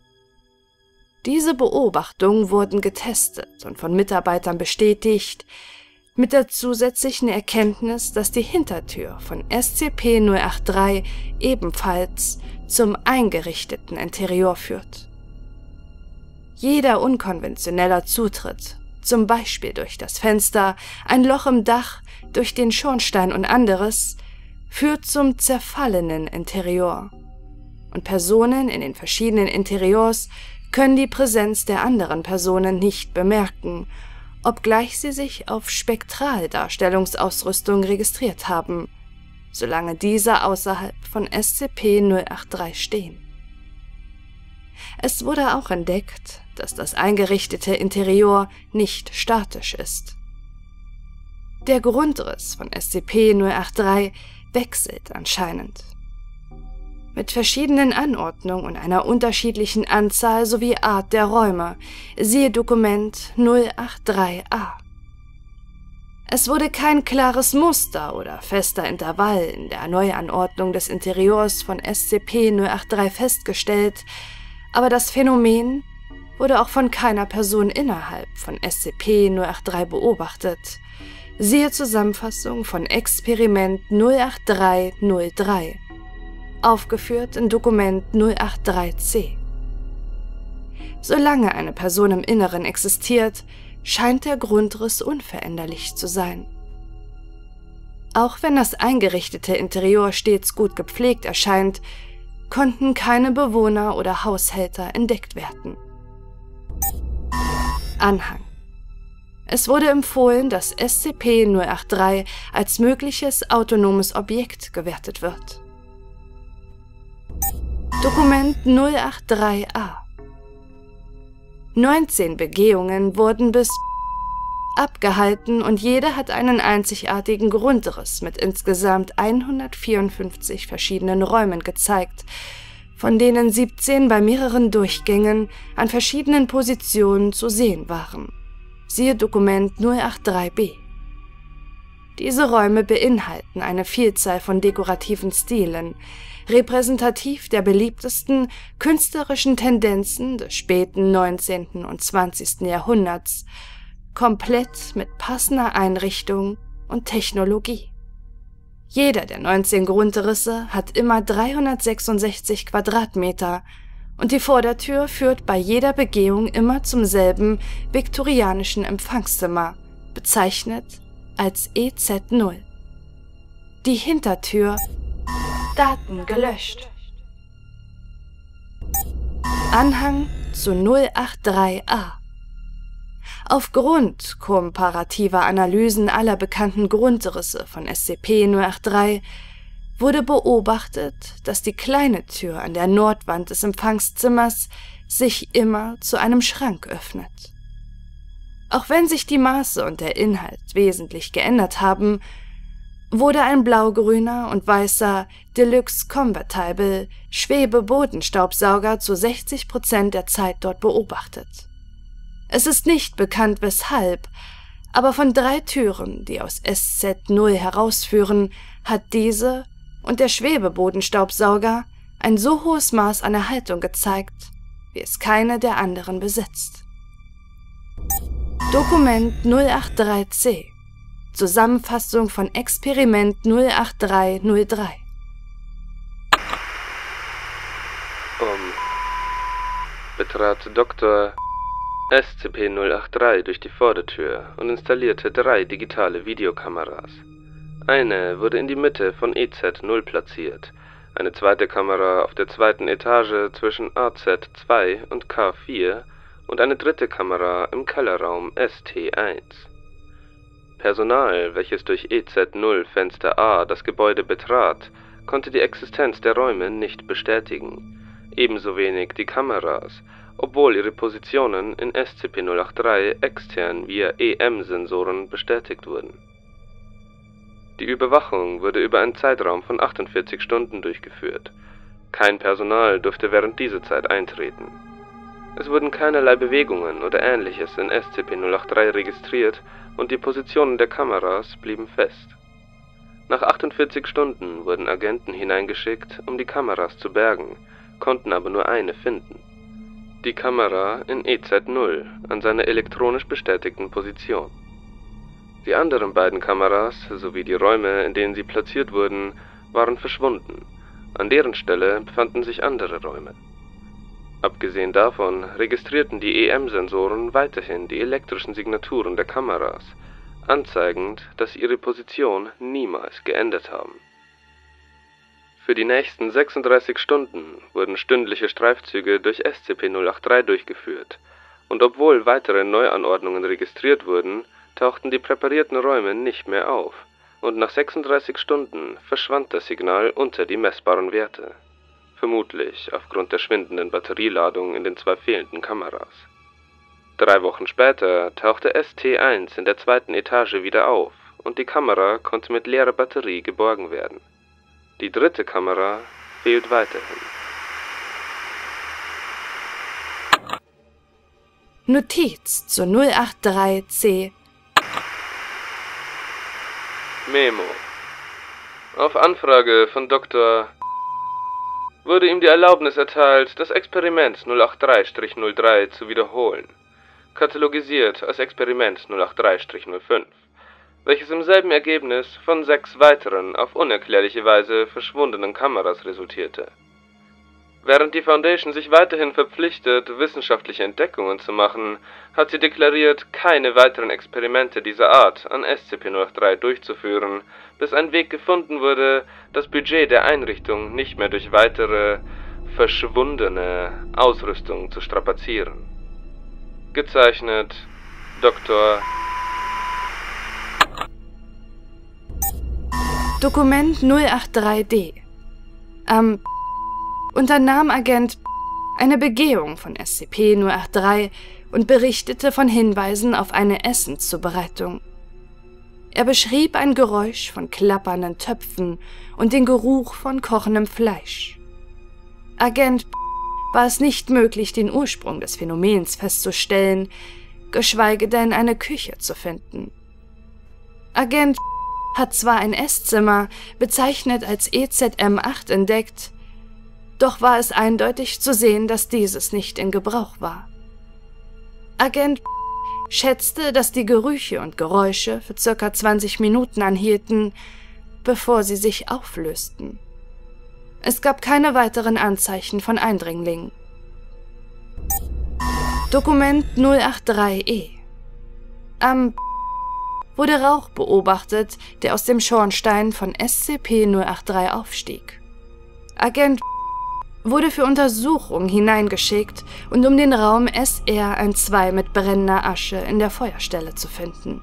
Diese Beobachtungen wurden getestet und von Mitarbeitern bestätigt, mit der zusätzlichen Erkenntnis, dass die Hintertür von SCP-083 ebenfalls zum eingerichteten Interieur führt. Jeder unkonventioneller Zutritt, zum Beispiel durch das Fenster, ein Loch im Dach, durch den Schornstein und anderes, führt zum zerfallenen Interieur. Und Personen in den verschiedenen Interieurs können die Präsenz der anderen Personen nicht bemerken, obgleich sie sich auf Spektraldarstellungsausrüstung registriert haben, solange diese außerhalb von SCP-083 stehen. Es wurde auch entdeckt, dass das eingerichtete Interieur nicht statisch ist. Der Grundriss von SCP-083 wechselt anscheinend. Mit verschiedenen Anordnungen und einer unterschiedlichen Anzahl sowie Art der Räume, siehe Dokument 083a. Es wurde kein klares Muster oder fester Intervall in der Neuanordnung des Interieurs von SCP-083 festgestellt, aber das Phänomen wurde auch von keiner Person innerhalb von SCP-083 beobachtet. Siehe Zusammenfassung von Experiment 08303, aufgeführt in Dokument 083c. Solange eine Person im Inneren existiert, scheint der Grundriss unveränderlich zu sein. Auch wenn das eingerichtete Interieur stets gut gepflegt erscheint, konnten keine Bewohner oder Haushälter entdeckt werden. Anhang: Es wurde empfohlen, dass SCP-083 als mögliches autonomes Objekt gewertet wird. Dokument 083-A: 19 Begehungen wurden bis abgehalten und jede hat einen einzigartigen Grundriss mit insgesamt 154 verschiedenen Räumen gezeigt, von denen 17 bei mehreren Durchgängen an verschiedenen Positionen zu sehen waren. Siehe Dokument 083-B. Diese Räume beinhalten eine Vielzahl von dekorativen Stilen, repräsentativ der beliebtesten künstlerischen Tendenzen des späten 19. und 20. Jahrhunderts, komplett mit passender Einrichtung und Technologie. Jeder der 19 Grundrisse hat immer 366 Quadratmeter und die Vordertür führt bei jeder Begehung immer zum selben viktorianischen Empfangszimmer, bezeichnet als EZ0. Die Hintertür: Daten gelöscht. Anhang zu 083-A: Aufgrund komparativer Analysen aller bekannten Grundrisse von SCP-083 wurde beobachtet, dass die kleine Tür an der Nordwand des Empfangszimmers sich immer zu einem Schrank öffnet. Auch wenn sich die Maße und der Inhalt wesentlich geändert haben, wurde ein blaugrüner und weißer Deluxe Convertible Schwebebodenstaubsauger zu 60% der Zeit dort beobachtet. Es ist nicht bekannt, weshalb, aber von 3 Türen, die aus SZ0 herausführen, hat diese und der Schwebebodenstaubsauger ein so hohes Maß an Erhaltung gezeigt, wie es keine der anderen besitzt. Dokument 083-C: Zusammenfassung von Experiment 083-03. Betrat Dr. SCP-083 durch die Vordertür und installierte 3 digitale Videokameras. Eine wurde in die Mitte von EZ0 platziert, eine zweite Kamera auf der 2. Etage zwischen AZ2 und K4 und eine dritte Kamera im Kellerraum ST1. Personal, welches durch EZ0 Fenster A das Gebäude betrat, konnte die Existenz der Räume nicht bestätigen, ebenso wenig die Kameras, obwohl ihre Positionen in SCP-083 extern via EM-Sensoren bestätigt wurden. Die Überwachung wurde über einen Zeitraum von 48 Stunden durchgeführt. Kein Personal durfte während dieser Zeit eintreten. Es wurden keinerlei Bewegungen oder Ähnliches in SCP-083 registriert und die Positionen der Kameras blieben fest. Nach 48 Stunden wurden Agenten hineingeschickt, um die Kameras zu bergen, konnten aber nur eine finden. Die Kamera in EZ0 an seiner elektronisch bestätigten Position. Die anderen beiden Kameras sowie die Räume, in denen sie platziert wurden, waren verschwunden. An deren Stelle befanden sich andere Räume. Abgesehen davon registrierten die EM-Sensoren weiterhin die elektrischen Signaturen der Kameras, anzeigend, dass sie ihre Position niemals geändert haben. Für die nächsten 36 Stunden wurden stündliche Streifzüge durch SCP-083 durchgeführt, und obwohl weitere Neuanordnungen registriert wurden, tauchten die präparierten Räume nicht mehr auf, und nach 36 Stunden verschwand das Signal unter die messbaren Werte. Vermutlich aufgrund der schwindenden Batterieladung in den 2 fehlenden Kameras. 3 Wochen später tauchte ST1 in der 2. Etage wieder auf und die Kamera konnte mit leerer Batterie geborgen werden. Die 3. Kamera fehlt weiterhin. Notiz zu 083-C. Memo. Auf Anfrage von Dr. wurde ihm die Erlaubnis erteilt, das Experiment 083-03 zu wiederholen, katalogisiert als Experiment 083-05, welches im selben Ergebnis von 6 weiteren auf unerklärliche Weise verschwundenen Kameras resultierte. Während die Foundation sich weiterhin verpflichtet, wissenschaftliche Entdeckungen zu machen, hat sie deklariert, keine weiteren Experimente dieser Art an SCP-083 durchzuführen, bis ein Weg gefunden wurde, das Budget der Einrichtung nicht mehr durch weitere verschwundene Ausrüstung zu strapazieren. Gezeichnet Dr. Dokument 083-D. Unternahm Agent eine Begehung von SCP-083 und berichtete von Hinweisen auf eine Essenszubereitung. Er beschrieb ein Geräusch von klappernden Töpfen und den Geruch von kochendem Fleisch. Agent war es nicht möglich, den Ursprung des Phänomens festzustellen, geschweige denn eine Küche zu finden. Agent hat zwar ein Esszimmer, bezeichnet als EZM-8, entdeckt, doch war es eindeutig zu sehen, dass dieses nicht in Gebrauch war. Agent schätzte, dass die Gerüche und Geräusche für ca. 20 Minuten anhielten, bevor sie sich auflösten. Es gab keine weiteren Anzeichen von Eindringlingen. Dokument 083-E. Wurde Rauch beobachtet, der aus dem Schornstein von SCP-083 aufstieg. Agent wurde für Untersuchung hineingeschickt und um den Raum SR-12 mit brennender Asche in der Feuerstelle zu finden.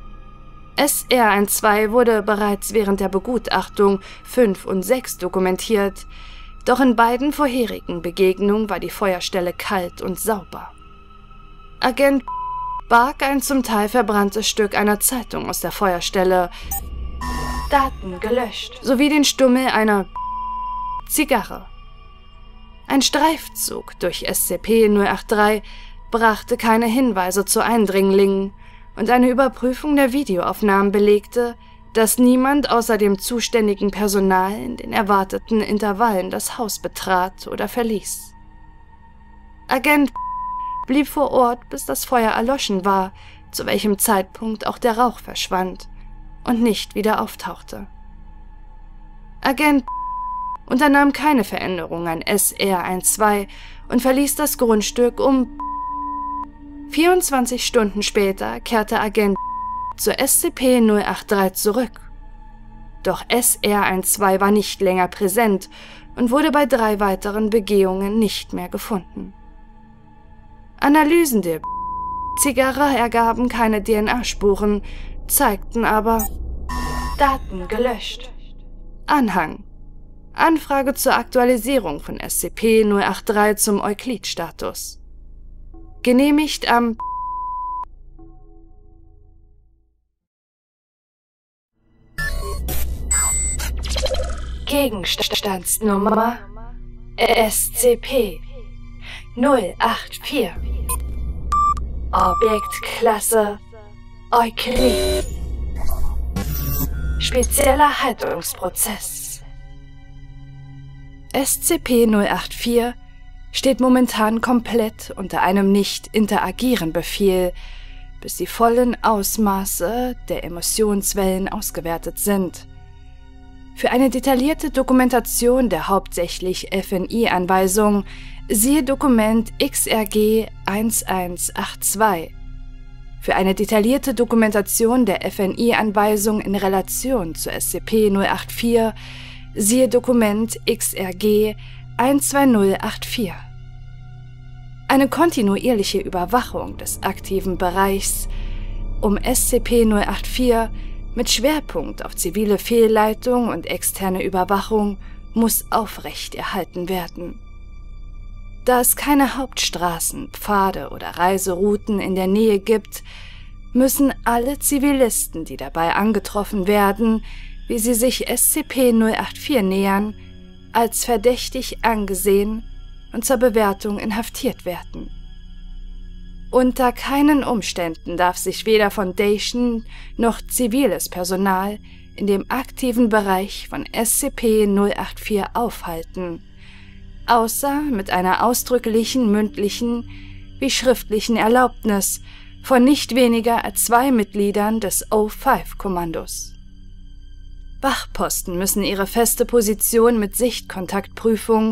SR-12 wurde bereits während der Begutachtung 5 und 6 dokumentiert, doch in beiden vorherigen Begegnungen war die Feuerstelle kalt und sauber. Agent barg ein zum Teil verbranntes Stück einer Zeitung aus der Feuerstelle, Daten gelöscht, sowie den Stummel einer Zigarre. Ein Streifzug durch SCP-083 brachte keine Hinweise zu Eindringlingen und eine Überprüfung der Videoaufnahmen belegte, dass niemand außer dem zuständigen Personal in den erwarteten Intervallen das Haus betrat oder verließ. Agent blieb vor Ort, bis das Feuer erloschen war, zu welchem Zeitpunkt auch der Rauch verschwand und nicht wieder auftauchte. Agent unternahm keine Veränderung an SR-12 und verließ das Grundstück 24 Stunden später kehrte Agent zur SCP-083 zurück. Doch SR-12 war nicht länger präsent und wurde bei 3 weiteren Begehungen nicht mehr gefunden. Analysen der Zigarre ergaben keine DNA-Spuren, zeigten aber Daten gelöscht. Anhang: Anfrage zur Aktualisierung von SCP-083 zum Euklid-Status. Genehmigt am Gegenstandsnummer SCP-084. Objektklasse Euklid. Spezieller Haltungsprozess. SCP-084 steht momentan komplett unter einem Nicht-Interagieren-Befehl, bis die vollen Ausmaße der Emissionswellen ausgewertet sind. Für eine detaillierte Dokumentation der hauptsächlich FNI-Anweisung siehe Dokument XRG 1182. Für eine detaillierte Dokumentation der FNI-Anweisung in Relation zu SCP-084 siehe Dokument XRG 12084. Eine kontinuierliche Überwachung des aktiven Bereichs um SCP-084 mit Schwerpunkt auf zivile Fehlleitung und externe Überwachung muss aufrechterhalten werden. Da es keine Hauptstraßen, Pfade oder Reiserouten in der Nähe gibt, müssen alle Zivilisten, die dabei angetroffen werden, wie sie sich SCP-084 nähern, als verdächtig angesehen und zur Bewertung inhaftiert werden. Unter keinen Umständen darf sich weder Foundation noch ziviles Personal in dem aktiven Bereich von SCP-084 aufhalten, außer mit einer ausdrücklichen mündlichen wie schriftlichen Erlaubnis von nicht weniger als 2 Mitgliedern des O5-Kommandos. Wachposten müssen ihre feste Position mit Sichtkontaktprüfung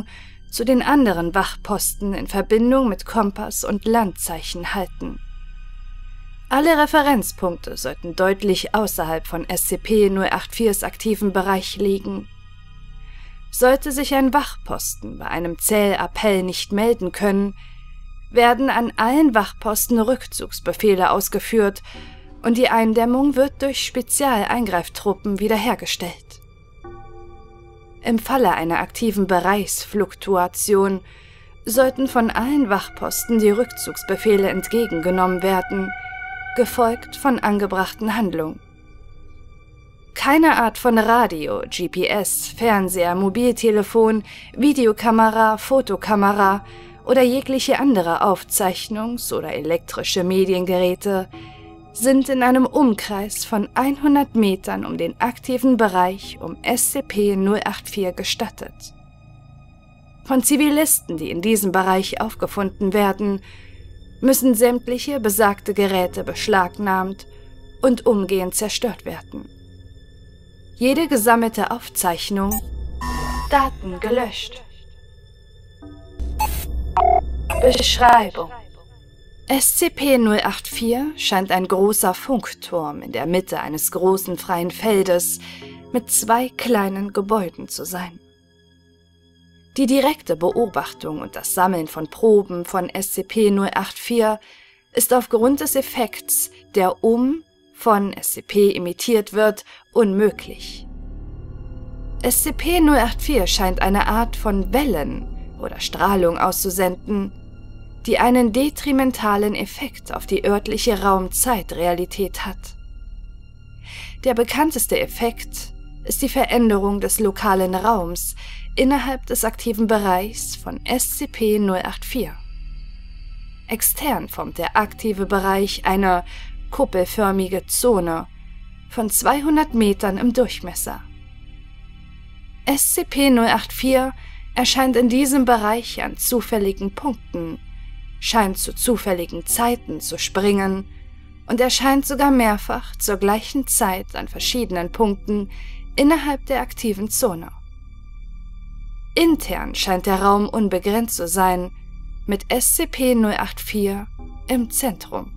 zu den anderen Wachposten in Verbindung mit Kompass und Landzeichen halten. Alle Referenzpunkte sollten deutlich außerhalb von SCP-084s aktiven Bereich liegen. Sollte sich ein Wachposten bei einem Zählappell nicht melden können, werden an allen Wachposten Rückzugsbefehle ausgeführt und die Eindämmung wird durch Spezialeingreiftruppen wiederhergestellt. Im Falle einer aktiven Bereichsfluktuation sollten von allen Wachposten die Rückzugsbefehle entgegengenommen werden, gefolgt von angebrachten Handlungen. Keine Art von Radio, GPS, Fernseher, Mobiltelefon, Videokamera, Fotokamera oder jegliche andere Aufzeichnungs- oder elektrische Mediengeräte sind in einem Umkreis von 100 Metern um den aktiven Bereich um SCP-084 gestattet. Von Zivilisten, die in diesem Bereich aufgefunden werden, müssen sämtliche besagte Geräte beschlagnahmt und umgehend zerstört werden. Jede gesammelte Aufzeichnung, Daten gelöscht. Beschreibung: SCP-084 scheint ein großer Funkturm in der Mitte eines großen freien Feldes mit 2 kleinen Gebäuden zu sein. Die direkte Beobachtung und das Sammeln von Proben von SCP-084 ist aufgrund des Effekts, der von SCP emittiert wird, unmöglich. SCP-084 scheint eine Art von Wellen oder Strahlung auszusenden, die einen detrimentalen Effekt auf die örtliche Raum-Zeit-Realität hat. Der bekannteste Effekt ist die Veränderung des lokalen Raums innerhalb des aktiven Bereichs von SCP-084. Extern formt der aktive Bereich eine kuppelförmige Zone von 200 Metern im Durchmesser. SCP-084 erscheint in diesem Bereich an zufälligen Punkten, scheint zu zufälligen Zeiten zu springen und erscheint sogar mehrfach zur gleichen Zeit an verschiedenen Punkten innerhalb der aktiven Zone. Intern scheint der Raum unbegrenzt zu sein, mit SCP-084 im Zentrum.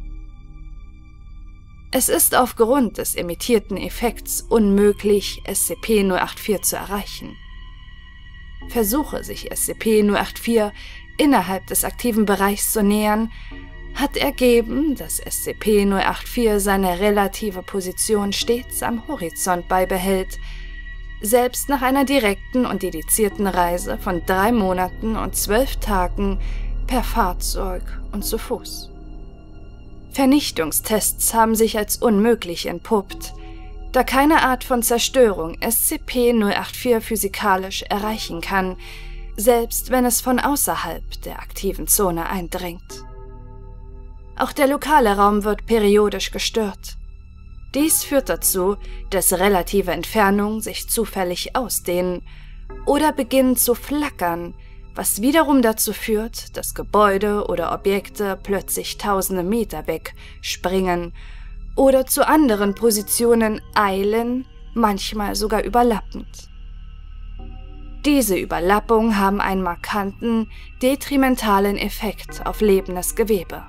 Es ist aufgrund des emittierten Effekts unmöglich, SCP-084 zu erreichen. Versuche sich SCP-084 innerhalb des aktiven Bereichs zu nähern, hat ergeben, dass SCP-084 seine relative Position stets am Horizont beibehält, selbst nach einer direkten und dedizierten Reise von 3 Monaten und 12 Tagen per Fahrzeug und zu Fuß. Vernichtungstests haben sich als unmöglich entpuppt, da keine Art von Zerstörung SCP-084 physikalisch erreichen kann, selbst wenn es von außerhalb der aktiven Zone eindringt. Auch der lokale Raum wird periodisch gestört. Dies führt dazu, dass relative Entfernungen sich zufällig ausdehnen oder beginnen zu flackern, was wiederum dazu führt, dass Gebäude oder Objekte plötzlich tausende Meter weg springen oder zu anderen Positionen eilen, manchmal sogar überlappend. Diese Überlappungen haben einen markanten, detrimentalen Effekt auf lebendes Gewebe.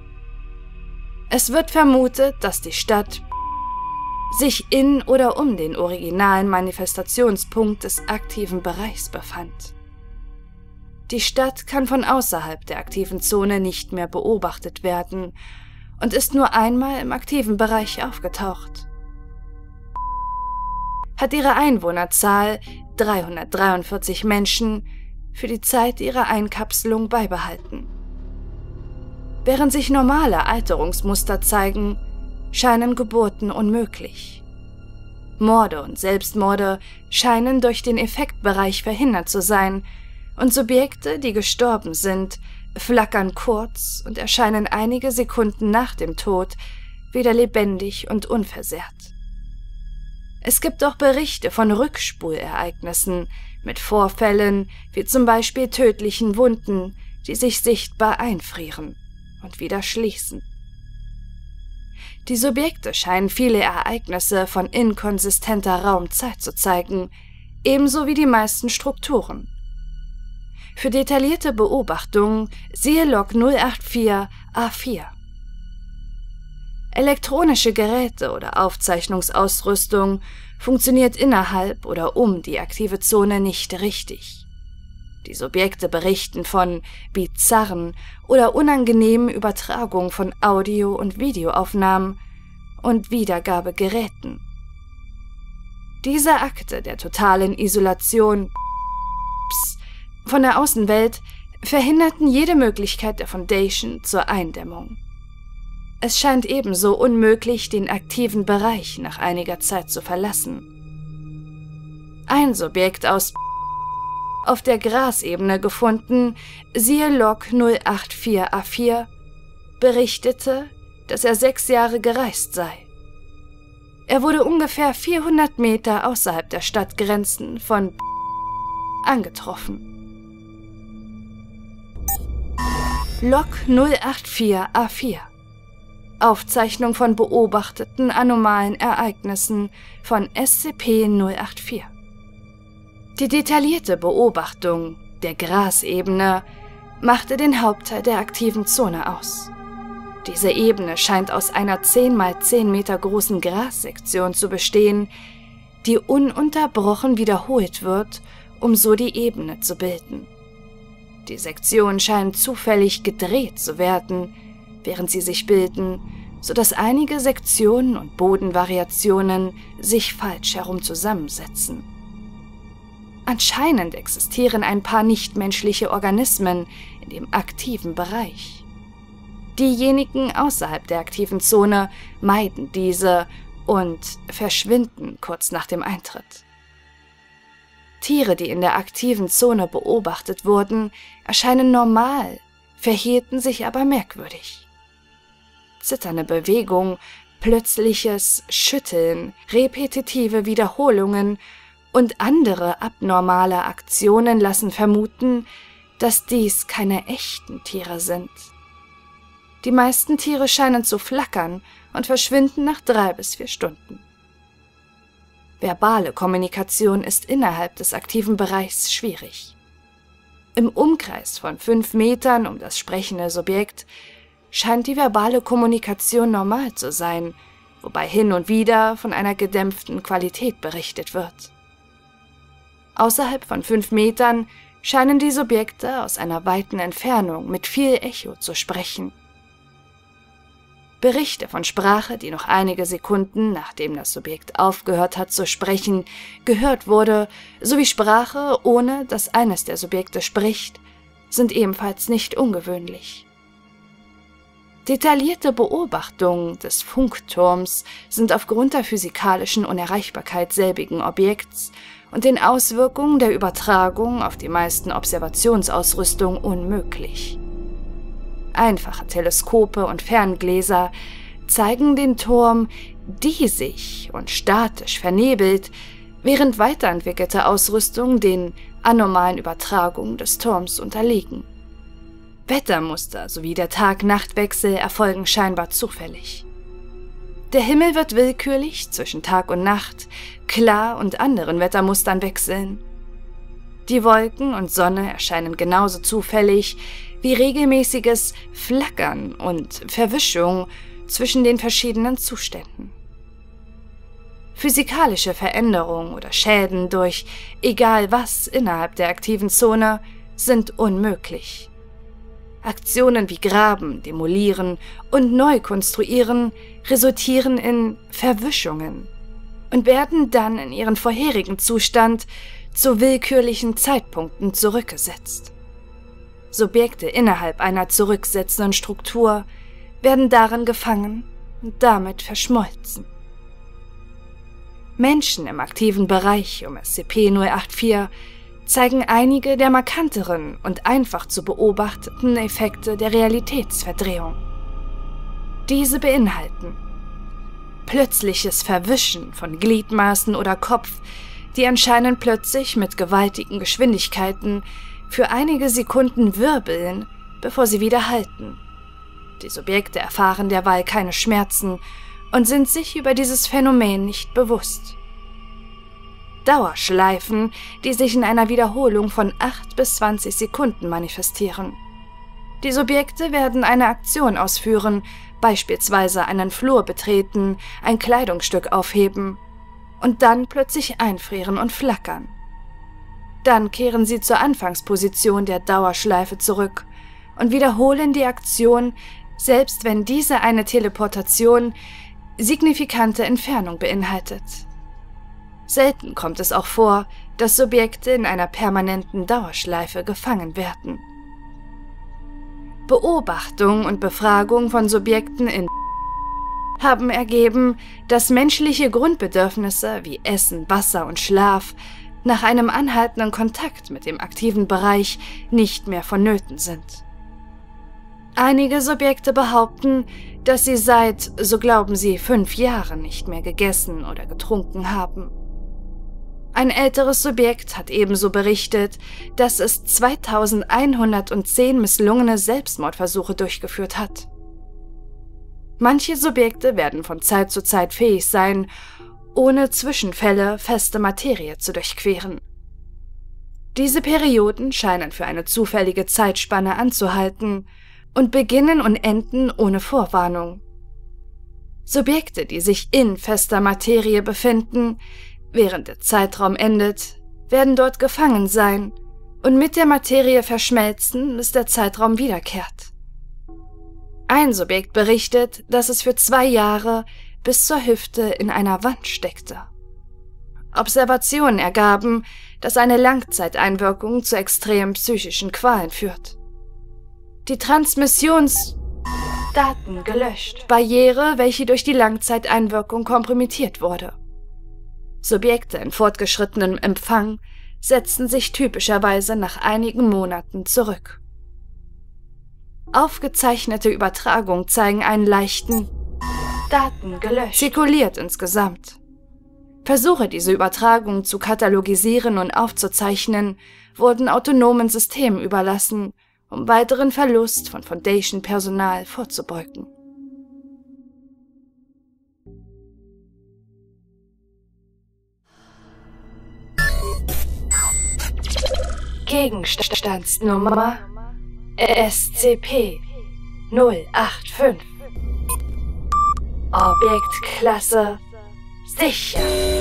Es wird vermutet, dass die Stadt sich in oder um den originalen Manifestationspunkt des aktiven Bereichs befand. Die Stadt kann von außerhalb der aktiven Zone nicht mehr beobachtet werden und ist nur einmal im aktiven Bereich aufgetaucht. Hat ihre Einwohnerzahl 343 Menschen für die Zeit ihrer Einkapselung beibehalten. Während sich normale Alterungsmuster zeigen, scheinen Geburten unmöglich. Morde und Selbstmorde scheinen durch den Effektbereich verhindert zu sein und Subjekte, die gestorben sind, flackern kurz und erscheinen einige Sekunden nach dem Tod wieder lebendig und unversehrt. Es gibt auch Berichte von Rückspulereignissen mit Vorfällen wie zum Beispiel tödlichen Wunden, die sich sichtbar einfrieren und wieder schließen. Die Subjekte scheinen viele Ereignisse von inkonsistenter Raumzeit zu zeigen, ebenso wie die meisten Strukturen. Für detaillierte Beobachtungen siehe Log 084A4. Elektronische Geräte oder Aufzeichnungsausrüstung funktioniert innerhalb oder um die aktive Zone nicht richtig. Die Subjekte berichten von bizarren oder unangenehmen Übertragungen von Audio- und Videoaufnahmen und Wiedergabegeräten. Diese Akte der totalen Isolation von der Außenwelt verhinderten jede Möglichkeit der Foundation zur Eindämmung. Es scheint ebenso unmöglich, den aktiven Bereich nach einiger Zeit zu verlassen. Ein Subjekt aus auf der Grasebene gefunden, siehe Log 084A4, berichtete, dass er 6 Jahre gereist sei. Er wurde ungefähr 400 Meter außerhalb der Stadtgrenzen von angetroffen. Log 084A4. Aufzeichnung von beobachteten anomalen Ereignissen von SCP-084. Die detaillierte Beobachtung der Grasebene machte den Hauptteil der aktiven Zone aus. Diese Ebene scheint aus einer 10 x 10 Meter großen Grassektion zu bestehen, die ununterbrochen wiederholt wird, um so die Ebene zu bilden. Die Sektionen scheinen zufällig gedreht zu werden, während sie sich bilden, sodass einige Sektionen und Bodenvariationen sich falsch herum zusammensetzen. Anscheinend existieren ein paar nichtmenschliche Organismen in dem aktiven Bereich. Diejenigen außerhalb der aktiven Zone meiden diese und verschwinden kurz nach dem Eintritt. Tiere, die in der aktiven Zone beobachtet wurden, erscheinen normal, verhielten sich aber merkwürdig. Zitternde Bewegung, plötzliches Schütteln, repetitive Wiederholungen und andere abnormale Aktionen lassen vermuten, dass dies keine echten Tiere sind. Die meisten Tiere scheinen zu flackern und verschwinden nach 3 bis 4 Stunden. Verbale Kommunikation ist innerhalb des aktiven Bereichs schwierig. Im Umkreis von 5 Metern um das sprechende Subjekt scheint die verbale Kommunikation normal zu sein, wobei hin und wieder von einer gedämpften Qualität berichtet wird. Außerhalb von 5 Metern scheinen die Subjekte aus einer weiten Entfernung mit viel Echo zu sprechen. Berichte von Sprache, die noch einige Sekunden, nachdem das Subjekt aufgehört hat zu sprechen, gehört wurde, sowie Sprache, ohne dass eines der Subjekte spricht, sind ebenfalls nicht ungewöhnlich. Detaillierte Beobachtungen des Funkturms sind aufgrund der physikalischen Unerreichbarkeit selbigen Objekts und den Auswirkungen der Übertragung auf die meisten Observationsausrüstung unmöglich. Einfache Teleskope und Ferngläser zeigen den Turm diesig und statisch vernebelt, während weiterentwickelte Ausrüstung den anormalen Übertragungen des Turms unterliegen. Wettermuster sowie der Tag-Nacht-Wechsel erfolgen scheinbar zufällig. Der Himmel wird willkürlich zwischen Tag und Nacht, klar und anderen Wettermustern wechseln. Die Wolken und Sonne erscheinen genauso zufällig wie regelmäßiges Flackern und Verwischung zwischen den verschiedenen Zuständen. Physikalische Veränderungen oder Schäden durch egal was innerhalb der aktiven Zone sind unmöglich. Aktionen wie Graben, Demolieren und Neukonstruieren resultieren in Verwischungen und werden dann in ihren vorherigen Zustand zu willkürlichen Zeitpunkten zurückgesetzt. Subjekte innerhalb einer zurücksetzenden Struktur werden darin gefangen und damit verschmolzen. Menschen im aktiven Bereich um SCP-084 zeigen einige der markanteren und einfach zu beobachteten Effekte der Realitätsverdrehung. Diese beinhalten plötzliches Verwischen von Gliedmaßen oder Kopf, die anscheinend plötzlich mit gewaltigen Geschwindigkeiten für einige Sekunden wirbeln, bevor sie wieder halten. Die Subjekte erfahren derweil keine Schmerzen und sind sich über dieses Phänomen nicht bewusst. Dauerschleifen, die sich in einer Wiederholung von 8 bis 20 Sekunden manifestieren. Die Subjekte werden eine Aktion ausführen, beispielsweise einen Flur betreten, ein Kleidungsstück aufheben und dann plötzlich einfrieren und flackern. Dann kehren sie zur Anfangsposition der Dauerschleife zurück und wiederholen die Aktion, selbst wenn diese eine Teleportation signifikante Entfernung beinhaltet. Selten kommt es auch vor, dass Subjekte in einer permanenten Dauerschleife gefangen werden. Beobachtung und Befragung von Subjekten in haben ergeben, dass menschliche Grundbedürfnisse wie Essen, Wasser und Schlaf nach einem anhaltenden Kontakt mit dem aktiven Bereich nicht mehr vonnöten sind. Einige Subjekte behaupten, dass sie seit, so glauben sie, 5 Jahren nicht mehr gegessen oder getrunken haben. Ein älteres Subjekt hat ebenso berichtet, dass es 2110 misslungene Selbstmordversuche durchgeführt hat. Manche Subjekte werden von Zeit zu Zeit fähig sein, ohne Zwischenfälle feste Materie zu durchqueren. Diese Perioden scheinen für eine zufällige Zeitspanne anzuhalten und beginnen und enden ohne Vorwarnung. Subjekte, die sich in fester Materie befinden, während der Zeitraum endet, werden dort gefangen sein und mit der Materie verschmelzen, bis der Zeitraum wiederkehrt. Ein Subjekt berichtet, dass es für 2 Jahre bis zur Hüfte in einer Wand steckte. Observationen ergaben, dass eine Langzeiteinwirkung zu extremen psychischen Qualen führt. Die Transmissionsdaten gelöscht. Barriere, welche durch die Langzeiteinwirkung kompromittiert wurde. Subjekte in fortgeschrittenem Empfang setzen sich typischerweise nach einigen Monaten zurück. Aufgezeichnete Übertragungen zeigen einen leichten Daten gelöscht. Zirkuliert insgesamt. Versuche, diese Übertragung zu katalogisieren und aufzuzeichnen, wurden autonomen Systemen überlassen, um weiteren Verlust von Foundation-Personal vorzubeugen. Gegenstandsnummer SCP-085. Objektklasse sicher.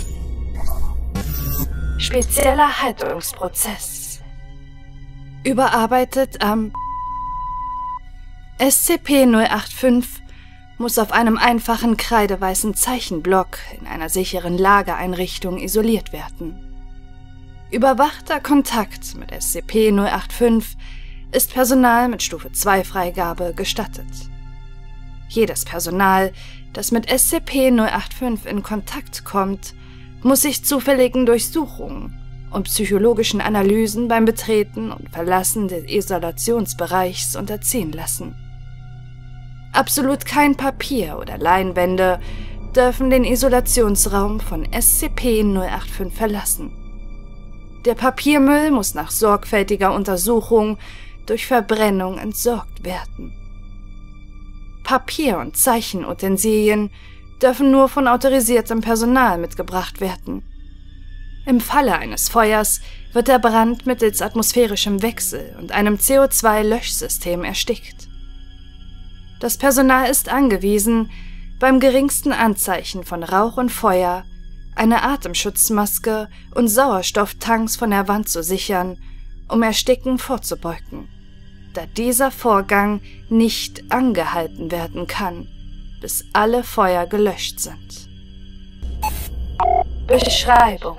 Spezieller Haltungsprozess. Überarbeitet am SCP-085 muss auf einem einfachen kreideweißen Zeichenblock in einer sicheren Lagereinrichtung isoliert werden. Überwachter Kontakt mit SCP-085 ist Personal mit Stufe 2 Freigabe gestattet. Jedes Personal, das mit SCP-085 in Kontakt kommt, muss sich zufälligen Durchsuchungen und psychologischen Analysen beim Betreten und Verlassen des Isolationsbereichs unterziehen lassen. Absolut kein Papier oder Leinwände dürfen den Isolationsraum von SCP-085 verlassen. Der Papiermüll muss nach sorgfältiger Untersuchung durch Verbrennung entsorgt werden. Papier- und Zeichenutensilien dürfen nur von autorisiertem Personal mitgebracht werden. Im Falle eines Feuers wird der Brand mittels atmosphärischem Wechsel und einem CO2-Löschsystem erstickt. Das Personal ist angewiesen, beim geringsten Anzeichen von Rauch und Feuer eine Atemschutzmaske und Sauerstofftanks von der Wand zu sichern, um Ersticken vorzubeugen, da dieser Vorgang nicht angehalten werden kann, bis alle Feuer gelöscht sind. Beschreibung: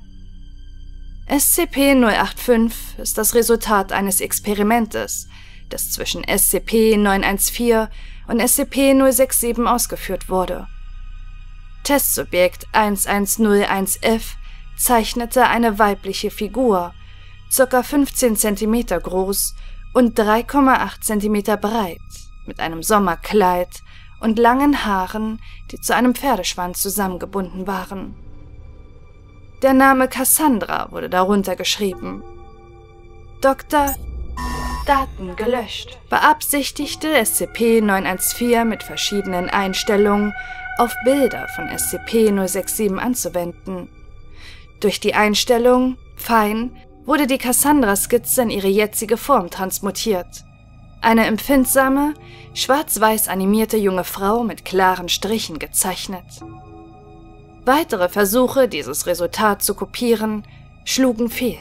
SCP-085 ist das Resultat eines Experimentes, das zwischen SCP-914 und SCP-067 ausgeführt wurde. Testsubjekt 1101F zeichnete eine weibliche Figur, ca. 15 cm groß und 3,8 cm breit, mit einem Sommerkleid und langen Haaren, die zu einem Pferdeschwanz zusammengebunden waren. Der Name Cassandra wurde darunter geschrieben. Dr. Daten gelöscht. Beabsichtigte SCP-914 mit verschiedenen Einstellungen auf Bilder von SCP-067 anzuwenden. Durch die Einstellung Fein wurde die Cassandra-Skizze in ihre jetzige Form transmutiert. Eine empfindsame, schwarz-weiß animierte junge Frau mit klaren Strichen gezeichnet. Weitere Versuche, dieses Resultat zu kopieren, schlugen fehl.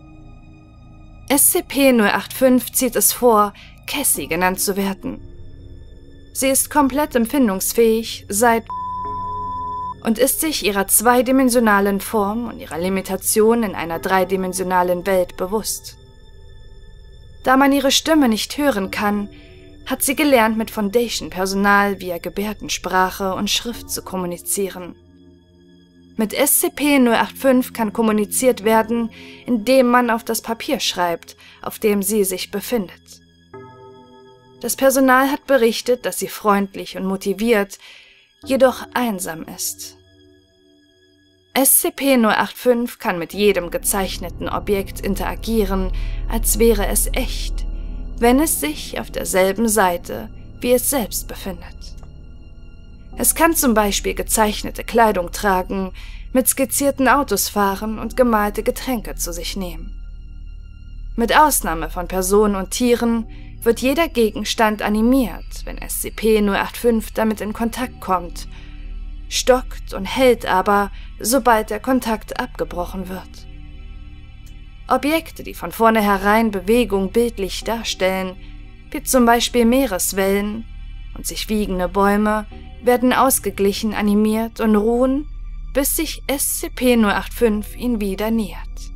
SCP-085 zieht es vor, Cassie genannt zu werden. Sie ist komplett empfindungsfähig seit und ist sich ihrer zweidimensionalen Form und ihrer Limitation in einer dreidimensionalen Welt bewusst. Da man ihre Stimme nicht hören kann, hat sie gelernt, mit Foundation-Personal via Gebärdensprache und Schrift zu kommunizieren. Mit SCP-085 kann kommuniziert werden, indem man auf das Papier schreibt, auf dem sie sich befindet. Das Personal hat berichtet, dass sie freundlich und motiviert, jedoch einsam ist. SCP-085 kann mit jedem gezeichneten Objekt interagieren, als wäre es echt, wenn es sich auf derselben Seite wie es selbst befindet. Es kann zum Beispiel gezeichnete Kleidung tragen, mit skizzierten Autos fahren und gemalte Getränke zu sich nehmen. Mit Ausnahme von Personen und Tieren wird jeder Gegenstand animiert, wenn SCP-085 damit in Kontakt kommt, stockt und hält aber, sobald der Kontakt abgebrochen wird. Objekte, die von vornherein Bewegung bildlich darstellen, wie zum Beispiel Meereswellen und sich wiegende Bäume, werden ausgeglichen animiert und ruhen, bis sich SCP-085 ihnen wieder nähert.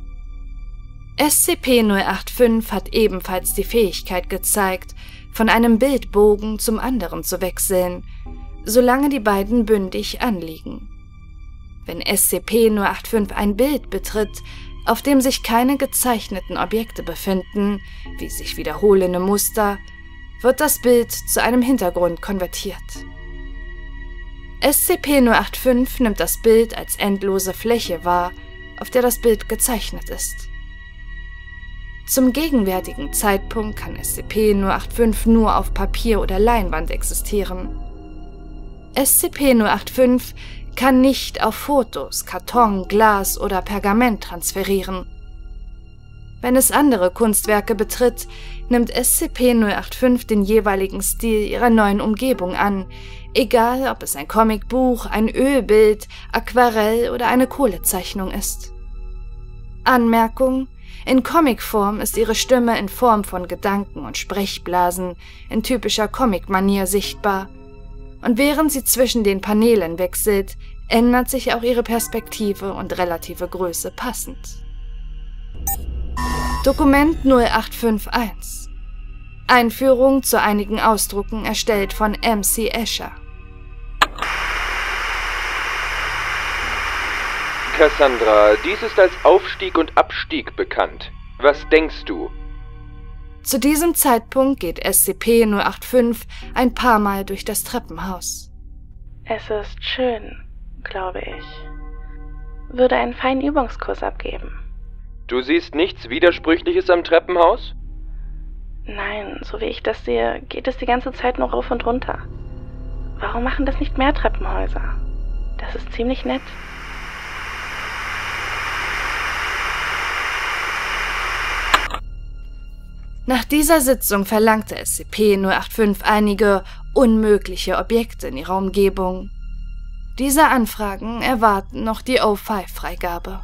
SCP-085 hat ebenfalls die Fähigkeit gezeigt, von einem Bildbogen zum anderen zu wechseln, solange die beiden bündig anliegen. Wenn SCP-085 ein Bild betritt, auf dem sich keine gezeichneten Objekte befinden, wie sich wiederholende Muster, wird das Bild zu einem Hintergrund konvertiert. SCP-085 nimmt das Bild als endlose Fläche wahr, auf der das Bild gezeichnet ist. Zum gegenwärtigen Zeitpunkt kann SCP-085 nur auf Papier oder Leinwand existieren. SCP-085 kann nicht auf Fotos, Karton, Glas oder Pergament transferieren. Wenn es andere Kunstwerke betritt, nimmt SCP-085 den jeweiligen Stil ihrer neuen Umgebung an, egal ob es ein Comicbuch, ein Ölbild, Aquarell oder eine Kohlezeichnung ist. Anmerkung: In Comicform ist ihre Stimme in Form von Gedanken und Sprechblasen in typischer Comic-Manier sichtbar, und während sie zwischen den Paneelen wechselt, ändert sich auch ihre Perspektive und relative Größe passend. Dokument 0851. Einführung zu einigen Ausdrucken erstellt von MC Escher. Cassandra, dies ist als Aufstieg und Abstieg bekannt. Was denkst du? Zu diesem Zeitpunkt geht SCP-085 ein paar Mal durch das Treppenhaus. Es ist schön, glaube ich. Würde einen feinen Übungskurs abgeben. Du siehst nichts Widersprüchliches am Treppenhaus? Nein, so wie ich das sehe, geht es die ganze Zeit nur rauf und runter. Warum machen das nicht mehr Treppenhäuser? Das ist ziemlich nett. Nach dieser Sitzung verlangte SCP-085 einige unmögliche Objekte in ihrer Umgebung. Diese Anfragen erwarten noch die O5-Freigabe.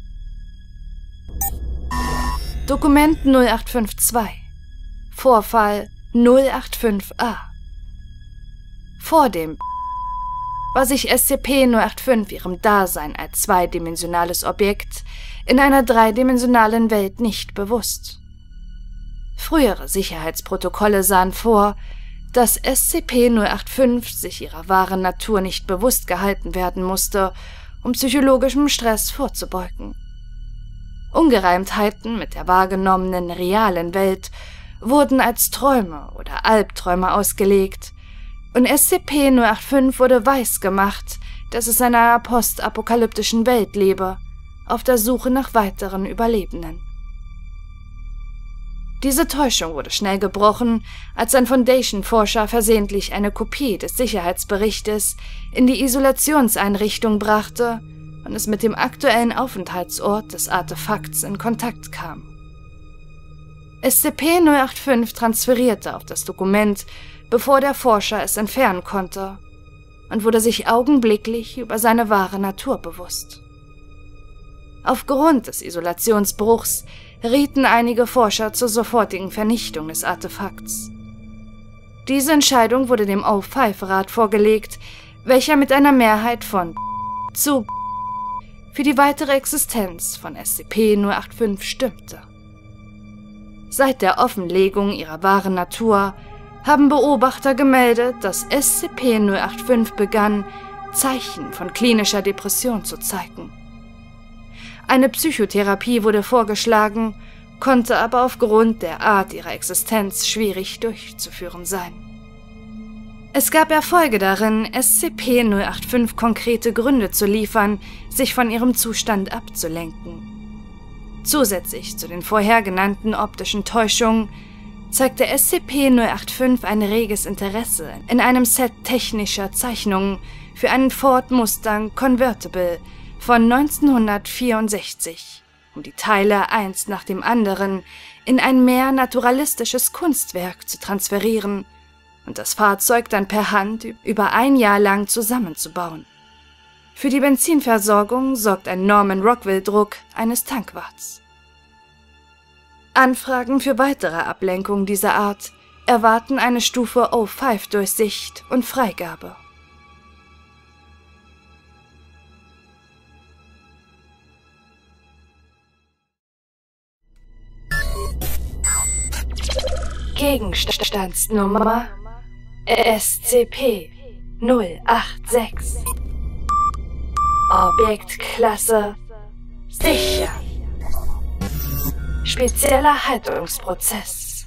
Dokument 0852. Vorfall 085a. Vor dem war sich SCP-085 ihrem Dasein als zweidimensionales Objekt in einer dreidimensionalen Welt nicht bewusst. Frühere Sicherheitsprotokolle sahen vor, dass SCP-085 sich ihrer wahren Natur nicht bewusst gehalten werden musste, um psychologischem Stress vorzubeugen. Ungereimtheiten mit der wahrgenommenen realen Welt wurden als Träume oder Albträume ausgelegt, und SCP-085 wurde weisgemacht, dass es in einer postapokalyptischen Welt lebe, auf der Suche nach weiteren Überlebenden. Diese Täuschung wurde schnell gebrochen, als ein Foundation-Forscher versehentlich eine Kopie des Sicherheitsberichtes in die Isolationseinrichtung brachte und es mit dem aktuellen Aufenthaltsort des Artefakts in Kontakt kam. SCP-085 transferierte auf das Dokument, bevor der Forscher es entfernen konnte, und wurde sich augenblicklich über seine wahre Natur bewusst. Aufgrund des Isolationsbruchs rieten einige Forscher zur sofortigen Vernichtung des Artefakts. Diese Entscheidung wurde dem O5-Rat vorgelegt, welcher mit einer Mehrheit von zu für die weitere Existenz von SCP-085 stimmte. Seit der Offenlegung ihrer wahren Natur haben Beobachter gemeldet, dass SCP-085 begann, Zeichen von klinischer Depression zu zeigen. Eine Psychotherapie wurde vorgeschlagen, konnte aber aufgrund der Art ihrer Existenz schwierig durchzuführen sein. Es gab Erfolge darin, SCP-085 konkrete Gründe zu liefern, sich von ihrem Zustand abzulenken. Zusätzlich zu den vorher genannten optischen Täuschungen zeigte SCP-085 ein reges Interesse in einem Set technischer Zeichnungen für einen Ford Mustang Convertible von 1964, um die Teile eins nach dem anderen in ein mehr naturalistisches Kunstwerk zu transferieren und das Fahrzeug dann per Hand über ein Jahr lang zusammenzubauen. Für die Benzinversorgung sorgt ein Norman Rockwell-Druck eines Tankwarts. Anfragen für weitere Ablenkungen dieser Art erwarten eine Stufe O5-Durchsicht und Freigabe. Gegenstandsnummer SCP-086. Objektklasse sicher. Spezieller Haltungsprozess.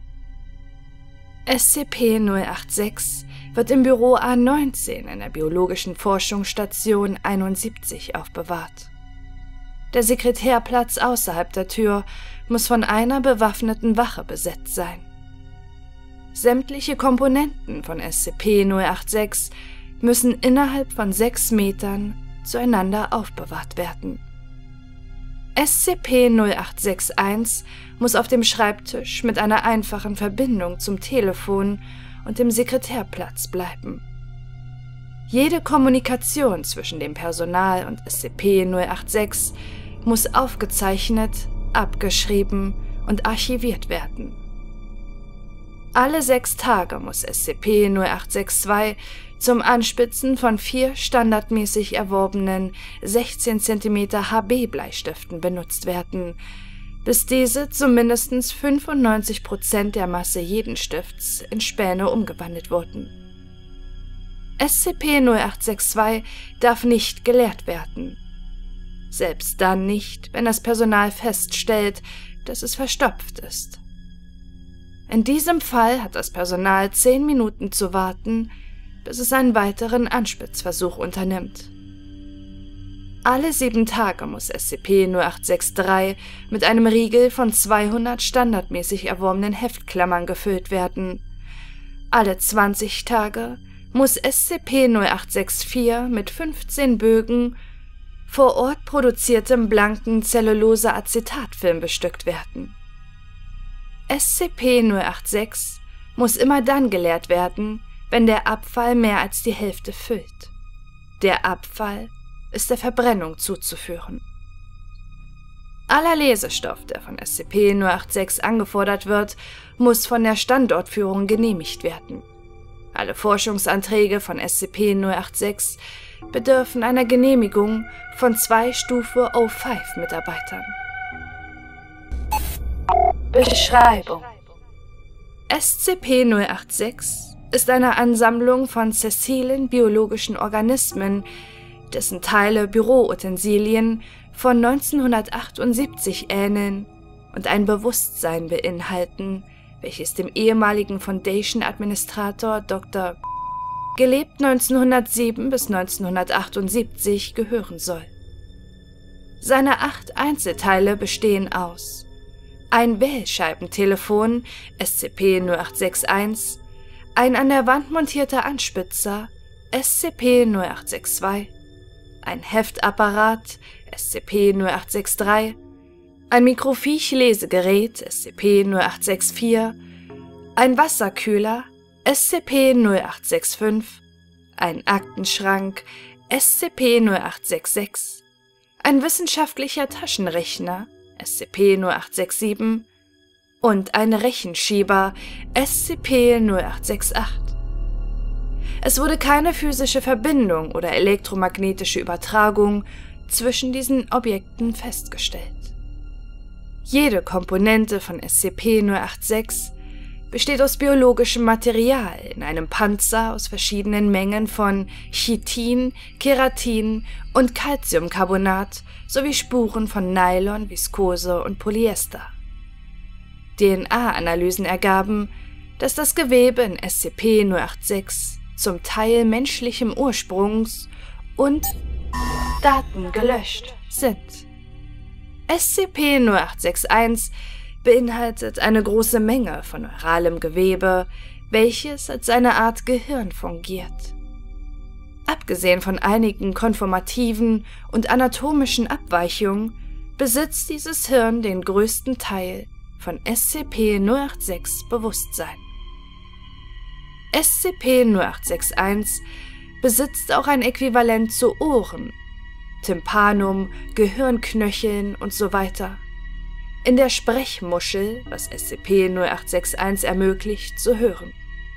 SCP-086 wird im Büro A19 in der Biologischen Forschungsstation 71 aufbewahrt. Der Sekretärplatz außerhalb der Tür muss von einer bewaffneten Wache besetzt sein. Sämtliche Komponenten von SCP-086 müssen innerhalb von 6 Metern zueinander aufbewahrt werden. SCP-0861 muss auf dem Schreibtisch mit einer einfachen Verbindung zum Telefon und dem Sekretärplatz bleiben. Jede Kommunikation zwischen dem Personal und SCP-086 muss aufgezeichnet, abgeschrieben und archiviert werden. Alle 6 Tage muss SCP-0862 zum Anspitzen von 4 standardmäßig erworbenen 16 cm HB-Bleistiften benutzt werden, bis diese zu mindestens 95% der Masse jeden Stifts in Späne umgewandelt wurden. SCP-0862 darf nicht geleert werden. Selbst dann nicht, wenn das Personal feststellt, dass es verstopft ist. In diesem Fall hat das Personal 10 Minuten zu warten, bis es einen weiteren Anspitzversuch unternimmt. Alle 7 Tage muss SCP-0863 mit einem Riegel von 200 standardmäßig erworbenen Heftklammern gefüllt werden. Alle 20 Tage muss SCP-0864 mit 15 Bögen vor Ort produziertem blanken Zellulose-Acetatfilm bestückt werden. SCP-086 muss immer dann geleert werden, wenn der Abfall mehr als die Hälfte füllt. Der Abfall ist der Verbrennung zuzuführen. Aller Lesestoff, der von SCP-086 angefordert wird, muss von der Standortführung genehmigt werden. Alle Forschungsanträge von SCP-086 bedürfen einer Genehmigung von 2 Stufe O5-Mitarbeitern. Beschreibung: SCP-086 ist eine Ansammlung von sessilen biologischen Organismen, dessen Teile Büroutensilien von 1978 ähneln und ein Bewusstsein beinhalten, welches dem ehemaligen Foundation-Administrator Dr. gelebt 1907 bis 1978 gehören soll. Seine 8 Einzelteile bestehen aus: ein Wählscheibentelefon SCP-0861, ein an der Wand montierter Anspitzer SCP-0862, ein Heftapparat SCP-0863, ein Mikrofiche-Lesegerät SCP-0864, ein Wasserkühler SCP-0865, ein Aktenschrank SCP-0866, ein wissenschaftlicher Taschenrechner SCP-0867 und ein Rechenschieber SCP-0868. Es wurde keine physische Verbindung oder elektromagnetische Übertragung zwischen diesen Objekten festgestellt. Jede Komponente von SCP-086 besteht aus biologischem Material in einem Panzer aus verschiedenen Mengen von Chitin, Keratin und Calciumcarbonat sowie Spuren von Nylon, Viskose und Polyester. DNA-Analysen ergaben, dass das Gewebe in SCP-086 zum Teil menschlichem Ursprungs und Daten gelöscht sind. SCP-0861 beinhaltet eine große Menge von neuralem Gewebe, welches als eine Art Gehirn fungiert. Abgesehen von einigen konformativen und anatomischen Abweichungen besitzt dieses Hirn den größten Teil von SCP-086 Bewusstsein. SCP-0861 besitzt auch ein Äquivalent zu Ohren, Tympanum, Gehirnknöcheln und so weiter. In der Sprechmuschel, was SCP-0861 ermöglicht, zu hören.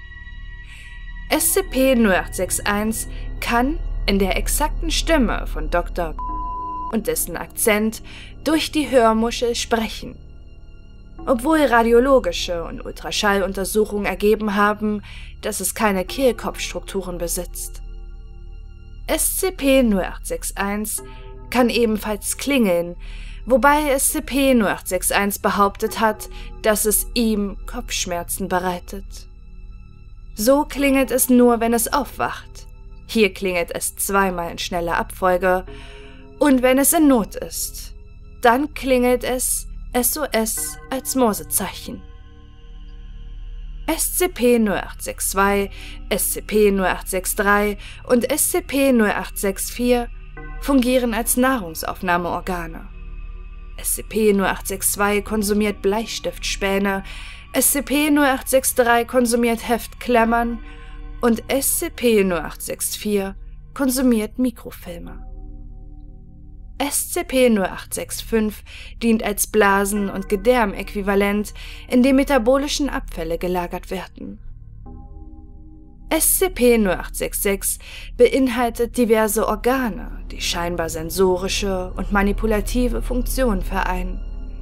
SCP-0861 kann in der exakten Stimme von Dr. und dessen Akzent durch die Hörmuschel sprechen, obwohl radiologische und Ultraschalluntersuchungen ergeben haben, dass es keine Kehlkopfstrukturen besitzt. SCP-0861 kann ebenfalls klingeln, wobei SCP-0861 behauptet hat, dass es ihm Kopfschmerzen bereitet. So klingelt es nur, wenn es aufwacht. Hier klingelt es zweimal in schneller Abfolge. Und wenn es in Not ist, dann klingelt es SOS als Morsezeichen. SCP-0862, SCP-0863 und SCP-0864 fungieren als Nahrungsaufnahmeorgane. SCP-0862 konsumiert Bleistiftspäne, SCP-0863 konsumiert Heftklemmern und SCP-0864 konsumiert Mikrofilme. SCP-0865 dient als Blasen- und Gedärmäquivalent, in dem metabolischen Abfälle gelagert werden. SCP-0866 beinhaltet diverse Organe, die scheinbar sensorische und manipulative Funktionen vereinen.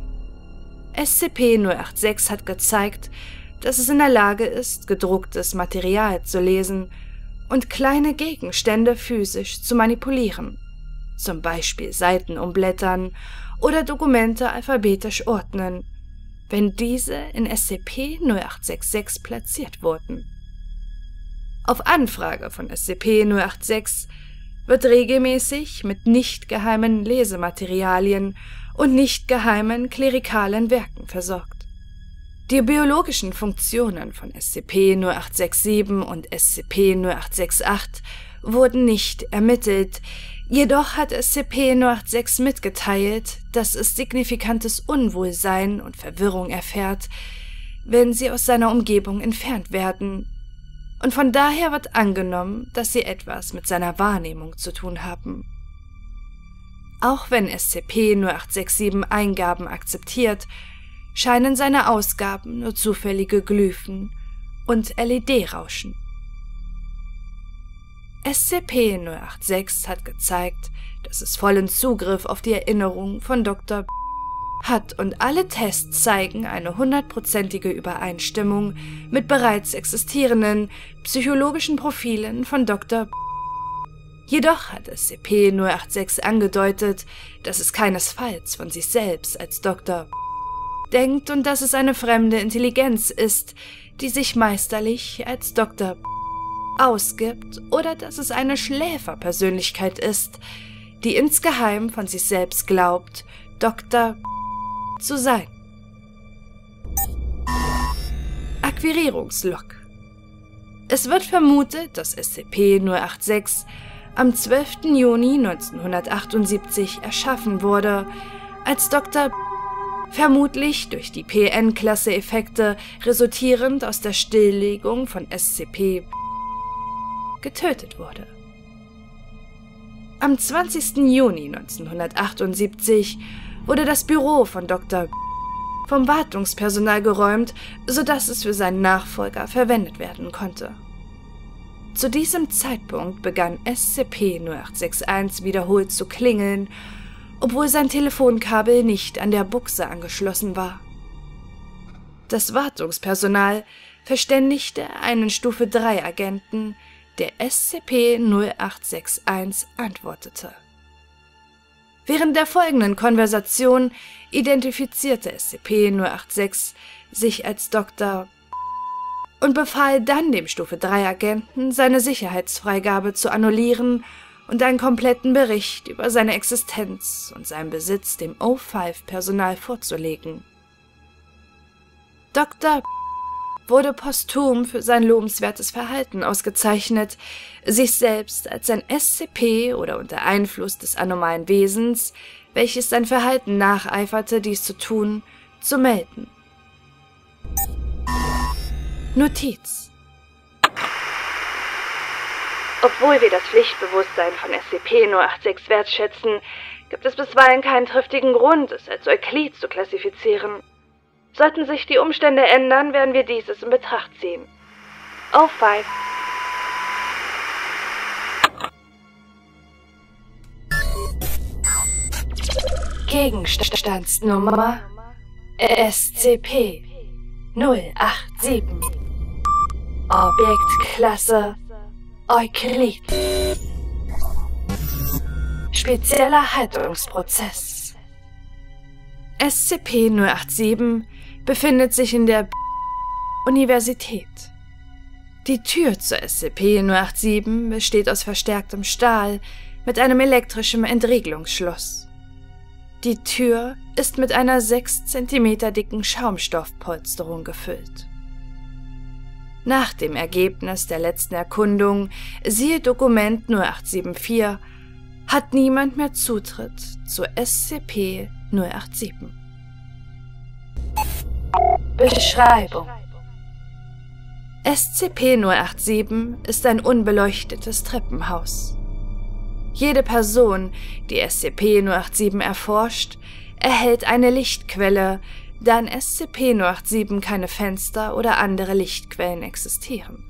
SCP-086 hat gezeigt, dass es in der Lage ist, gedrucktes Material zu lesen und kleine Gegenstände physisch zu manipulieren, zum Beispiel Seiten umblättern oder Dokumente alphabetisch ordnen, wenn diese in SCP-0866 platziert wurden. Auf Anfrage von SCP-086 wird regelmäßig mit nicht geheimen Lesematerialien und nicht geheimen klerikalen Werken versorgt. Die biologischen Funktionen von SCP-0867 und SCP-0868 wurden nicht ermittelt, jedoch hat SCP-086 mitgeteilt, dass es signifikantes Unwohlsein und Verwirrung erfährt, wenn sie aus seiner Umgebung entfernt werden, und von daher wird angenommen, dass sie etwas mit seiner Wahrnehmung zu tun haben. Auch wenn SCP-0867 Eingaben akzeptiert, scheinen seine Ausgaben nur zufällige Glyphen und LED-Rauschen. SCP-086 hat gezeigt, dass es vollen Zugriff auf die Erinnerung von Dr. hat und alle Tests zeigen eine 100%ige Übereinstimmung mit bereits existierenden psychologischen Profilen von Dr. Jedoch hat SCP-086 angedeutet, dass es keinesfalls von sich selbst als Dr. denkt und dass es eine fremde Intelligenz ist, die sich meisterlich als Dr. ausgibt, oder dass es eine Schläferpersönlichkeit ist, die insgeheim von sich selbst glaubt, Dr. zu sein. Akquirierungslog. Es wird vermutet, dass SCP-086 am 12. Juni 1978 erschaffen wurde, als Dr. vermutlich durch die PN-Klasse-Effekte resultierend aus der Stilllegung von SCP getötet wurde. Am 20. Juni 1978 wurde das Büro von Dr. vom Wartungspersonal geräumt, sodass es für seinen Nachfolger verwendet werden konnte. Zu diesem Zeitpunkt begann SCP-0861 wiederholt zu klingeln, obwohl sein Telefonkabel nicht an der Buchse angeschlossen war. Das Wartungspersonal verständigte einen Stufe-3-Agenten, der SCP-0861 antwortete. Während der folgenden Konversation identifizierte SCP-086 sich als Dr. und befahl dann dem Stufe-3-Agenten, seine Sicherheitsfreigabe zu annullieren und einen kompletten Bericht über seine Existenz und seinen Besitz dem O5-Personal vorzulegen. Dr. wurde posthum für sein lobenswertes Verhalten ausgezeichnet, sich selbst als ein SCP oder unter Einfluss des anormalen Wesens, welches sein Verhalten nacheiferte, dies zu tun, zu melden. Notiz: Obwohl wir das Pflichtbewusstsein von SCP-086 wertschätzen, gibt es bisweilen keinen triftigen Grund, es als Euklid zu klassifizieren. Sollten sich die Umstände ändern, werden wir dieses in Betracht ziehen. O5. Gegenstandsnummer SCP-087. Objektklasse Euklid. Spezieller Haltungsprozess. SCP-087 befindet sich in der Universität. Die Tür zur SCP-087 besteht aus verstärktem Stahl mit einem elektrischen Entriegelungsschloss. Die Tür ist mit einer 6 cm dicken Schaumstoffpolsterung gefüllt. Nach dem Ergebnis der letzten Erkundung, siehe Dokument 0874, hat niemand mehr Zutritt zur SCP-087. Beschreibung: SCP-087 ist ein unbeleuchtetes Treppenhaus. Jede Person, die SCP-087 erforscht, erhält eine Lichtquelle, da in SCP-087 keine Fenster oder andere Lichtquellen existieren.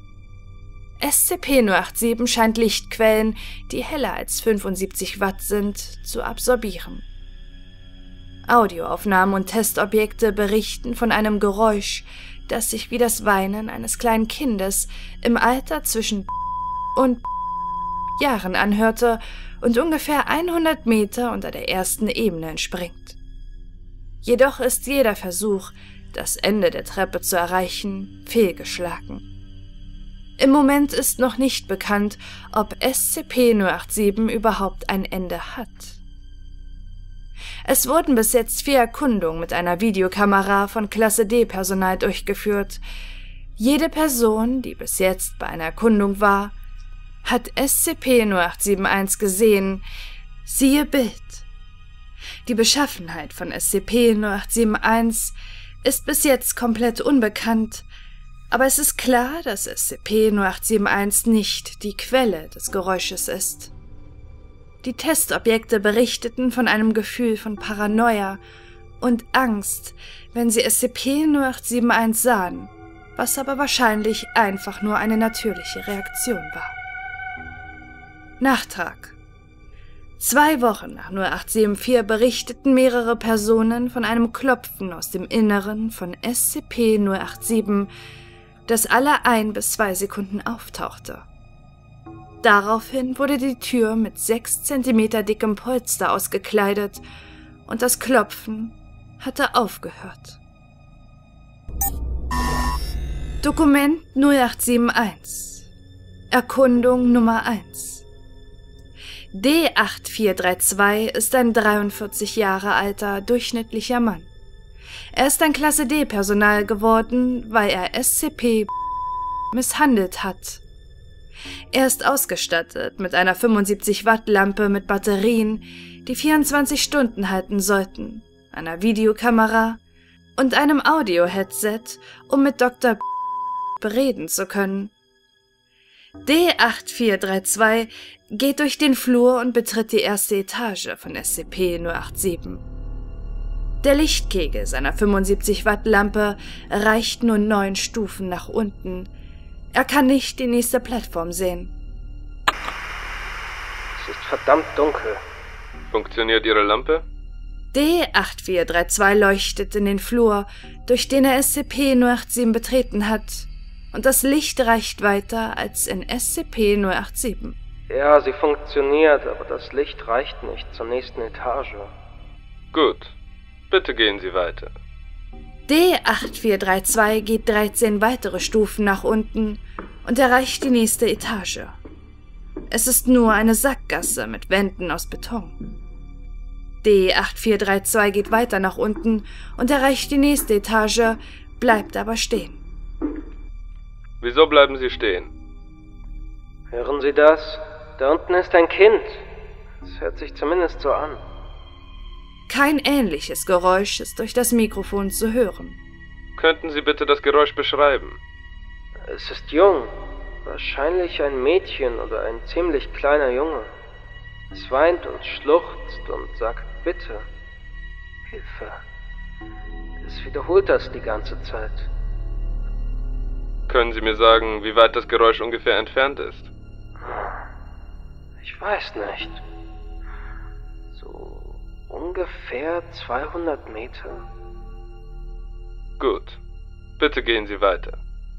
SCP-087 scheint Lichtquellen, die heller als 75 Watt sind, zu absorbieren. Audioaufnahmen und Testobjekte berichten von einem Geräusch, das sich wie das Weinen eines kleinen Kindes im Alter zwischen und Jahren anhörte und ungefähr 100 Meter unter der ersten Ebene entspringt. Jedoch ist jeder Versuch, das Ende der Treppe zu erreichen, fehlgeschlagen. Im Moment ist noch nicht bekannt, ob SCP-087 überhaupt ein Ende hat. Es wurden bis jetzt 4 Erkundungen mit einer Videokamera von Klasse D-Personal durchgeführt. Jede Person, die bis jetzt bei einer Erkundung war, hat SCP-0871 gesehen, siehe Bild. Die Beschaffenheit von SCP-0871 ist bis jetzt komplett unbekannt, aber es ist klar, dass SCP-0871 nicht die Quelle des Geräusches ist. Die Testobjekte berichteten von einem Gefühl von Paranoia und Angst, wenn sie SCP-0871 sahen, was aber wahrscheinlich einfach nur eine natürliche Reaktion war. Nachtrag: 2 Wochen nach 0874 berichteten mehrere Personen von einem Klopfen aus dem Inneren von SCP-087, das alle 1 bis 2 Sekunden auftauchte. Daraufhin wurde die Tür mit 6 cm dickem Polster ausgekleidet und das Klopfen hatte aufgehört. Dokument 0871. Erkundung Nummer 1. D8432 ist ein 43 Jahre alter, durchschnittlicher Mann. Er ist ein Klasse D-Personal geworden, weil er SCP misshandelt hat. Er ist ausgestattet mit einer 75-Watt-Lampe mit Batterien, die 24 Stunden halten sollten, einer Videokamera und einem Audio-Headset, um mit Dr. bereden zu können. D8432 geht durch den Flur und betritt die erste Etage von SCP-087. Der Lichtkegel seiner 75-Watt-Lampe reicht nur 9 Stufen nach unten. Er kann nicht die nächste Plattform sehen. Es ist verdammt dunkel. Funktioniert Ihre Lampe? D8432 leuchtet in den Flur, durch den er SCP-087 betreten hat, und das Licht reicht weiter als in SCP-087. Ja, sie funktioniert, aber das Licht reicht nicht zur nächsten Etage. Gut. Bitte gehen Sie weiter. D8432 geht 13 weitere Stufen nach unten und erreicht die nächste Etage. Es ist nur eine Sackgasse mit Wänden aus Beton. D8432 geht weiter nach unten und erreicht die nächste Etage, bleibt aber stehen. Wieso bleiben Sie stehen? Hören Sie das? Da unten ist ein Kind. Es hört sich zumindest so an. Kein ähnliches Geräusch ist durch das Mikrofon zu hören. Könnten Sie bitte das Geräusch beschreiben? Es ist jung. Wahrscheinlich ein Mädchen oder ein ziemlich kleiner Junge. Es weint und schluchzt und sagt Bitte. Hilfe. Es wiederholt das die ganze Zeit. Können Sie mir sagen, wie weit das Geräusch ungefähr entfernt ist? Ich weiß nicht. So ungefähr 200 Meter. Gut. Bitte gehen Sie weiter.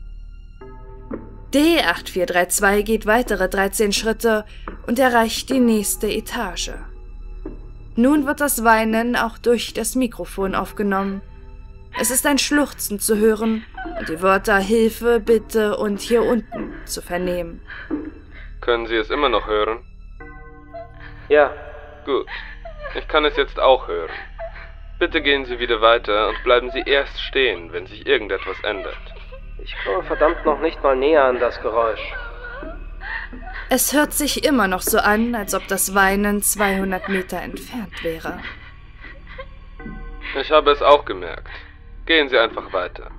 D8432 geht weitere 13 Schritte und erreicht die nächste Etage. Nun wird das Weinen auch durch das Mikrofon aufgenommen. Es ist ein Schluchzen zu hören und die Wörter Hilfe, Bitte und hier unten zu vernehmen. Können Sie es immer noch hören? Ja. Gut. Ich kann es jetzt auch hören. Bitte gehen Sie wieder weiter und bleiben Sie erst stehen, wenn sich irgendetwas ändert. Ich komme verdammt noch nicht mal näher an das Geräusch. Es hört sich immer noch so an, als ob das Weinen 200 Meter entfernt wäre. Ich habe es auch gemerkt. Gehen Sie einfach weiter.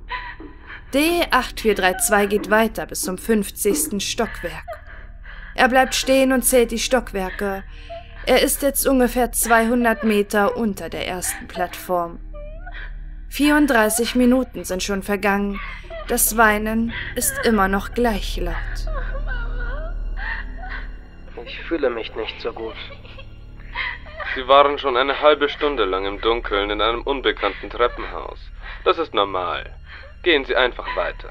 D8432 geht weiter bis zum 50. Stockwerk. Er bleibt stehen und zählt die Stockwerke. Er ist jetzt ungefähr 200 Meter unter der ersten Plattform. 34 Minuten sind schon vergangen. Das Weinen ist immer noch gleich laut. Ich fühle mich nicht so gut. Sie waren schon eine halbe Stunde lang im Dunkeln in einem unbekannten Treppenhaus. Das ist normal. Gehen Sie einfach weiter.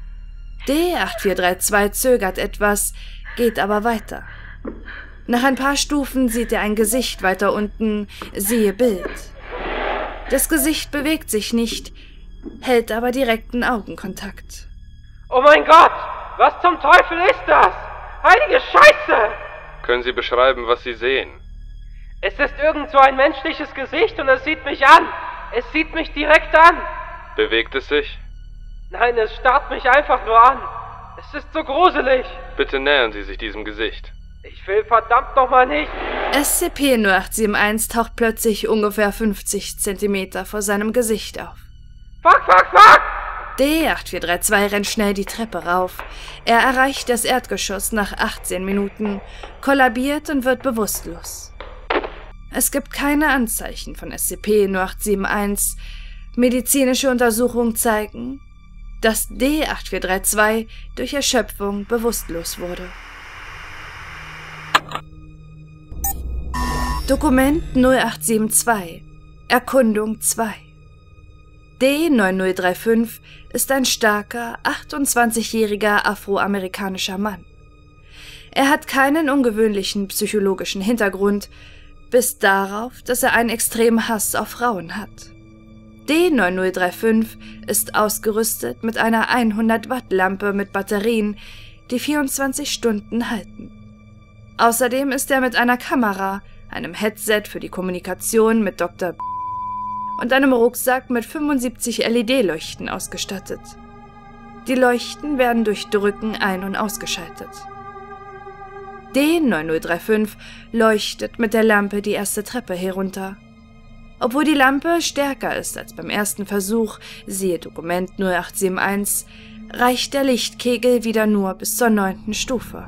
D8432 zögert etwas, geht aber weiter. Nach ein paar Stufen sieht er ein Gesicht weiter unten, siehe Bild. Das Gesicht bewegt sich nicht, hält aber direkten Augenkontakt. Oh mein Gott! Was zum Teufel ist das? Heilige Scheiße! Können Sie beschreiben, was Sie sehen? Es ist irgend so ein menschliches Gesicht und es sieht mich an. Es sieht mich direkt an. Bewegt es sich? Nein, es starrt mich einfach nur an. Es ist so gruselig. Bitte nähern Sie sich diesem Gesicht. Ich will verdammt nochmal nicht. SCP-0871 taucht plötzlich ungefähr 50 Zentimeter vor seinem Gesicht auf. Fuck, fuck, fuck! D8432 rennt schnell die Treppe rauf. Er erreicht das Erdgeschoss nach 18 Minuten, kollabiert und wird bewusstlos. Es gibt keine Anzeichen von SCP-0871. Medizinische Untersuchungen zeigen, dass D8432 durch Erschöpfung bewusstlos wurde. Dokument 0872. Erkundung 2. D9035 ist ein starker, 28-jähriger afroamerikanischer Mann. Er hat keinen ungewöhnlichen psychologischen Hintergrund, bis darauf, dass er einen extremen Hass auf Frauen hat. D9035 ist ausgerüstet mit einer 100-Watt-Lampe mit Batterien, die 24 Stunden halten. Außerdem ist er mit einer Kamera, einem Headset für die Kommunikation mit Dr. und einem Rucksack mit 75 LED-Leuchten ausgestattet. Die Leuchten werden durch Drücken ein- und ausgeschaltet. D9035 leuchtet mit der Lampe die erste Treppe herunter. Obwohl die Lampe stärker ist als beim ersten Versuch, siehe Dokument 0871, reicht der Lichtkegel wieder nur bis zur 9. Stufe.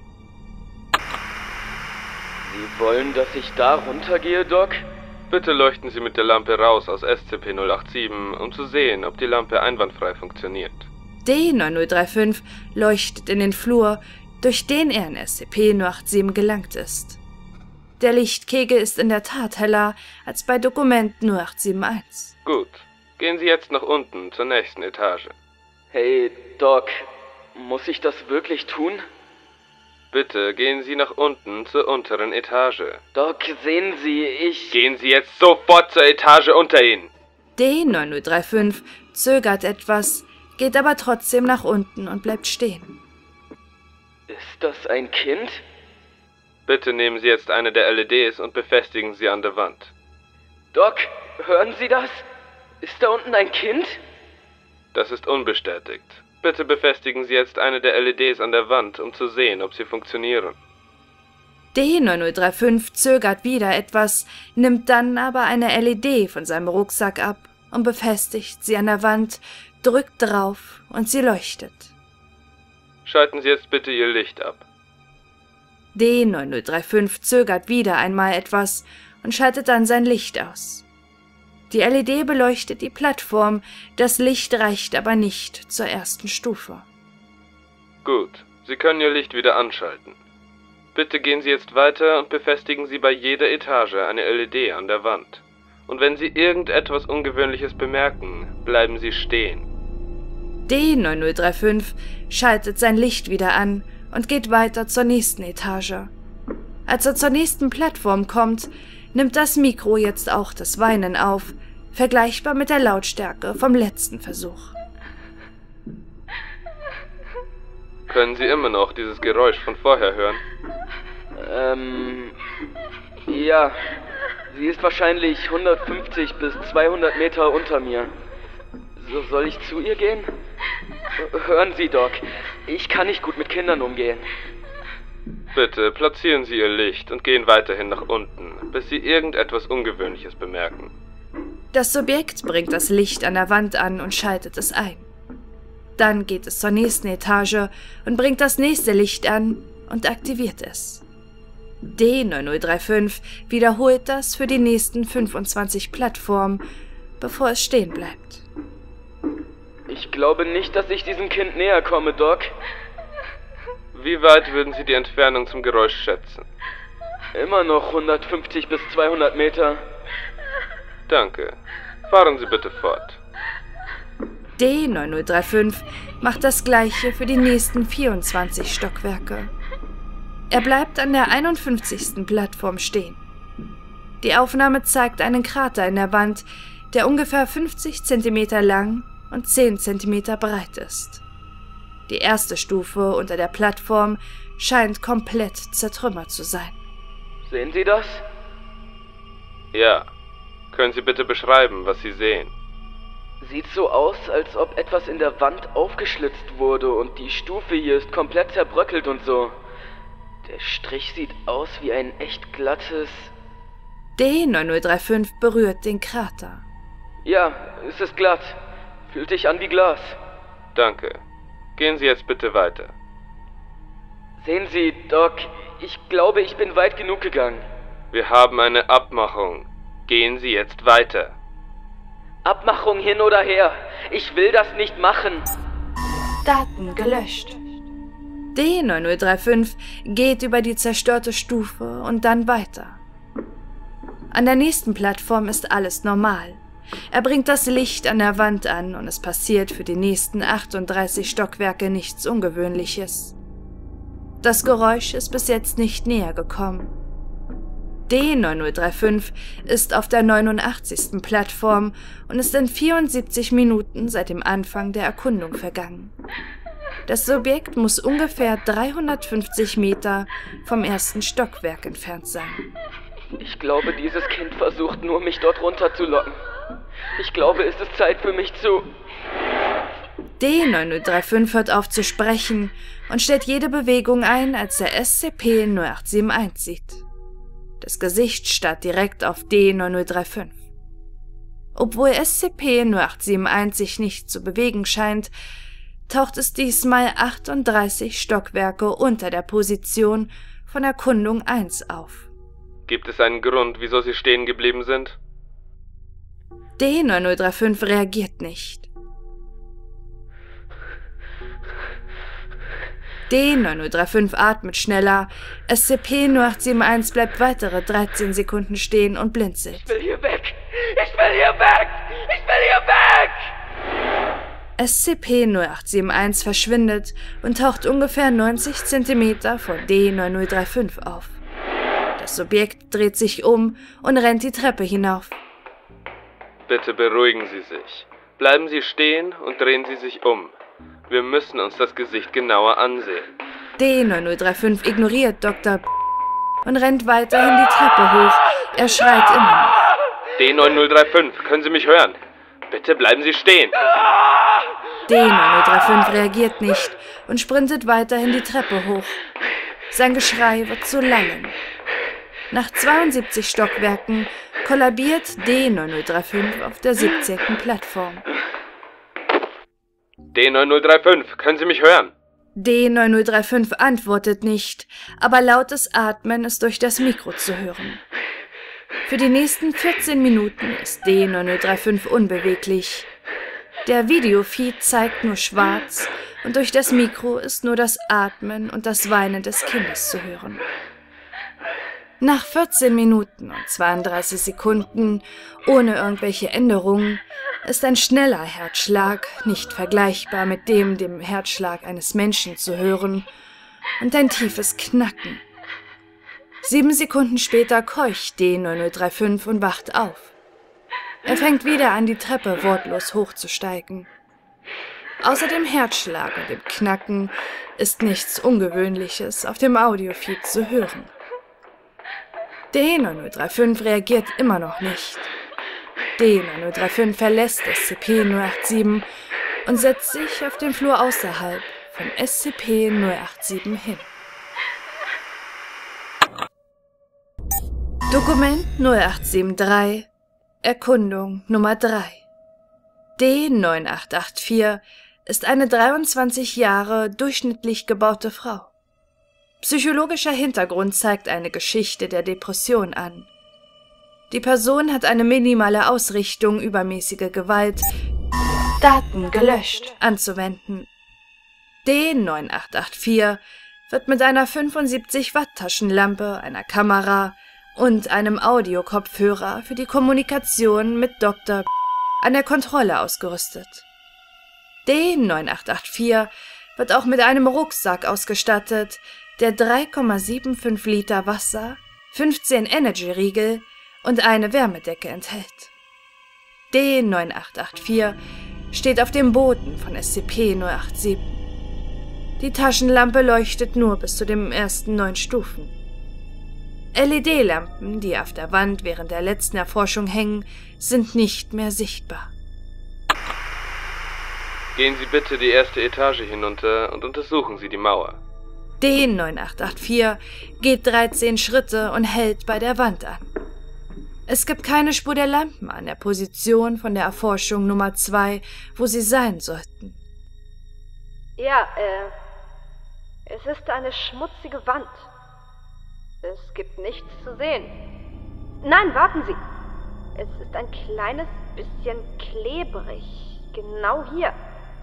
Sie wollen, dass ich da runtergehe, Doc? Bitte leuchten Sie mit der Lampe raus aus SCP-087, um zu sehen, ob die Lampe einwandfrei funktioniert. D9035 leuchtet in den Flur, durch den er in SCP-087 gelangt ist. Der Lichtkegel ist in der Tat heller als bei Dokument 0871. Gut. Gehen Sie jetzt nach unten, zur nächsten Etage. Hey, Doc, muss ich das wirklich tun? Bitte gehen Sie nach unten zur unteren Etage. Doc, sehen Sie, Gehen Sie jetzt sofort zur Etage unter Ihnen! D9035 zögert etwas, geht aber trotzdem nach unten und bleibt stehen. Ist das ein Kind? Bitte nehmen Sie jetzt eine der LEDs und befestigen sie an der Wand. Doc, hören Sie das? Ist da unten ein Kind? Das ist unbestätigt. Bitte befestigen Sie jetzt eine der LEDs an der Wand, um zu sehen, ob sie funktionieren. D9035 zögert wieder etwas, nimmt dann aber eine LED von seinem Rucksack ab und befestigt sie an der Wand, drückt drauf und sie leuchtet. Schalten Sie jetzt bitte Ihr Licht ab. D9035 zögert wieder einmal etwas und schaltet dann sein Licht aus. Die LED beleuchtet die Plattform, das Licht reicht aber nicht zur 1. Stufe. Gut, Sie können Ihr Licht wieder anschalten. Bitte gehen Sie jetzt weiter und befestigen Sie bei jeder Etage eine LED an der Wand. Und wenn Sie irgendetwas Ungewöhnliches bemerken, bleiben Sie stehen. D9035 schaltet sein Licht wieder an und geht weiter zur nächsten Etage. Als er zur nächsten Plattform kommt, nimmt das Mikro jetzt auch das Weinen auf, vergleichbar mit der Lautstärke vom letzten Versuch. Können Sie immer noch dieses Geräusch von vorher hören? Ja. Sie ist wahrscheinlich 150 bis 200 Meter unter mir. So, soll ich zu ihr gehen? Hören Sie, Doc, ich kann nicht gut mit Kindern umgehen. Bitte platzieren Sie Ihr Licht und gehen weiterhin nach unten, bis Sie irgendetwas Ungewöhnliches bemerken. Das Subjekt bringt das Licht an der Wand an und schaltet es ein. Dann geht es zur nächsten Etage und bringt das nächste Licht an und aktiviert es. D9035 wiederholt das für die nächsten 25 Plattformen, bevor es stehen bleibt. Ich glaube nicht, dass ich diesem Kind näher komme, Doc. Wie weit würden Sie die Entfernung zum Geräusch schätzen? Immer noch 150 bis 200 Meter. Danke. Fahren Sie bitte fort. D9035 macht das Gleiche für die nächsten 24 Stockwerke. Er bleibt an der 51. Plattform stehen. Die Aufnahme zeigt einen Krater in der Wand, der ungefähr 50 cm lang und 10 cm breit ist. Die erste Stufe unter der Plattform scheint komplett zertrümmert zu sein. Sehen Sie das? Ja. Können Sie bitte beschreiben, was Sie sehen? Sieht so aus, als ob etwas in der Wand aufgeschlitzt wurde und die Stufe hier ist komplett zerbröckelt und so. Der Strich sieht aus wie ein echt glattes... D9035 berührt den Krater. Ja, es ist glatt. Fühlt sich an wie Glas. Danke. Gehen Sie jetzt bitte weiter. Sehen Sie, Doc, ich glaube, ich bin weit genug gegangen. Wir haben eine Abmachung. Gehen Sie jetzt weiter. Abmachung hin oder her. Ich will das nicht machen. Daten gelöscht. D9035 geht über die zerstörte Stufe und dann weiter. An der nächsten Plattform ist alles normal. Er bringt das Licht an der Wand an und es passiert für die nächsten 38 Stockwerke nichts Ungewöhnliches. Das Geräusch ist bis jetzt nicht näher gekommen. D9035 ist auf der 89. Plattform und ist in 74 Minuten seit dem Anfang der Erkundung vergangen. Das Subjekt muss ungefähr 350 Meter vom ersten Stockwerk entfernt sein. Ich glaube, dieses Kind versucht nur, mich dort runterzulocken. Ich glaube, es ist Zeit für mich zu... D9035 hört auf zu sprechen und stellt jede Bewegung ein, als er SCP-0871 sieht. Das Gesicht starrt direkt auf D9035. Obwohl SCP-0871 sich nicht zu bewegen scheint, taucht es diesmal 38 Stockwerke unter der Position von Erkundung 1 auf. Gibt es einen Grund, wieso Sie stehen geblieben sind? D9035 reagiert nicht. D9035 atmet schneller. SCP-0871 bleibt weitere 13 Sekunden stehen und blinzelt. Ich will hier weg! Ich will hier weg! Ich will hier weg! SCP-0871 verschwindet und taucht ungefähr 90 cm vor D9035 auf. Das Subjekt dreht sich um und rennt die Treppe hinauf. Bitte beruhigen Sie sich. Bleiben Sie stehen und drehen Sie sich um. Wir müssen uns das Gesicht genauer ansehen. D9035 ignoriert Dr. und rennt weiterhin die Treppe hoch. Er schreit immer noch. D9035, können Sie mich hören? Bitte bleiben Sie stehen. D9035 reagiert nicht und sprintet weiterhin die Treppe hoch. Sein Geschrei wird zu Lallen. Nach 72 Stockwerken kollabiert D9035 auf der 17. Plattform. D9035, können Sie mich hören? D9035 antwortet nicht, aber lautes Atmen ist durch das Mikro zu hören. Für die nächsten 14 Minuten ist D9035 unbeweglich. Der Videofeed zeigt nur schwarz und durch das Mikro ist nur das Atmen und das Weinen des Kindes zu hören. Nach 14 Minuten und 32 Sekunden, ohne irgendwelche Änderungen, ist ein schneller Herzschlag, nicht vergleichbar mit dem Herzschlag eines Menschen zu hören, und ein tiefes Knacken. 7 Sekunden später keucht D9035 und wacht auf. Er fängt wieder an, die Treppe wortlos hochzusteigen. Außer dem Herzschlag und dem Knacken ist nichts Ungewöhnliches auf dem Audiofeed zu hören. D9035 reagiert immer noch nicht. D9035 verlässt SCP-087 und setzt sich auf den Flur außerhalb von SCP-087 hin. Dokument 0873, Erkundung Nummer 3. D9884 ist eine 23 Jahre durchschnittlich gebaute Frau. Psychologischer Hintergrund zeigt eine Geschichte der Depression an. Die Person hat eine minimale Ausrichtung, übermäßige Gewalt, Daten gelöscht, anzuwenden. D9884 wird mit einer 75 Watt Taschenlampe, einer Kamera und einem Audiokopfhörer für die Kommunikation mit Dr. an der Kontrolle ausgerüstet. D9884 wird auch mit einem Rucksack ausgestattet, der 3,75 Liter Wasser, 15 Energy-Riegel und eine Wärmedecke enthält. D9884 steht auf dem Boden von SCP-087. Die Taschenlampe leuchtet nur bis zu den ersten 9 Stufen. LED-Lampen, die auf der Wand während der letzten Erforschung hängen, sind nicht mehr sichtbar. Gehen Sie bitte die erste Etage hinunter und untersuchen Sie die Mauer. D9884 geht 13 Schritte und hält bei der Wand an. Es gibt keine Spur der Lampen an der Position von der Erforschung Nummer 2, wo sie sein sollten. Ja, es ist eine schmutzige Wand. Es gibt nichts zu sehen. Nein, warten Sie. Es ist ein kleines bisschen klebrig. Genau hier.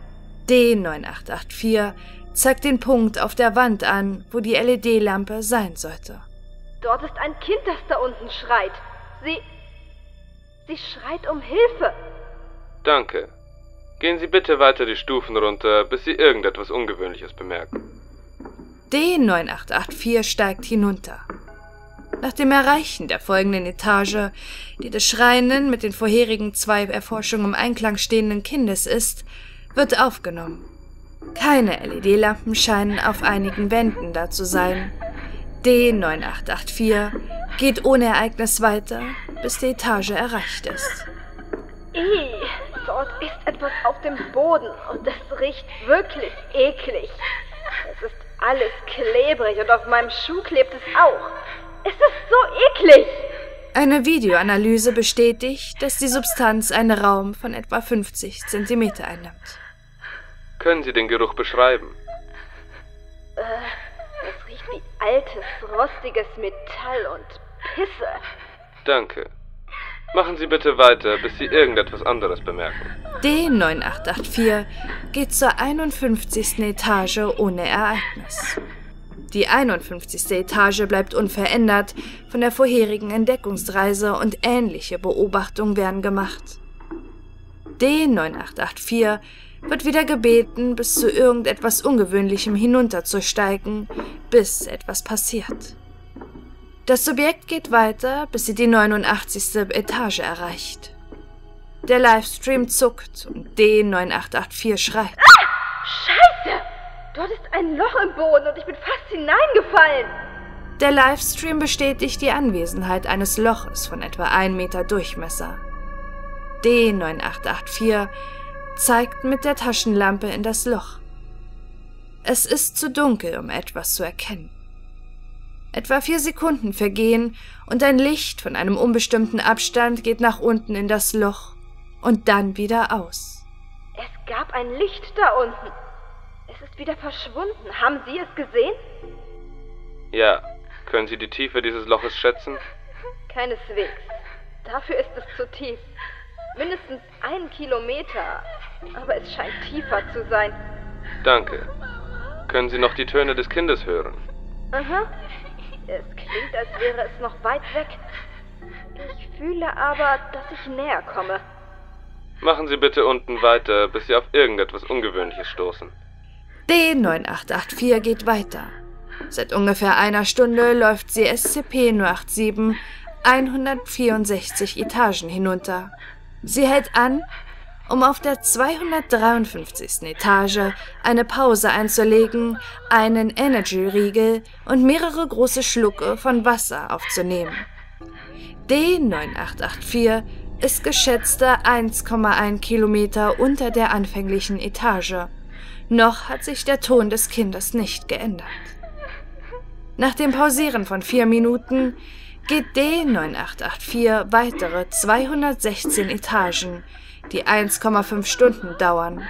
D9884 zeigt den Punkt auf der Wand an, wo die LED-Lampe sein sollte. Dort ist ein Kind, das da unten schreit. Sie schreit um Hilfe. Danke. Gehen Sie bitte weiter die Stufen runter, bis Sie irgendetwas Ungewöhnliches bemerken. D9884 steigt hinunter. Nach dem Erreichen der folgenden Etage, die des schreienden, mit den vorherigen 2 Erforschungen im Einklang stehenden Kindes ist, wird aufgenommen. Keine LED-Lampen scheinen auf einigen Wänden da zu sein. D9884 geht ohne Ereignis weiter, bis die Etage erreicht ist. So Dort ist etwas auf dem Boden und es riecht wirklich eklig. Es ist alles klebrig und auf meinem Schuh klebt es auch. Es ist so eklig! Eine Videoanalyse bestätigt, dass die Substanz einen Raum von etwa 50 cm einnimmt. Können Sie den Geruch beschreiben? Es riecht wie altes, rostiges Metall und Pisse. Danke. Machen Sie bitte weiter, bis Sie irgendetwas anderes bemerken. D9884 geht zur 51. Etage ohne Ereignis. Die 51. Etage bleibt unverändert von der vorherigen Entdeckungsreise und ähnliche Beobachtungen werden gemacht. D9884 wird wieder gebeten, bis zu irgendetwas Ungewöhnlichem hinunterzusteigen, bis etwas passiert. Das Subjekt geht weiter, bis sie die 89. Etage erreicht. Der Livestream zuckt und D9884 schreit. Ah! Scheiße! Dort ist ein Loch im Boden und ich bin fast hineingefallen. Der Livestream bestätigt die Anwesenheit eines Loches von etwa 1 Meter Durchmesser. D9884 zeigt mit der Taschenlampe in das Loch. Es ist zu dunkel, um etwas zu erkennen. Etwa 4 Sekunden vergehen und ein Licht von einem unbestimmten Abstand geht nach unten in das Loch und dann wieder aus. Es gab ein Licht da unten. Es ist wieder verschwunden. Haben Sie es gesehen? Ja. Können Sie die Tiefe dieses Loches schätzen? Keineswegs. Dafür ist es zu tief. Mindestens 1 Kilometer. Aber es scheint tiefer zu sein. Danke. Können Sie noch die Töne des Kindes hören? Aha. Es klingt, als wäre es noch weit weg. Ich fühle aber, dass ich näher komme. Machen Sie bitte unten weiter, bis Sie auf irgendetwas Ungewöhnliches stoßen. D9884 geht weiter. Seit ungefähr einer Stunde läuft sie SCP-087 164 Etagen hinunter. Sie hält an, um auf der 253. Etage eine Pause einzulegen, einen Energy-Riegel und mehrere große Schlucke von Wasser aufzunehmen. D9884 ist geschätzte 1,1 Kilometer unter der anfänglichen Etage. Noch hat sich der Ton des Kindes nicht geändert. Nach dem Pausieren von 4 Minuten geht D9884 weitere 216 Etagen, die 1,5 Stunden dauern.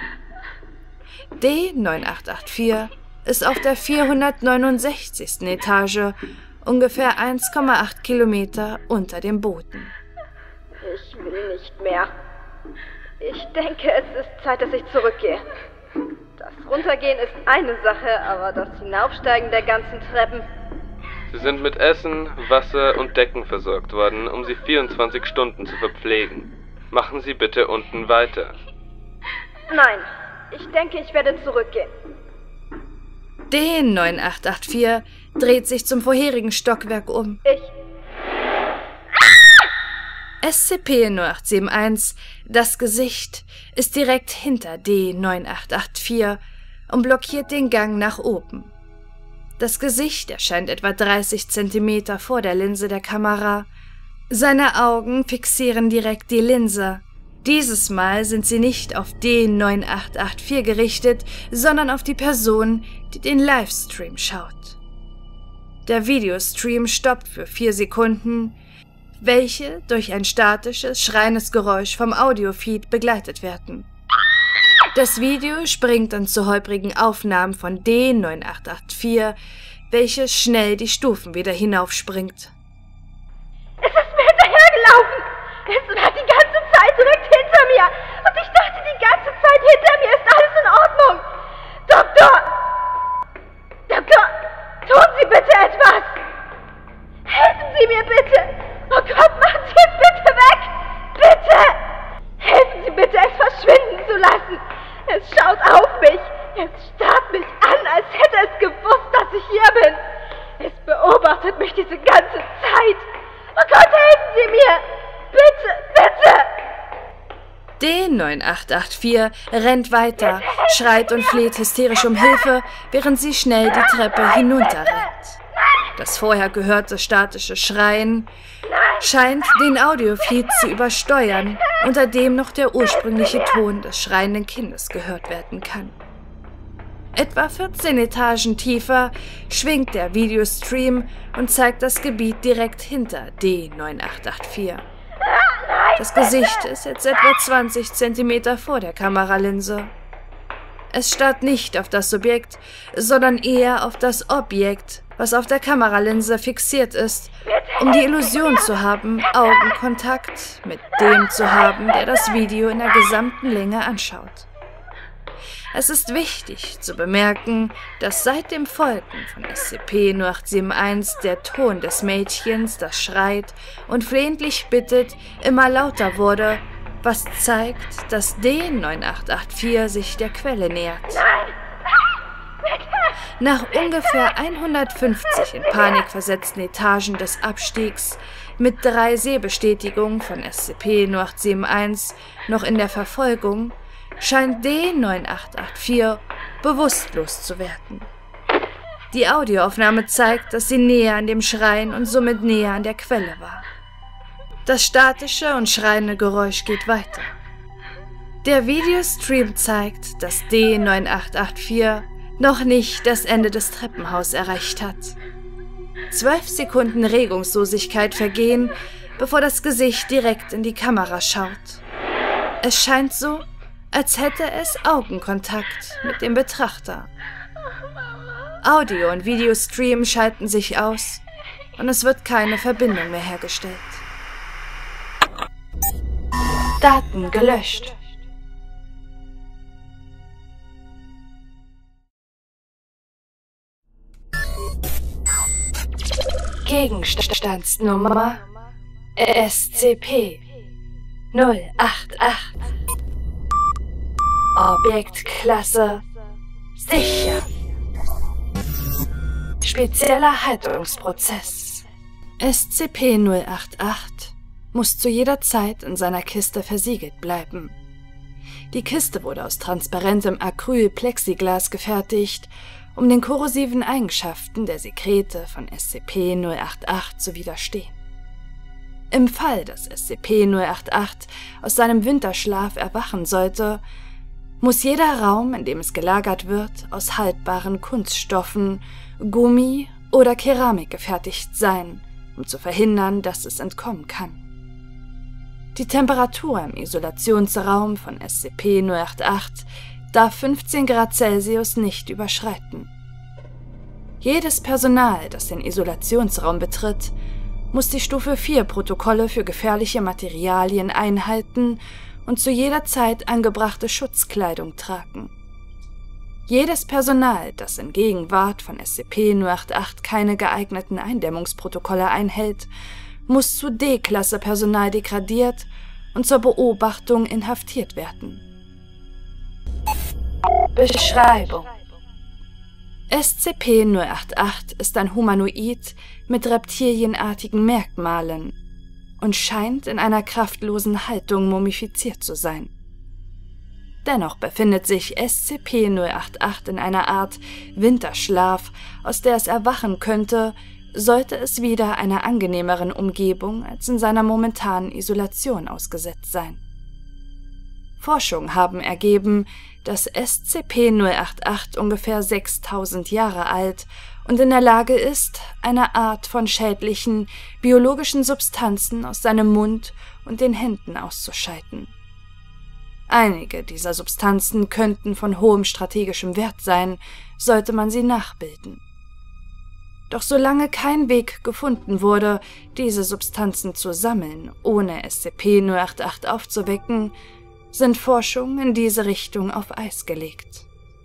D9884 ist auf der 469. Etage, ungefähr 1,8 Kilometer unter dem Boden. Ich will nicht mehr. Ich denke, es ist Zeit, dass ich zurückgehe. Das Runtergehen ist eine Sache, aber das Hinaufsteigen der ganzen Treppen... Sie sind mit Essen, Wasser und Decken versorgt worden, um Sie 24 Stunden zu verpflegen. Machen Sie bitte unten weiter. Nein, ich denke, ich werde zurückgehen. D9884 dreht sich zum vorherigen Stockwerk um. SCP-0871, das Gesicht, ist direkt hinter D9884 und blockiert den Gang nach oben. Das Gesicht erscheint etwa 30 cm vor der Linse der Kamera. Seine Augen fixieren direkt die Linse. Dieses Mal sind sie nicht auf D9884 gerichtet, sondern auf die Person, die den Livestream schaut. Der Videostream stoppt für 4 Sekunden, welche durch ein statisches, schreiendes Geräusch vom Audiofeed begleitet werden. Das Video springt dann zu holprigen Aufnahmen von D9884, welche schnell die Stufen wieder hinaufspringt. Es ist mir hinterhergelaufen! Es war die ganze Zeit direkt hinter mir! Und ich dachte die ganze Zeit, hinter mir ist alles in Ordnung! Doktor! Doktor! Tun Sie bitte etwas! Helfen Sie mir bitte! Oh Gott, machen Sie es bitte weg! Bitte! Helfen Sie bitte, es verschwinden zu lassen! Es schaut auf mich! Es starrt mich an, als hätte es gewusst, dass ich hier bin! Es beobachtet mich diese ganze Zeit! Oh Gott, helfen Sie mir! Bitte, bitte! D9884 rennt weiter, schreit und fleht hysterisch um Hilfe, während sie schnell die Treppe hinunterrennt. Das vorher gehörte statische Schreien scheint den Audiofeed zu übersteuern, unter dem noch der ursprüngliche Ton des schreienden Kindes gehört werden kann. Etwa 14 Etagen tiefer schwingt der Videostream und zeigt das Gebiet direkt hinter D9884. Das Gesicht ist jetzt etwa 20 Zentimeter vor der Kameralinse. Es starrt nicht auf das Subjekt, sondern eher auf das Objekt, was auf der Kameralinse fixiert ist, um die Illusion zu haben, Augenkontakt mit dem zu haben, der das Video in der gesamten Länge anschaut. Es ist wichtig zu bemerken, dass seit dem Folgen von SCP-0871 der Ton des Mädchens, das schreit und flehentlich bittet, immer lauter wurde, was zeigt, dass D9884 sich der Quelle nähert. Nach ungefähr 150 in Panik versetzten Etagen des Abstiegs, mit 3 Sehbestätigungen von SCP-0871 noch in der Verfolgung, scheint D9884 bewusstlos zu werden. Die Audioaufnahme zeigt, dass sie näher an dem Schreien und somit näher an der Quelle war. Das statische und schreiende Geräusch geht weiter. Der Videostream zeigt, dass D9884 noch nicht das Ende des Treppenhauses erreicht hat. 12 Sekunden Regungslosigkeit vergehen, bevor das Gesicht direkt in die Kamera schaut. Es scheint so, als hätte es Augenkontakt mit dem Betrachter. Audio- und Videostream schalten sich aus und es wird keine Verbindung mehr hergestellt. Daten gelöscht. Gegenstandsnummer SCP-088. Objektklasse sicher. Spezieller Haltungsprozess. SCP-088 muss zu jeder Zeit in seiner Kiste versiegelt bleiben. Die Kiste wurde aus transparentem Acryl-Plexiglas gefertigt, um den korrosiven Eigenschaften der Sekrete von SCP-088 zu widerstehen. Im Fall, dass SCP-088 aus seinem Winterschlaf erwachen sollte, muss jeder Raum, in dem es gelagert wird, aus haltbaren Kunststoffen, Gummi oder Keramik gefertigt sein, um zu verhindern, dass es entkommen kann. Die Temperatur im Isolationsraum von SCP-088 darf 15 Grad Celsius nicht überschreiten. Jedes Personal, das den Isolationsraum betritt, muss die Stufe 4 Protokolle für gefährliche Materialien einhalten und zu jeder Zeit angebrachte Schutzkleidung tragen. Jedes Personal, das in Gegenwart von SCP-088 keine geeigneten Eindämmungsprotokolle einhält, muss zu D-Klasse-Personal degradiert und zur Beobachtung inhaftiert werden. Beschreibung: SCP-088 ist ein Humanoid mit reptilienartigen Merkmalen und scheint in einer kraftlosen Haltung mumifiziert zu sein. Dennoch befindet sich SCP-088 in einer Art Winterschlaf, aus der es erwachen könnte, sollte es wieder einer angenehmeren Umgebung als in seiner momentanen Isolation ausgesetzt sein. Forschungen haben ergeben, dass SCP-088 ungefähr 6000 Jahre alt und in der Lage ist, eine Art von schädlichen, biologischen Substanzen aus seinem Mund und den Händen auszuscheiden. Einige dieser Substanzen könnten von hohem strategischem Wert sein, sollte man sie nachbilden. Doch solange kein Weg gefunden wurde, diese Substanzen zu sammeln, ohne SCP-088 aufzuwecken, sind Forschungen in diese Richtung auf Eis gelegt.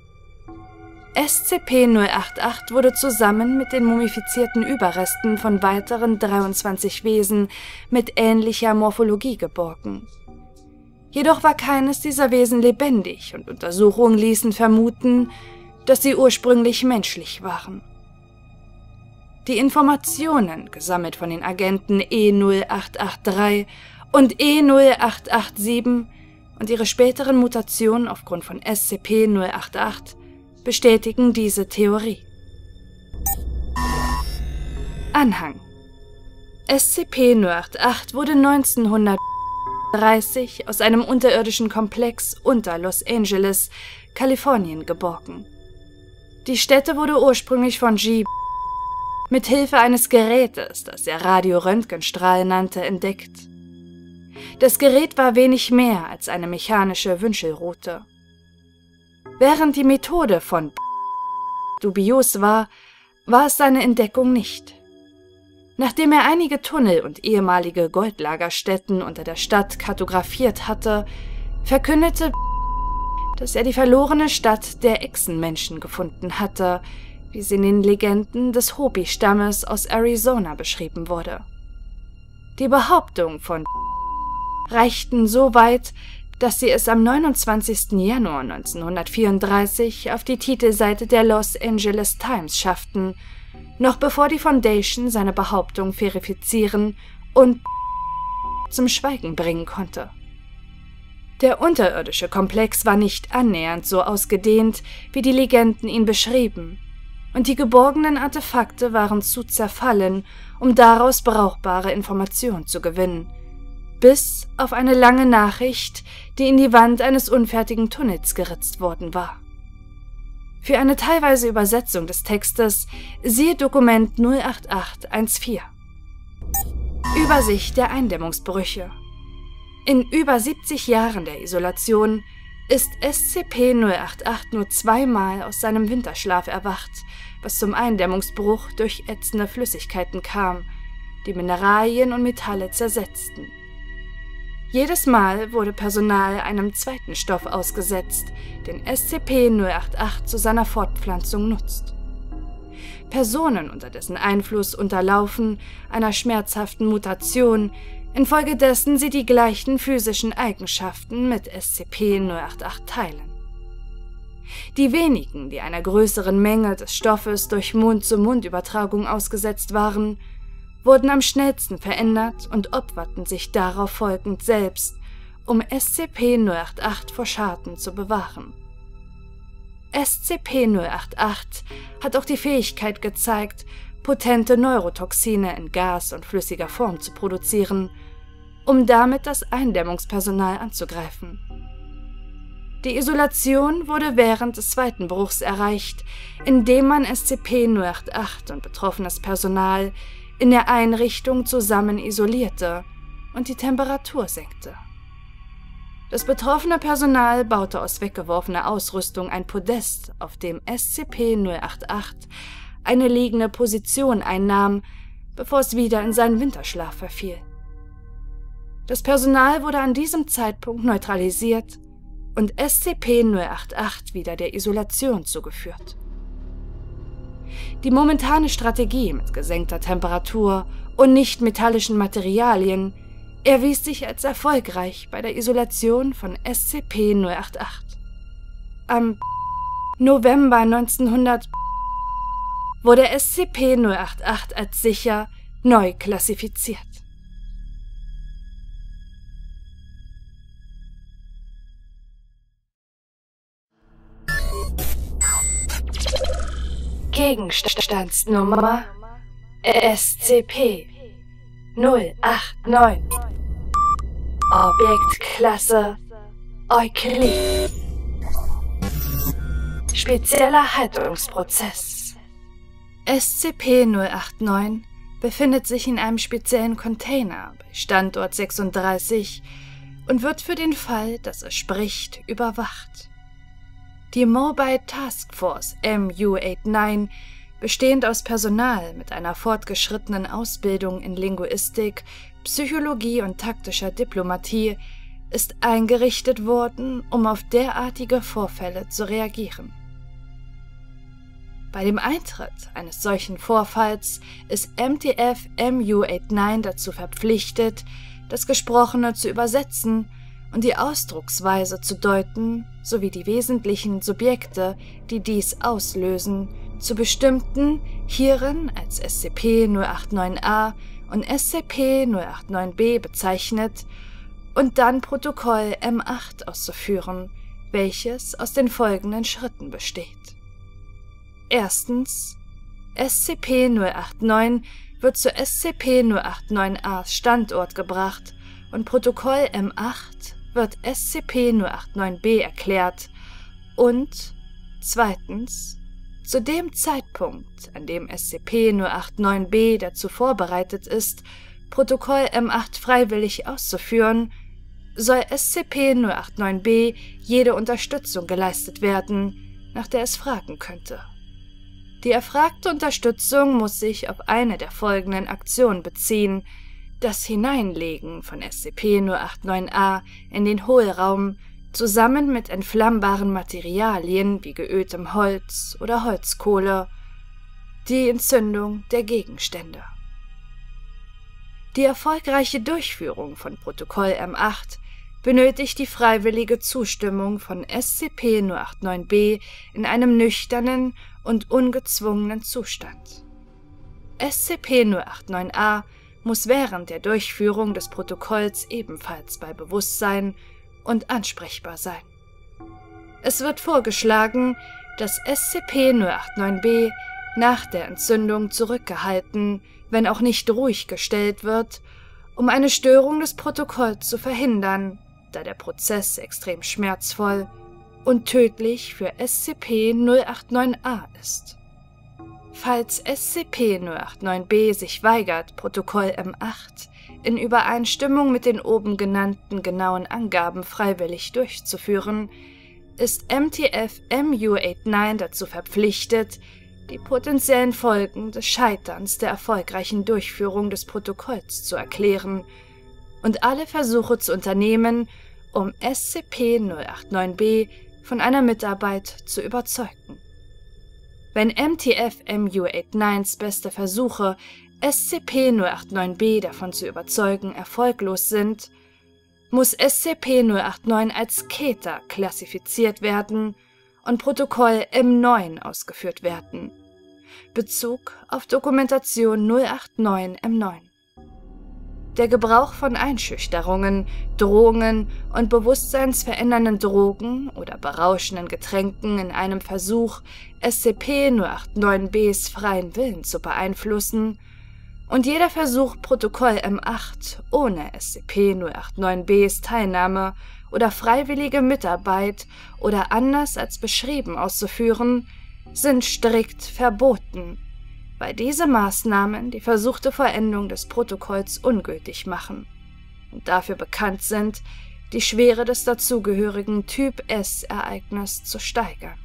SCP-088 wurde zusammen mit den mumifizierten Überresten von weiteren 23 Wesen mit ähnlicher Morphologie geborgen. Jedoch war keines dieser Wesen lebendig und Untersuchungen ließen vermuten, dass sie ursprünglich menschlich waren. Die Informationen, gesammelt von den Agenten E0883 und E0887 und ihre späteren Mutationen aufgrund von SCP-088, bestätigen diese Theorie. Anhang: SCP-088 wurde 1900 1930 aus einem unterirdischen Komplex unter Los Angeles, Kalifornien, geborgen. Die Stätte wurde ursprünglich von G. mit Hilfe eines Gerätes, das er Radioröntgenstrahl nannte, entdeckt. Das Gerät war wenig mehr als eine mechanische Wünschelrute. Während die Methode von dubios war, war es seine Entdeckung nicht. Nachdem er einige Tunnel und ehemalige Goldlagerstätten unter der Stadt kartografiert hatte, verkündete, dass er die verlorene Stadt der Echsenmenschen gefunden hatte, wie sie in den Legenden des Hopi-Stammes aus Arizona beschrieben wurde. Die Behauptungen von reichten so weit, dass sie es am 29. Januar 1934 auf die Titelseite der Los Angeles Times schafften, noch bevor die Foundation seine Behauptung verifizieren und zum Schweigen bringen konnte. Der unterirdische Komplex war nicht annähernd so ausgedehnt, wie die Legenden ihn beschrieben, und die geborgenen Artefakte waren zu zerfallen, um daraus brauchbare Informationen zu gewinnen, bis auf eine lange Nachricht, die in die Wand eines unfertigen Tunnels geritzt worden war. Für eine teilweise Übersetzung des Textes siehe Dokument 08814. Übersicht der Eindämmungsbrüche. In über 70 Jahren der Isolation ist SCP-088 nur zweimal aus seinem Winterschlaf erwacht, was zum Eindämmungsbruch durch ätzende Flüssigkeiten kam, die Mineralien und Metalle zersetzten. Jedes Mal wurde Personal einem zweiten Stoff ausgesetzt, den SCP-088 zu seiner Fortpflanzung nutzt. Personen unter dessen Einfluss unterlaufen einer schmerzhaften Mutation, infolgedessen sie die gleichen physischen Eigenschaften mit SCP-088 teilen. Die wenigen, die einer größeren Menge des Stoffes durch Mund-zu-Mund-Übertragung ausgesetzt waren, wurden am schnellsten verändert und opferten sich darauf folgend selbst, um SCP-088 vor Schaden zu bewahren. SCP-088 hat auch die Fähigkeit gezeigt, potente Neurotoxine in Gas- und flüssiger Form zu produzieren, um damit das Eindämmungspersonal anzugreifen. Die Isolation wurde während des zweiten Bruchs erreicht, indem man SCP-088 und betroffenes Personal in der Einrichtung zusammen isolierte und die Temperatur senkte. Das betroffene Personal baute aus weggeworfener Ausrüstung ein Podest, auf dem SCP-088 eine liegende Position einnahm, bevor es wieder in seinen Winterschlaf verfiel. Das Personal wurde an diesem Zeitpunkt neutralisiert und SCP-088 wieder der Isolation zugeführt. Die momentane Strategie mit gesenkter Temperatur und nicht-metallischen Materialien erwies sich als erfolgreich bei der Isolation von SCP-088. Am November 1900 wurde SCP-088 als sicher neu klassifiziert. Gegenstandsnummer SCP-089. Objektklasse Euklid. Spezieller Haltungsprozess. SCP-089 befindet sich in einem speziellen Container bei Standort 36 und wird für den Fall, dass es spricht, überwacht. Die Mobile Task Force MU-89, bestehend aus Personal mit einer fortgeschrittenen Ausbildung in Linguistik, Psychologie und taktischer Diplomatie, ist eingerichtet worden, um auf derartige Vorfälle zu reagieren. Bei dem Eintritt eines solchen Vorfalls ist MTF MU-89 dazu verpflichtet, das Gesprochene zu übersetzen und die Ausdrucksweise zu deuten, sowie die wesentlichen Subjekte, die dies auslösen, zu bestimmten, hierin als SCP-089-A und SCP-089-B bezeichnet, und dann Protokoll M8 auszuführen, welches aus den folgenden Schritten besteht. Erstens, SCP-089 wird zu SCP-089-A's Standort gebracht und Protokoll M8 wird SCP-089-B erklärt und zweitens, zu dem Zeitpunkt, an dem SCP-089-B dazu vorbereitet ist, Protokoll M8 freiwillig auszuführen, soll SCP-089-B jede Unterstützung geleistet werden, nach der es fragen könnte. Die erfragte Unterstützung muss sich auf eine der folgenden Aktionen beziehen: das Hineinlegen von SCP-089-A in den Hohlraum zusammen mit entflammbaren Materialien wie geöltem Holz oder Holzkohle, die Entzündung der Gegenstände. Die erfolgreiche Durchführung von Protokoll M8 benötigt die freiwillige Zustimmung von SCP-089-B in einem nüchternen und ungezwungenen Zustand. SCP-089-A muss während der Durchführung des Protokolls ebenfalls bei Bewusstsein und ansprechbar sein. Es wird vorgeschlagen, dass SCP-089-B nach der Entzündung zurückgehalten, wenn auch nicht ruhig gestellt wird, um eine Störung des Protokolls zu verhindern, da der Prozess extrem schmerzvoll und tödlich für SCP-089-A ist. Falls SCP-089-B sich weigert, Protokoll M8 in Übereinstimmung mit den oben genannten genauen Angaben freiwillig durchzuführen, ist MTF MU-89 dazu verpflichtet, die potenziellen Folgen des Scheiterns der erfolgreichen Durchführung des Protokolls zu erklären und alle Versuche zu unternehmen, um SCP-089-B von einer Mitarbeit zu überzeugen. Wenn MTF MU-89s beste Versuche, SCP-089-B davon zu überzeugen, erfolglos sind, muss SCP-089 als Keter klassifiziert werden und Protokoll M9 ausgeführt werden. Bezug auf Dokumentation 089-M9. Der Gebrauch von Einschüchterungen, Drohungen und bewusstseinsverändernden Drogen oder berauschenden Getränken in einem Versuch, SCP-089-Bs freien Willen zu beeinflussen, und jeder Versuch, Protokoll M8 ohne SCP-089-Bs Teilnahme oder freiwillige Mitarbeit oder anders als beschrieben auszuführen, sind strikt verboten, weil diese Maßnahmen die versuchte Vollendung des Protokolls ungültig machen und dafür bekannt sind, die Schwere des dazugehörigen Typ-S-Ereignisses zu steigern.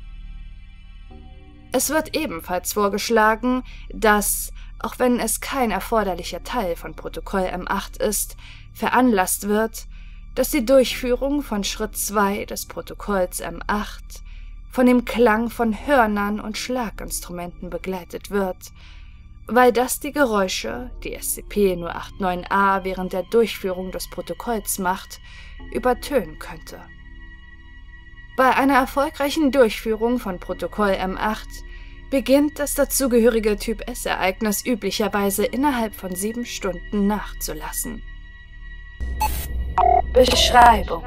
Es wird ebenfalls vorgeschlagen, dass, auch wenn es kein erforderlicher Teil von Protokoll M8 ist, veranlasst wird, dass die Durchführung von Schritt 2 des Protokolls M8 von dem Klang von Hörnern und Schlaginstrumenten begleitet wird, weil das die Geräusche, die SCP-089-A während der Durchführung des Protokolls macht, übertönen könnte. Bei einer erfolgreichen Durchführung von Protokoll M8 beginnt das dazugehörige Typ-S-Ereignis üblicherweise innerhalb von 7 Stunden nachzulassen. Beschreibung: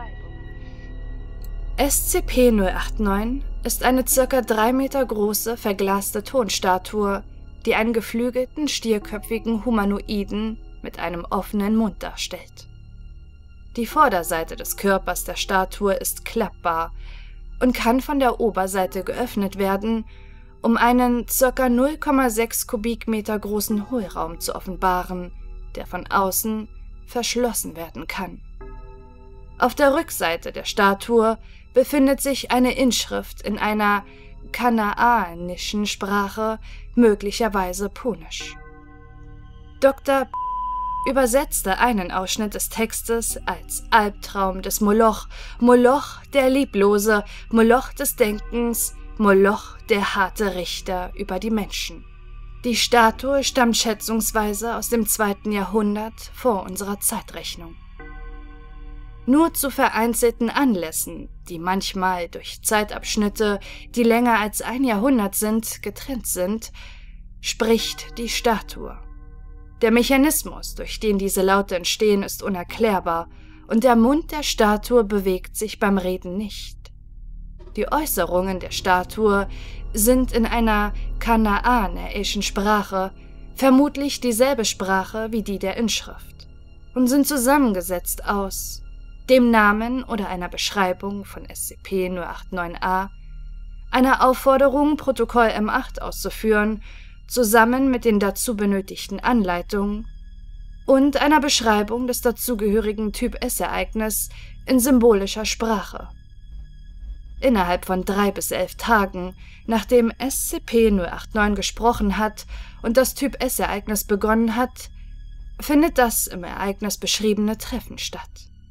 SCP-089 ist eine ca. 3 Meter große, verglaste Tonstatue, die einen geflügelten, stierköpfigen Humanoiden mit einem offenen Mund darstellt. Die Vorderseite des Körpers der Statue ist klappbar und kann von der Oberseite geöffnet werden, um einen ca. 0,6 Kubikmeter großen Hohlraum zu offenbaren, der von außen verschlossen werden kann. Auf der Rückseite der Statue befindet sich eine Inschrift in einer kanaanischen Sprache, möglicherweise Punisch. Dr. übersetzte einen Ausschnitt des Textes als Albtraum des Moloch, Moloch der Lieblose, Moloch des Denkens, Moloch der harte Richter über die Menschen. Die Statue stammt schätzungsweise aus dem 2. Jahrhundert vor unserer Zeitrechnung. Nur zu vereinzelten Anlässen, die manchmal durch Zeitabschnitte, die länger als 1 Jahrhundert sind, getrennt sind, spricht die Statue. Der Mechanismus, durch den diese Laute entstehen, ist unerklärbar, und der Mund der Statue bewegt sich beim Reden nicht. Die Äußerungen der Statue sind in einer kanaanäischen Sprache, vermutlich dieselbe Sprache wie die der Inschrift. und sind zusammengesetzt aus dem Namen oder einer Beschreibung von SCP-089-A, einer Aufforderung, Protokoll M8 auszuführen, zusammen mit den dazu benötigten Anleitungen und einer Beschreibung des dazugehörigen Typ-S-Ereignisses in symbolischer Sprache. Innerhalb von 3 bis 11 Tagen, nachdem SCP-089 gesprochen hat und das Typ-S-Ereignis begonnen hat, findet das im Ereignis beschriebene Treffen statt.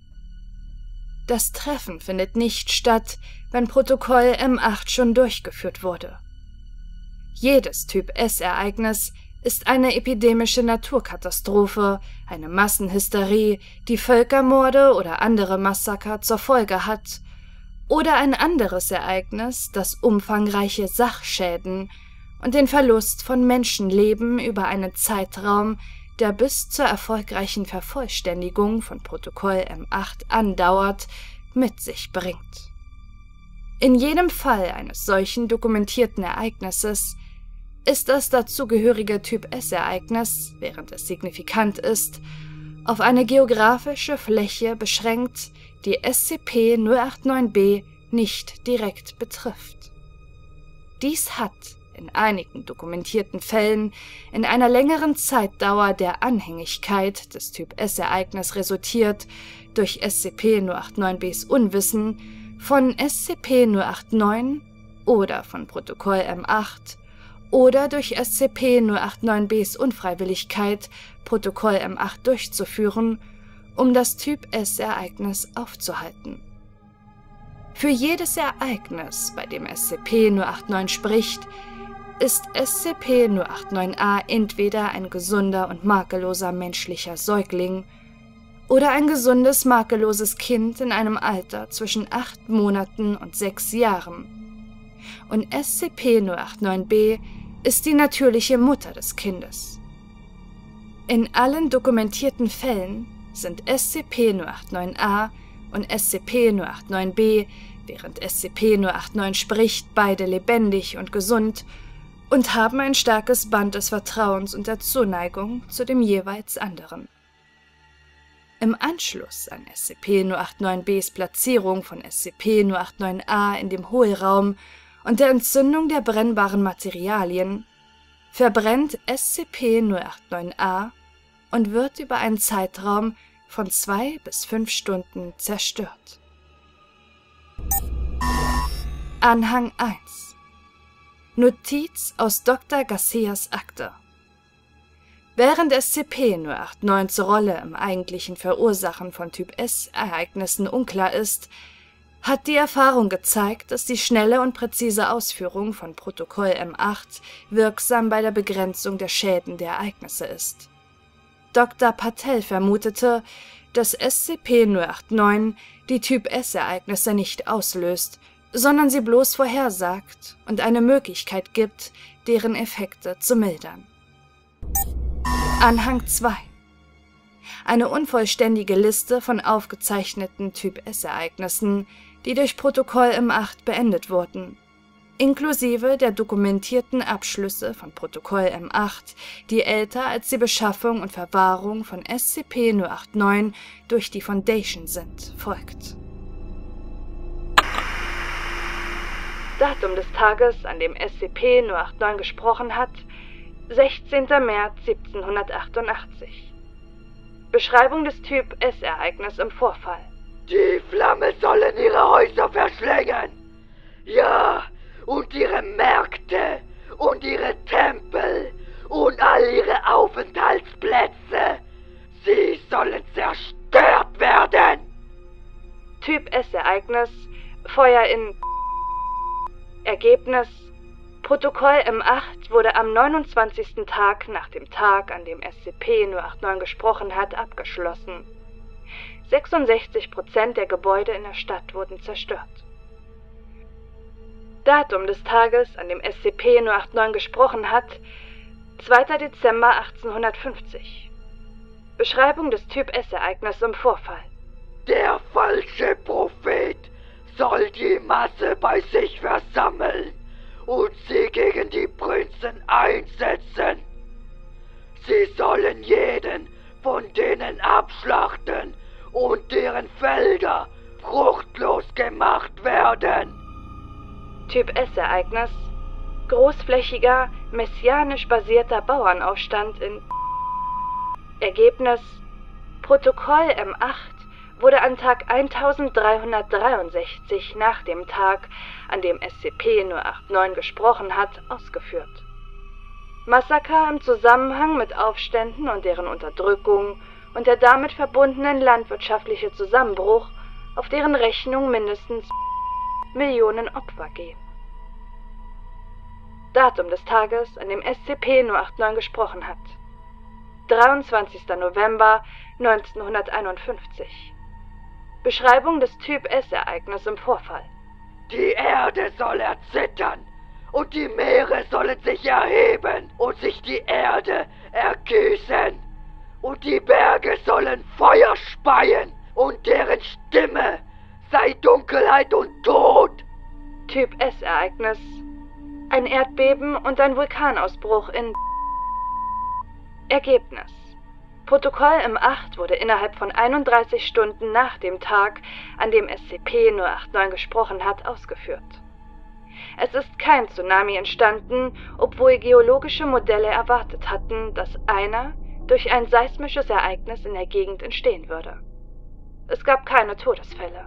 Das Treffen findet nicht statt, wenn Protokoll M8 schon durchgeführt wurde. Jedes Typ-S-Ereignis ist eine epidemische Naturkatastrophe, eine Massenhysterie, die Völkermorde oder andere Massaker zur Folge hat, oder ein anderes Ereignis, das umfangreiche Sachschäden und den Verlust von Menschenleben über einen Zeitraum, der bis zur erfolgreichen Vervollständigung von Protokoll M8 andauert, mit sich bringt. In jedem Fall eines solchen dokumentierten Ereignisses ist das dazugehörige Typ-S-Ereignis, während es signifikant ist, auf eine geografische Fläche beschränkt, die SCP-089-B nicht direkt betrifft. Dies hat in einigen dokumentierten Fällen in einer längeren Zeitdauer der Anhängigkeit des Typ-S-Ereignisses resultiert, durch SCP-089-Bs Unwissen von SCP-089 oder von Protokoll M8 oder durch SCP-089-Bs Unfreiwilligkeit, Protokoll M8 durchzuführen, um das Typ-S-Ereignis aufzuhalten. Für jedes Ereignis, bei dem SCP-089 spricht, ist SCP-089-A entweder ein gesunder und makelloser menschlicher Säugling oder ein gesundes, makelloses Kind in einem Alter zwischen 8 Monaten und 6 Jahren. Und SCP-089-B ist die natürliche Mutter des Kindes. In allen dokumentierten Fällen sind SCP-089-A und SCP-089-B, während SCP-089 spricht, beide lebendig und gesund und haben ein starkes Band des Vertrauens und der Zuneigung zu dem jeweils anderen. Im Anschluss an SCP-089-Bs Platzierung von SCP-089-A in dem Hohlraum und der Entzündung der brennbaren Materialien verbrennt SCP-089-A und wird über einen Zeitraum von 2 bis 5 Stunden zerstört. Anhang 1. Notiz aus Dr. Garcias Akte. Während SCP-089 zur Rolle im eigentlichen Verursachen von Typ-S-Ereignissen unklar ist, hat die Erfahrung gezeigt, dass die schnelle und präzise Ausführung von Protokoll M8 wirksam bei der Begrenzung der Schäden der Ereignisse ist. Dr. Patel vermutete, dass SCP-089 die Typ-S-Ereignisse nicht auslöst, sondern sie bloß vorhersagt und eine Möglichkeit gibt, deren Effekte zu mildern. Anhang 2. Eine unvollständige Liste von aufgezeichneten Typ-S-Ereignissen, die durch Protokoll M8 beendet wurden, inklusive der dokumentierten Abschlüsse von Protokoll M8, die älter als die Beschaffung und Verwahrung von SCP-089 durch die Foundation sind, folgt. Datum des Tages, an dem SCP-089 gesprochen hat, 16. März 1788. Beschreibung des Typ-S-Ereignisses im Vorfall. Die Flamme sollen ihre Häuser verschlängen. Ja, und ihre Märkte und ihre Tempel und all ihre Aufenthaltsplätze. Sie sollen zerstört werden. Typ-S-Ereignis, Feuer in Ergebnis: Protokoll M8 wurde am 29. Tag nach dem Tag, an dem SCP-089 gesprochen hat, abgeschlossen. 66% der Gebäude in der Stadt wurden zerstört. Datum des Tages, an dem SCP-089 gesprochen hat, 2. Dezember 1850. Beschreibung des Typ-S-Ereignisses im Vorfall. Der falsche Prophet soll die Masse bei sich versammeln und sie gegen die Prinzen einsetzen. Sie sollen jeden von denen abschlachten und deren Felder fruchtlos gemacht werden. Typ S-Ereignis: großflächiger, messianisch basierter Bauernaufstand in Ergebnis: Protokoll M8 wurde an Tag 1363 nach dem Tag, an dem SCP-089 gesprochen hat, ausgeführt. Massaker im Zusammenhang mit Aufständen und deren Unterdrückung und der damit verbundenen landwirtschaftliche Zusammenbruch, auf deren Rechnung mindestens Millionen Opfer gehen. Datum des Tages, an dem SCP-089 gesprochen hat: 23. November 1951. Beschreibung des Typ S-Ereignisses im Vorfall: Die Erde soll erzittern und die Meere sollen sich erheben und sich die Erde ergießen und die Berge sollen Feuer speien und deren Stimme sei Dunkelheit und Tod. Typ S-Ereignis: ein Erdbeben und ein Vulkanausbruch in Ergebnis: Protokoll M8 wurde innerhalb von 31 Stunden nach dem Tag, an dem SCP-089 gesprochen hat, ausgeführt. Es ist kein Tsunami entstanden, obwohl geologische Modelle erwartet hatten, dass einer durch ein seismisches Ereignis in der Gegend entstehen würde. Es gab keine Todesfälle.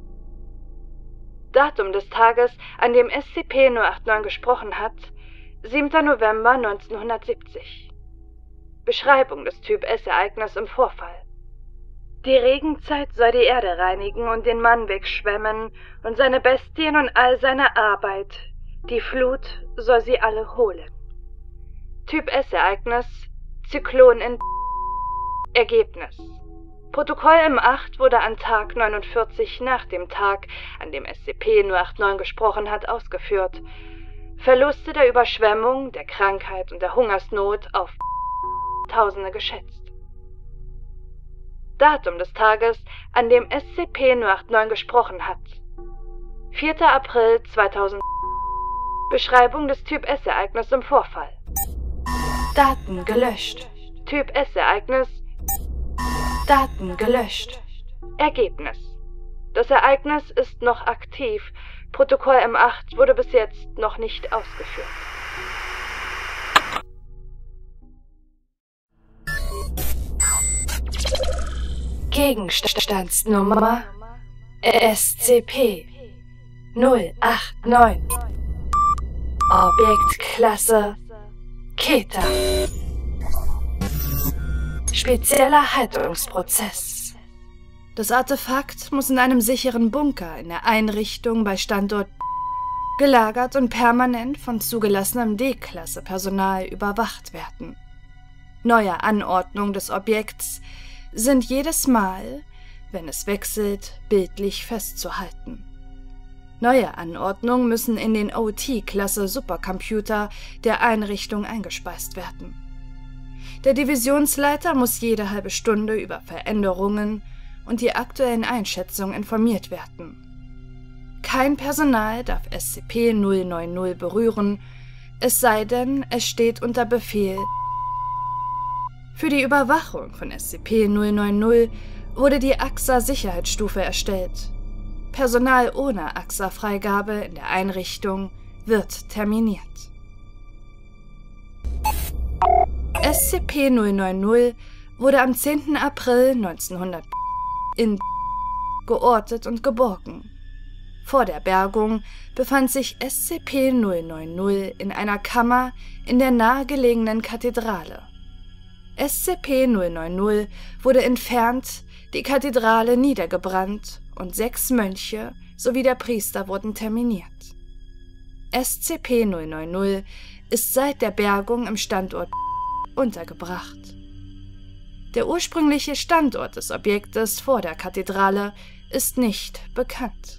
Datum des Tages, an dem SCP-089 gesprochen hat: 7. November 1970. Beschreibung des Typ S-Ereignisses im Vorfall: Die Regenzeit soll die Erde reinigen und den Mann wegschwemmen und seine Bestien und all seine Arbeit. Die Flut soll sie alle holen. Typ S-Ereignis: Zyklon in Ergebnis: Protokoll M8 wurde an Tag 49 nach dem Tag, an dem SCP-089 gesprochen hat, ausgeführt. Verluste der Überschwemmung, der Krankheit und der Hungersnot auf Tausende geschätzt. Datum des Tages, an dem SCP-089 gesprochen hat: 4. April 2000. Beschreibung des Typ S-Ereignisses im Vorfall: Daten gelöscht. Typ S-Ereignis: Daten gelöscht. Ergebnis: Das Ereignis ist noch aktiv. Protokoll M8 wurde bis jetzt noch nicht ausgeführt. Gegenstandsnummer SCP-089. Objektklasse Keter. Spezieller Haltungsprozess. Das Artefakt muss in einem sicheren Bunker in der Einrichtung bei Standort gelagert und permanent von zugelassenem D-Klasse-Personal überwacht werden. Neue Anordnung des Objekts sind jedes Mal, wenn es wechselt, bildlich festzuhalten. Neue Anordnungen müssen in den OT-Klasse-Supercomputer der Einrichtung eingespeist werden. Der Divisionsleiter muss jede halbe Stunde über Veränderungen und die aktuellen Einschätzungen informiert werden. Kein Personal darf SCP-090 berühren, es sei denn, es steht unter Befehl. Für die Überwachung von SCP-090 wurde die AXA-Sicherheitsstufe erstellt. Personal ohne AXA-Freigabe in der Einrichtung wird terminiert. SCP-090 wurde am 10. April 1900 in geortet und geborgen. Vor der Bergung befand sich SCP-090 in einer Kammer in der nahegelegenen Kathedrale. SCP-090 wurde entfernt, die Kathedrale niedergebrannt und 6 Mönche sowie der Priester wurden terminiert. SCP-090 ist seit der Bergung im Standort untergebracht. Der ursprüngliche Standort des Objektes vor der Kathedrale ist nicht bekannt.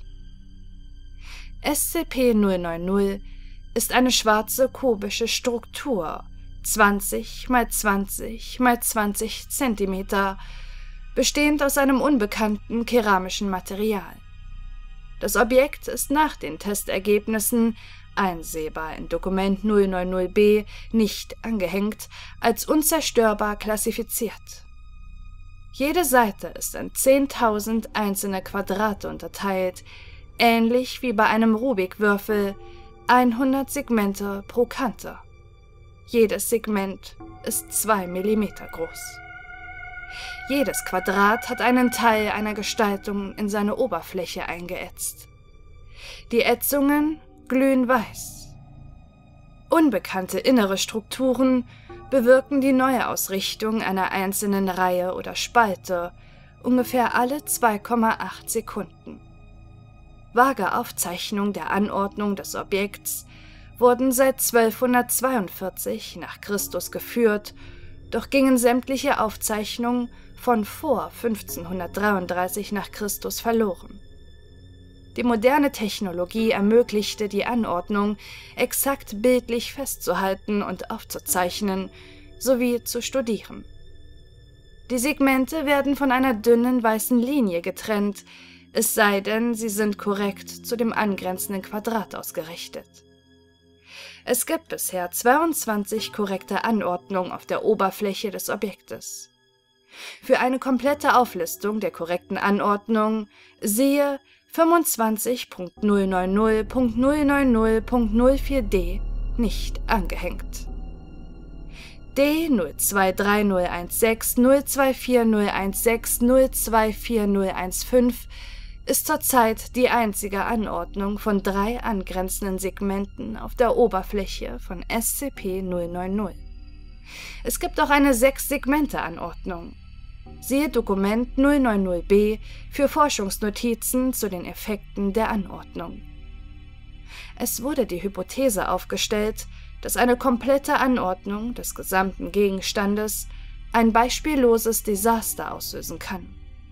SCP-090 ist eine schwarze kubische Struktur, 20 x 20 x 20 cm, bestehend aus einem unbekannten keramischen Material. Das Objekt ist nach den Testergebnissen, einsehbar in Dokument 090b, nicht angehängt, als unzerstörbar klassifiziert. Jede Seite ist in 10.000 einzelne Quadrate unterteilt, ähnlich wie bei einem Rubikwürfel, 100 Segmente pro Kante. Jedes Segment ist 2 mm groß. Jedes Quadrat hat einen Teil einer Gestaltung in seine Oberfläche eingeätzt. Die Ätzungen glühen weiß. Unbekannte innere Strukturen bewirken die Neuausrichtung einer einzelnen Reihe oder Spalte ungefähr alle 2,8 Sekunden. Vage Aufzeichnungen der Anordnung des Objekts wurden seit 1242 nach Christus geführt, doch gingen sämtliche Aufzeichnungen von vor 1533 nach Christus verloren. Die moderne Technologie ermöglichte die Anordnung exakt bildlich festzuhalten und aufzuzeichnen, sowie zu studieren. Die Segmente werden von einer dünnen weißen Linie getrennt, es sei denn, sie sind korrekt zu dem angrenzenden Quadrat ausgerichtet. Es gibt bisher 22 korrekte Anordnungen auf der Oberfläche des Objektes. Für eine komplette Auflistung der korrekten Anordnung siehe 25.090.090.040D nicht angehängt. D023016, 024016, 024015 ist zurzeit die einzige Anordnung von 3 angrenzenden Segmenten auf der Oberfläche von SCP-090. Es gibt auch eine 6-Segmente-Anordnung. Siehe Dokument 090b für Forschungsnotizen zu den Effekten der Anordnung. Es wurde die Hypothese aufgestellt, dass eine komplette Anordnung des gesamten Gegenstandes ein beispielloses Desaster auslösen kann.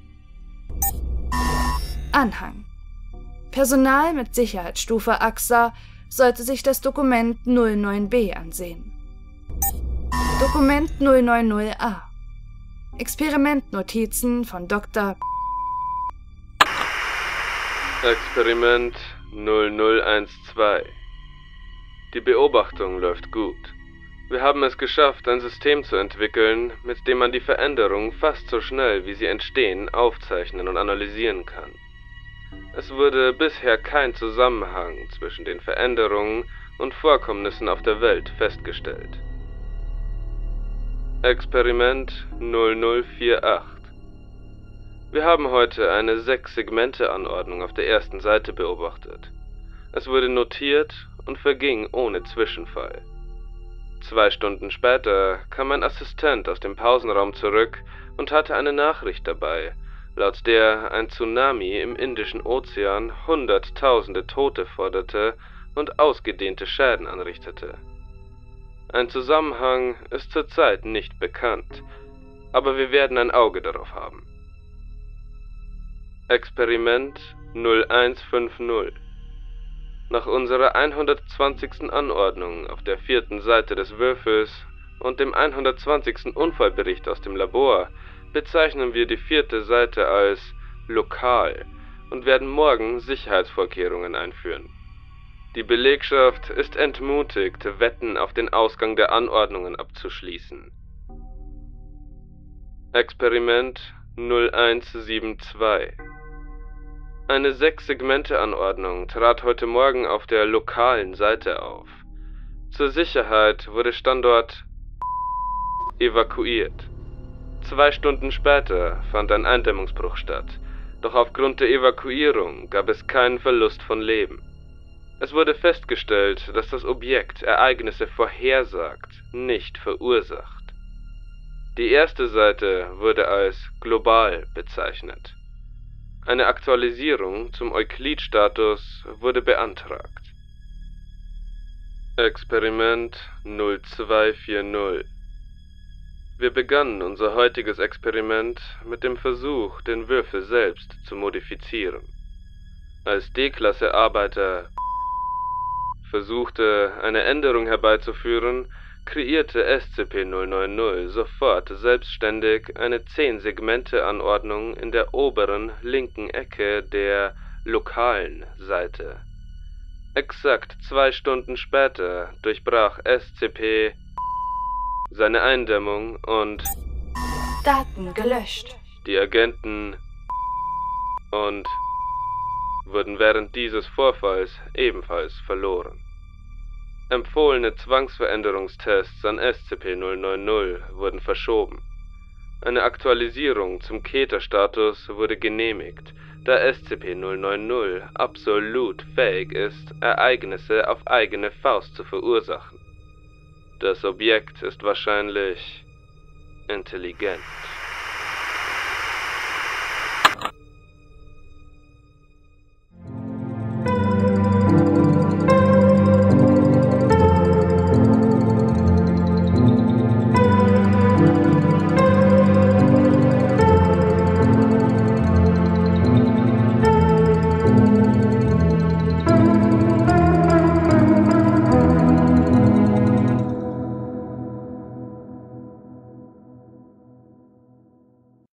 Anhang. Personal mit Sicherheitsstufe AXA sollte sich das Dokument 09b ansehen. Dokument 090a. Experimentnotizen von Dr. Experiment 0012. Die Beobachtung läuft gut. Wir haben es geschafft, ein System zu entwickeln, mit dem man die Veränderungen fast so schnell, wie sie entstehen, aufzeichnen und analysieren kann. Es wurde bisher kein Zusammenhang zwischen den Veränderungen und Vorkommnissen auf der Welt festgestellt. Experiment 0048. Wir haben heute eine 6-Segmente-Anordnung auf der ersten Seite beobachtet. Es wurde notiert und verging ohne Zwischenfall. 2 Stunden später kam ein Assistent aus dem Pausenraum zurück und hatte eine Nachricht dabei, laut der ein Tsunami im Indischen Ozean Hunderttausende Tote forderte und ausgedehnte Schäden anrichtete. Ein Zusammenhang ist zurzeit nicht bekannt, aber wir werden ein Auge darauf haben. Experiment 0150. Nach unserer 120. Anordnung auf der 4. Seite des Würfels und dem 120. Unfallbericht aus dem Labor bezeichnen wir die 4. Seite als lokal und werden morgen Sicherheitsvorkehrungen einführen. Die Belegschaft ist entmutigt, Wetten auf den Ausgang der Anordnungen abzuschließen. Experiment 0172. Eine 6-Segmente-Anordnung trat heute Morgen auf der lokalen Seite auf. Zur Sicherheit wurde Standort evakuiert. 2 Stunden später fand ein Eindämmungsbruch statt, doch aufgrund der Evakuierung gab es keinen Verlust von Leben. Es wurde festgestellt, dass das Objekt Ereignisse vorhersagt, nicht verursacht. Die erste Seite wurde als global bezeichnet. Eine Aktualisierung zum Euklid-Status wurde beantragt. Experiment 0240. Wir begannen unser heutiges Experiment mit dem Versuch, den Würfel selbst zu modifizieren. Als D-Klasse-Arbeiter versuchte, eine Änderung herbeizuführen, kreierte SCP-090 sofort selbstständig eine 10-Segmente-Anordnung in der oberen linken Ecke der lokalen Seite. Exakt 2 Stunden später durchbrach SCP seine Eindämmung und Daten gelöscht. Die Agenten und wurden während dieses Vorfalls ebenfalls verloren. Empfohlene Zwangsveränderungstests an SCP-090 wurden verschoben. Eine Aktualisierung zum Keter-Status wurde genehmigt, da SCP-090 absolut fähig ist, Ereignisse auf eigene Faust zu verursachen. Das Objekt ist wahrscheinlich intelligent.